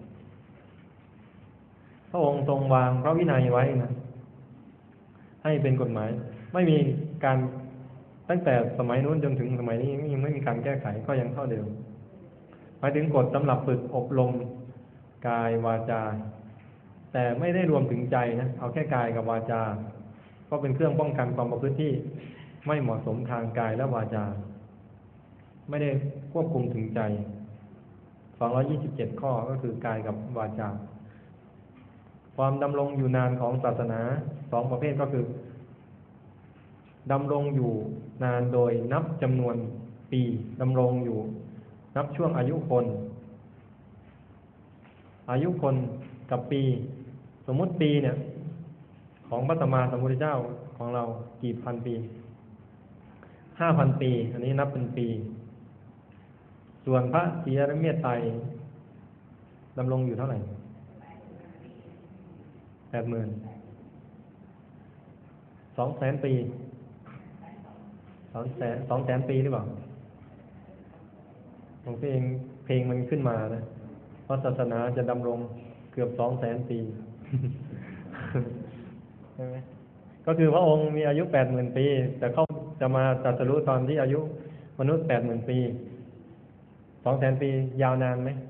พระองค์ทรงวางพระวินัยไว้นะให้เป็นกฎหมายไม่มีการตั้งแต่สมัยนู้นจนถึงสมัยนี้ยังไม่มีการแก้ไขก็ยังเท่าเดิมหมายถึงกฎสำหรับฝึกอบรมกายวาจาแต่ไม่ได้รวมถึงใจนะเอาแค่กายกับวาจาก็เป็นเครื่องป้องกันความประพฤติที่ไม่เหมาะสมทางกายและวาจาไม่ได้ควบคุมถึงใจสองร้อยยี่สิบเจ็ดข้อก็คือกายกับวาจาความดำรงอยู่นานของศาสนาสองประเภทก็คือดำรงอยู่นานโดยนับจำนวนปีดำรงอยู่นับช่วงอายุคนอายุคนกับปีสมมุติปีเนี่ยของพระสัมมาสัมพุทธเจ้าของเรากี่พันปีห้าพันปีอันนี้นับเป็นปีส่วนพระศรีอริยเมตไตรดำรงอยู่เท่าไหร่แปดหมื่นสองแสนปีสองแสนสองแสนปีหรือเปล่าของเพลงเพลงมันขึ้นมานะเพราะศาสนาจะดำรงเกือบสองแสนปีใช่ไหมก็คือพระองค์มีอายุแปดหมื่นปีแต่เขาจะมาตรัสรู้ตอนที่อายุมนุษย์แปดหมื่นปีสองแสนปียาวนานไหม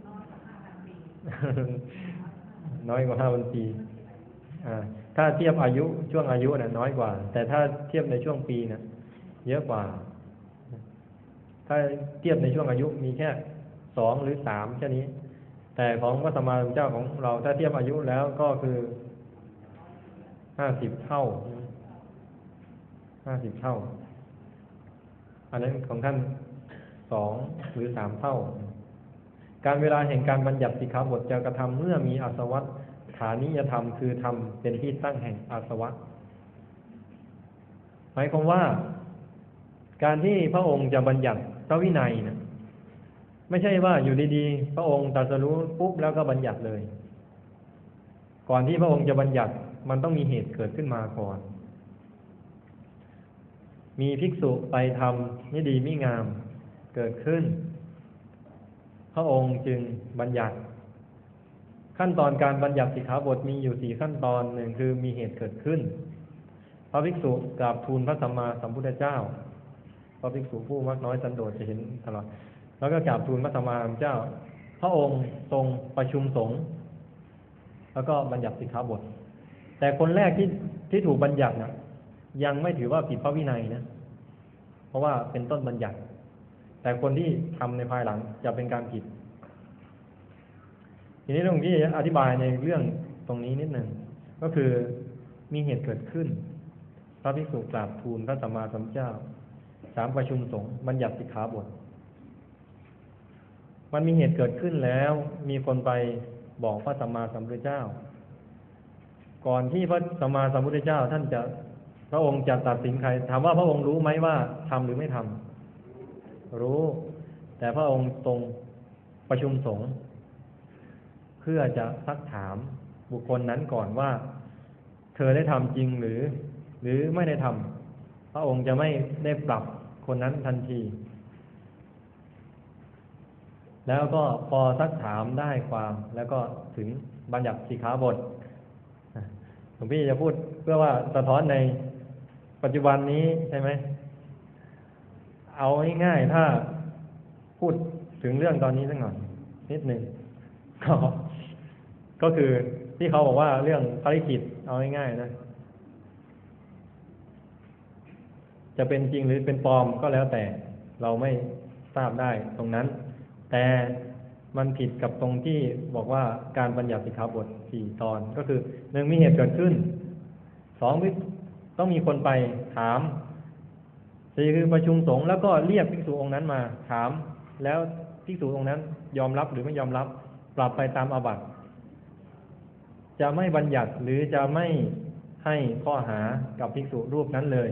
น้อยกว่าห้าพันปีถ้าเทียบอายุช่วงอายุน่ะน้อยกว่าแต่ถ้าเทียบในช่วงปีน่ะเยอะกว่าถ้าเทียบในช่วงอายุมีแค่สองหรือสามแค่นี้แต่ของพระสัมมาสัมพุทธเจ้าของเราถ้าเทียบอายุแล้วก็คือห้าสิบเท่าห้าสิบเท่าอันนั้นของท่านสองหรือสามเท่าการเวลาแห่งการบัญญัติสิกขาบทจะกระทำเมื่อมีอาสวะฐานิยธรรมคือธรรมเป็นที่ตั้งแห่งอาสวะหมายความว่าการที่พระองค์จะบัญญัติพระวินัยนะไม่ใช่ว่าอยู่ดีๆพระองค์ตรัสรู้ปุ๊บแล้วก็บัญญัติเลยก่อนที่พระองค์จะบัญญัติมันต้องมีเหตุเกิดขึ้นมาก่อนมีภิกษุไปทำไม่ดีไม่งามเกิดขึ้นพระองค์จึงบัญญัติขั้นตอนการบัญญัติสิกขาบทมีอยู่สี่ขั้นตอนหนึ่งคือมีเหตุเกิดขึ้นพระภิกษุกราบทูลพระสัมมาสัมพุทธเจ้าพระภิกษุผู้มักน้อยสันโดษจะเห็นตลอดแล้วก็กราบทูลพระสัมมาสัมพุทธเจ้าพระองค์ทรงประชุมสงฆ์แล้วก็บัญญัติสิกขาบทแต่คนแรกที่ที่ถูกบัญญัตินะยังไม่ถือว่าผิดพระวินัยนะเพราะว่าเป็นต้นบัญญัติแต่คนที่ทำในภายหลังจะเป็นการผิดทีนี้ตรงที่อธิบายในเรื่องตรงนี้นิดหนึ่งก็คือมีเหตุเกิดขึ้นพระภิกษุกราบทูลพระสัมมาสัมพุทธเจ้าสามประชุมสงฆ์บัญญัติสิกขาบทมันมีเหตุเกิดขึ้นแล้วมีคนไปบอกพระสัมมาสัมพุทธเจ้าก่อนที่พระสัมมาสัมพุทธเจ้าท่านจะพระองค์จะตัดสินใครถามว่าพระองค์รู้ไหมว่าทำหรือไม่ทำรู้แต่พระองค์ทรงประชุมสงฆ์เพื่อจะซักถามบุคคลนั้นก่อนว่าเธอได้ทำจริงหรือหรือไม่ได้ทำพระองค์จะไม่ได้ปรับคนนั้นทันทีแล้วก็พอซักถามได้ความแล้วก็ถึงบัญญัติสิกขาบทหลวงพี่จะพูดเพื่อว่าสะท้อนในปัจจุบันนี้ใช่ไหมเอาง่ายๆถ้าพูดถถึงเรื่องตอนนี้สักหน่อยนิดหนึ่งก็ก็คือที่เขาบอกว่าเรื่องภารกิจเอาง่ายๆนะจะเป็นจริงหรือเป็นปลอมก็แล้วแต่เราไม่ทราบได้ตรงนั้นแต่มันผิดกับตรงที่บอกว่าการบัญญัติสิกขาบทสี่ตอนก็คือหนึ่งมีเหตุเกิดขึ้นสองต้องมีคนไปถามสี่คือประชุมสงฆ์แล้วก็เรียกภิกษุองค์นั้นมาถามแล้วภิกษุองค์นั้นยอมรับหรือไม่ยอมรับปรับไปตามอาบัติจะไม่บัญญัติหรือจะไม่ให้ข้อหากับภิกษุรูปนั้นเลย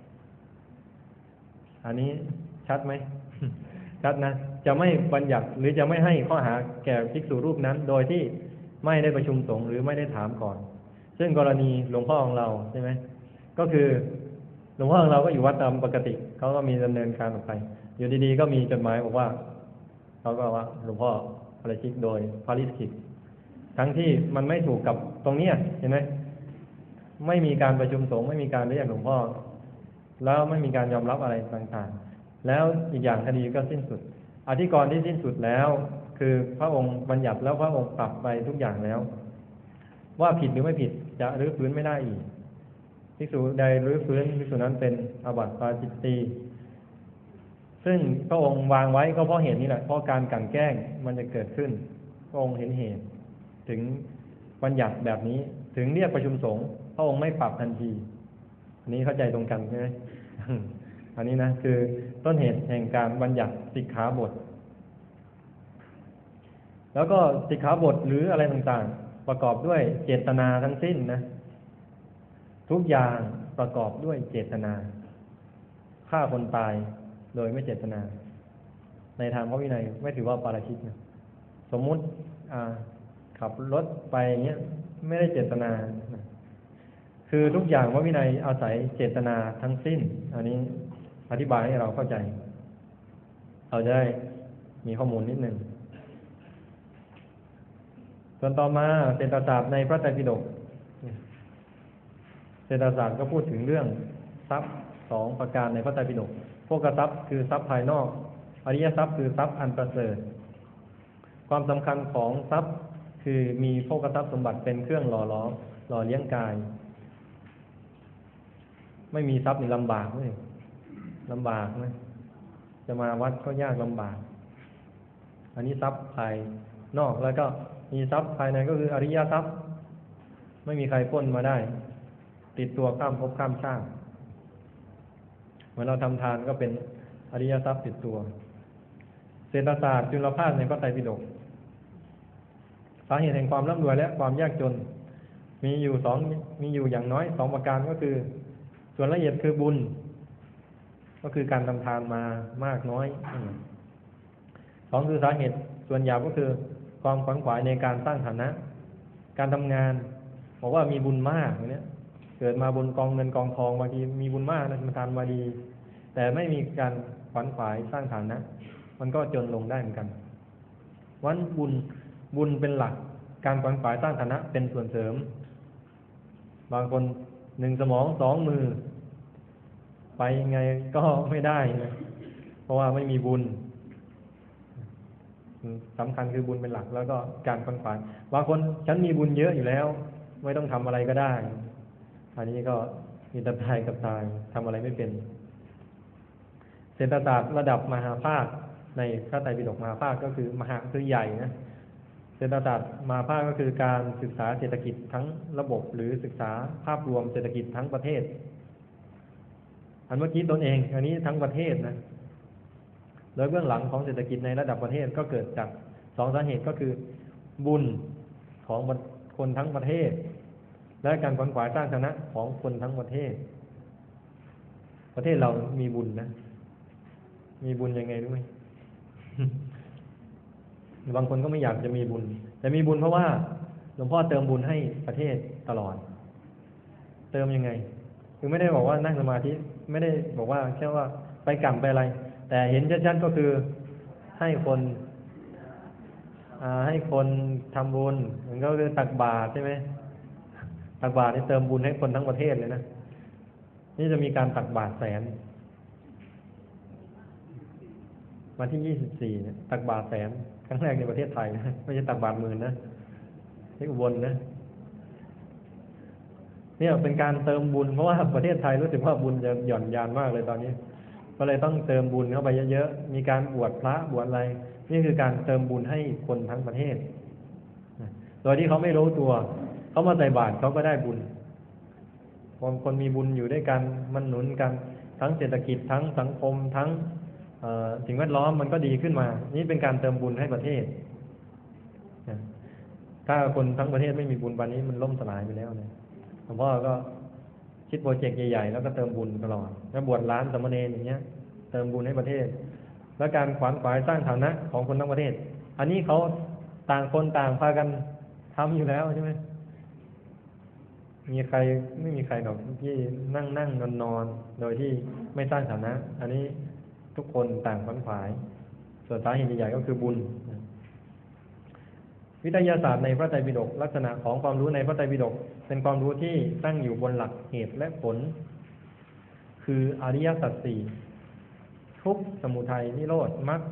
อันนี้ชัดไหม ชัดนะจะไม่บัญญัติหรือจะไม่ให้ข้อหาแก่ภิกษุรูปนั้นโดยที่ไม่ได้ประชุมสงฆ์หรือไม่ได้ถามก่อนซึ่งกรณีหลวงพ่อของเราใช่ไหมก็คือหลวงพ่อของเราก็อยู่วัดตามปกติเขาก็มีดำเนินการออกไปอยู่ดีๆก็มีจดหมายบอกว่าเขาก็ว่าหลวงพ่อปาราชิกโดยภาริสกิจทั้งที่มันไม่ถูกกับตรงเนี้ยเห็นไหมไม่มีการประชุมสงฆ์ไม่มีการเรียกหลวงพ่อแล้วไม่มีการยอมรับอะไรต่างๆแล้วอีกอย่างคดีก็สิ้นสุดอธิกรณ์ที่สิ้นสุดแล้วคือพระองค์บัญญัติแล้วพระองค์ปรับไปทุกอย่างแล้วว่าผิดหรือไม่ผิดจะรื้อฟื้นไม่ได้อีกภิกษุใดรื้อฟื้นภิกษุนั้นเป็นอาบัติปาจิตตีซึ่งพระองค์วางไว้ก็เพราะเหตุนี้แหละเพราะการกลั่นแกล้งมันจะเกิดขึ้นพระองค์เห็นเหตุถึงบัญญัติแบบนี้ถึงเรียกประชุมสงฆ์พระองค์ไม่ปรับทันทีอันนี้เข้าใจตรงกันใช่ไหม อันนี้นะคือต้นเหตุแห่งการบัญญัติสิกขาบทแล้วก็สิกขาบทหรืออะไรต่างๆประกอบด้วยเจตนาทั้งสิ้นนะทุกอย่างประกอบด้วยเจตนาฆ่าคนตายโดยไม่เจตนาในทางพระวินัยไม่ถือว่าปาราชิกนะสมมุติขับรถไปอย่างเงี้ยไม่ได้เจตนาคือทุกอย่างพระวินัยอาศัยเจตนาทั้งสิ้นอันนี้อธิบายให้เราเข้าใจเราจะได้มีข้อมูลนิดหนึ่งส่วนต่อมาเศรษฐศาสตร์ในพระไตรปิฎกเศรษฐศาสตร์ก็พูดถึงเรื่องทรัพย์สองประการในพระไตรปิฎกโภคทรัพย์คือทรัพย์ภายนอกอริยทรัพย์คือทรัพย์อันประเสริฐความสำคัญของทรัพย์คือมีโภคทรัพย์สมบัติเป็นเครื่องหล่อหลอมหล่อเลี้ยงกายไม่มีทรัพย์นี่ลำบากเลยลำบากนะจะมาวัดก็ยากลำบากอันนี้ทรัพย์ภายนอกแล้วก็มีทรัพย์ภายในก็คืออริยทรัพย์ไม่มีใครปล้นมาได้ติดตัวข้ามภพข้ามชาติเหมือนเราทำทานก็เป็นอริยทรัพย์ติดตัวเศรษฐศาสตร์จุลภาคในพระไตรปิฎกสาเหตุแห่งความร่ำรวยและความยากจนมีอยู่สองมีอยู่อย่างน้อยสองประการก็คือส่วนละเอียดคือบุญก็คือการทำทานมามากน้อยสองคือสาเหตุส่วนหยาบก็คือความขวนขวายในการสร้างฐานะการทำงานบอกว่ามีบุญมากอย่างนี้เกิดมาบนกองเงินกองทองบางทีมีบุญมากนะทำทานมาดีแต่ไม่มีการขวนขวายสร้างฐานะมันก็จนลงได้เหมือนกันวันบุญบุญเป็นหลักการขวนขวายสร้างฐานะเป็นส่วนเสริมบางคนหนึ่งสมองสองมือไปยังไงก็ไม่ได้นะเพราะว่าไม่มีบุญสำคัญคือบุญเป็นหลักแล้วก็การขวนขวายบางคนฉันมีบุญเยอะอยู่แล้วไม่ต้องทำอะไรก็ได้อันนี้ก็มีแต่ตายกับตายทำอะไรไม่เป็นเศรษฐศาสตร์ระดับมหาภาคในพระไตรปิฎกมหาภาคก็คือมหาคือใหญ่นะเศรษฐศาสตร์มหาภาคก็คือการศึกษาเศรษฐกิจทั้งระบบหรือศึกษาภาพรวมเศรษฐกิจทั้งประเทศอันเมื่อกี้ตนเองอันนี้ทั้งประเทศนะโดยเบื้องหลังของเศรษฐกิจในระดับประเทศก็เกิดจากสองสาเหตุก็คือบุญของคนทั้งประเทศและการขวนขวายสร้างฐานะของคนทั้งประเทศประเทศเรามีบุญนะมีบุญยังไงรู้ไหม บางคนก็ไม่อยากจะมีบุญแต่มีบุญเพราะว่าหลวงพ่อเติมบุญให้ประเทศตลอดเติมยังไงคือไม่ได้บอกว่านั่งสมาธิไม่ได้บอกว่าแค่ว่าไปกล่ำไปอะไรแต่เห็นชัดๆก็คือให้คนให้คนทำบุญมันก็คือตักบาตรใช่ไหมตักบาตรนี่เติมบุญให้คนทั้งประเทศเลยนะนี่จะมีการตักบาตรแสนวันที่ยี่สิบสี่เนี่ยตักบาตรแสนครั้งแรกในประเทศไทยนะไม่ใช่ตักบาตรหมื่นนะที่อุบลนะเนี่ยเป็นการเติมบุญเพราะว่าประเทศไทยรู้สึกว่าบุญจะหย่อนยานมากเลยตอนนี้ก็เลยต้องเติมบุญเข้าไปเยอะๆมีการบวชพระบวชอะไรนี่คือการเติมบุญให้คนทั้งประเทศโดยที่เขาไม่รู้ตัวเขามาใส่บาตรเขาก็ได้บุญคนคนมีบุญอยู่ด้วยกันมันหนุนกันทั้งเศรษฐกิจทั้งสังคมทั้งสิ่งแวดล้อมมันก็ดีขึ้นมานี่เป็นการเติมบุญให้ประเทศถ้าคนทั้งประเทศไม่มีบุญวันนี้มันล่มสลายไปแล้วเนี่ยหลวงพ่อก็คิดโปรเจกต์ใหญ่ๆแล้วก็เติมบุญตลอดแล้วบวชล้านสามเณรอย่างเงี้ยเติมบุญให้ประเทศและการขวนขวายสร้างฐานะของคนทั้งประเทศอันนี้เขาต่างคนต่างพากันทำอยู่แล้วใช่ไหมมีใครไม่มีใครหรอกที่นั่งนั่งนอนนอนโดยที่ไม่สร้างฐานะ อันนี้ทุกคนต่างขวนขวายส่วนสาเหตุใหญ่ก็คือบุญวิทยาศาสตร์ในพระไตรปิฎกลักษณะของความรู้ในพระไตรปิฎกเป็นความรู้ที่ตั้งอยู่บนหลักเหตุและผลคืออริยสัจสี่ทุกข์สมุทัยนิโรธมรรค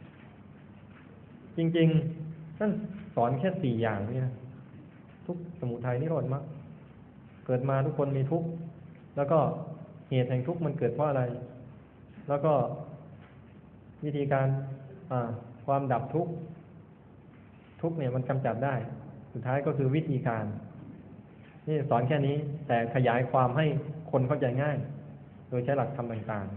จริงๆท่านสอนแค่สี่อย่างนี่นะทุกข์สมุทัยนิโรธมรรคเกิดมาทุกคนมีทุกข์แล้วก็เหตุแห่งทุกข์มันเกิดเพราะอะไรแล้วก็วิธีการความดับทุกข์ทุกเนี่ยมันกำจัดได้สุดท้ายก็คือวิธีการนี่สอนแค่นี้แต่ขยายความให้คนเข้าใจง่ายโดยใช้หลักธรรมต่าง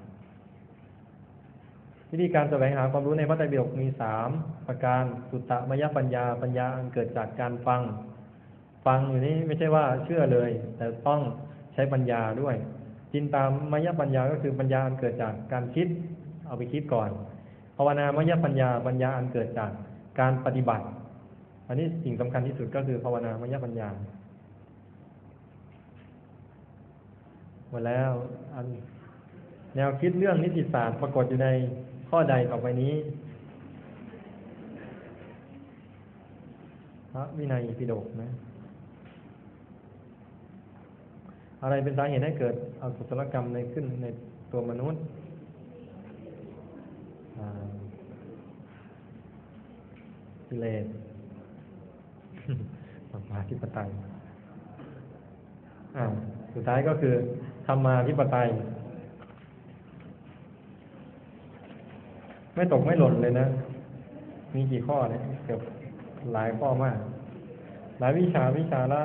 ๆวิธีการแสวงหาความรู้ในพระไตรปิฎกมีสามประการสุตตมยปัญญาปัญญาอันเกิดจากการฟังฟังอยู่นี้ไม่ใช่ว่าเชื่อเลยแต่ต้องใช้ปัญญาด้วยจินตามยปัญญาก็คือปัญญาอันเกิดจากการคิดเอาไปคิดก่อนภาวนามยปัญญาปัญญาอันเกิดจากการปฏิบัติอันนี้สิ่งสำคัญที่สุดก็คือภาวนามยปัญญาหมดแล้วอันแนวคิดเรื่องนิติศาสตร์ปรากฏอยู่ในข้อใดต่อไปนี้พระวินัยปิฎกนะอะไรเป็นสาเหตุให้เกิดอกุศลกรรมในขึ้นในตัวมนุษย์กิเลสสัมมาทิปไตยอ่าสุดท้ายก็คือธรรมาธิปไตยไม่ตกไม่หล่นเลยนะมีกี่ข้อเนี่ยเกือบหลายข้อมากหลายวิชาวิชาละ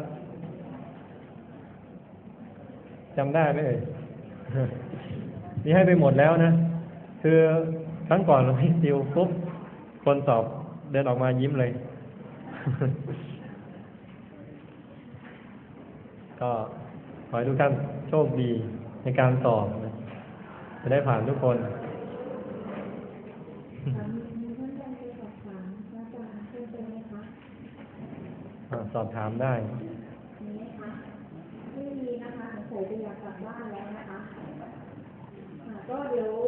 จำได้ไหมเอ่ย นี่ให้ไปหมดแล้วนะคือครั้งก่อนเราให้ซิลปุ๊บคนสอบเดินออกมายิ้มเลย ก็ขอให้ทุกท่านโชคดีในการสอบนะจะได้ผ่านทุกคนสอบถามได้นี่นะคะไม่มีนะคะผมจะอยากกลับบ้านแล้วนะคะก็เดี๋ยว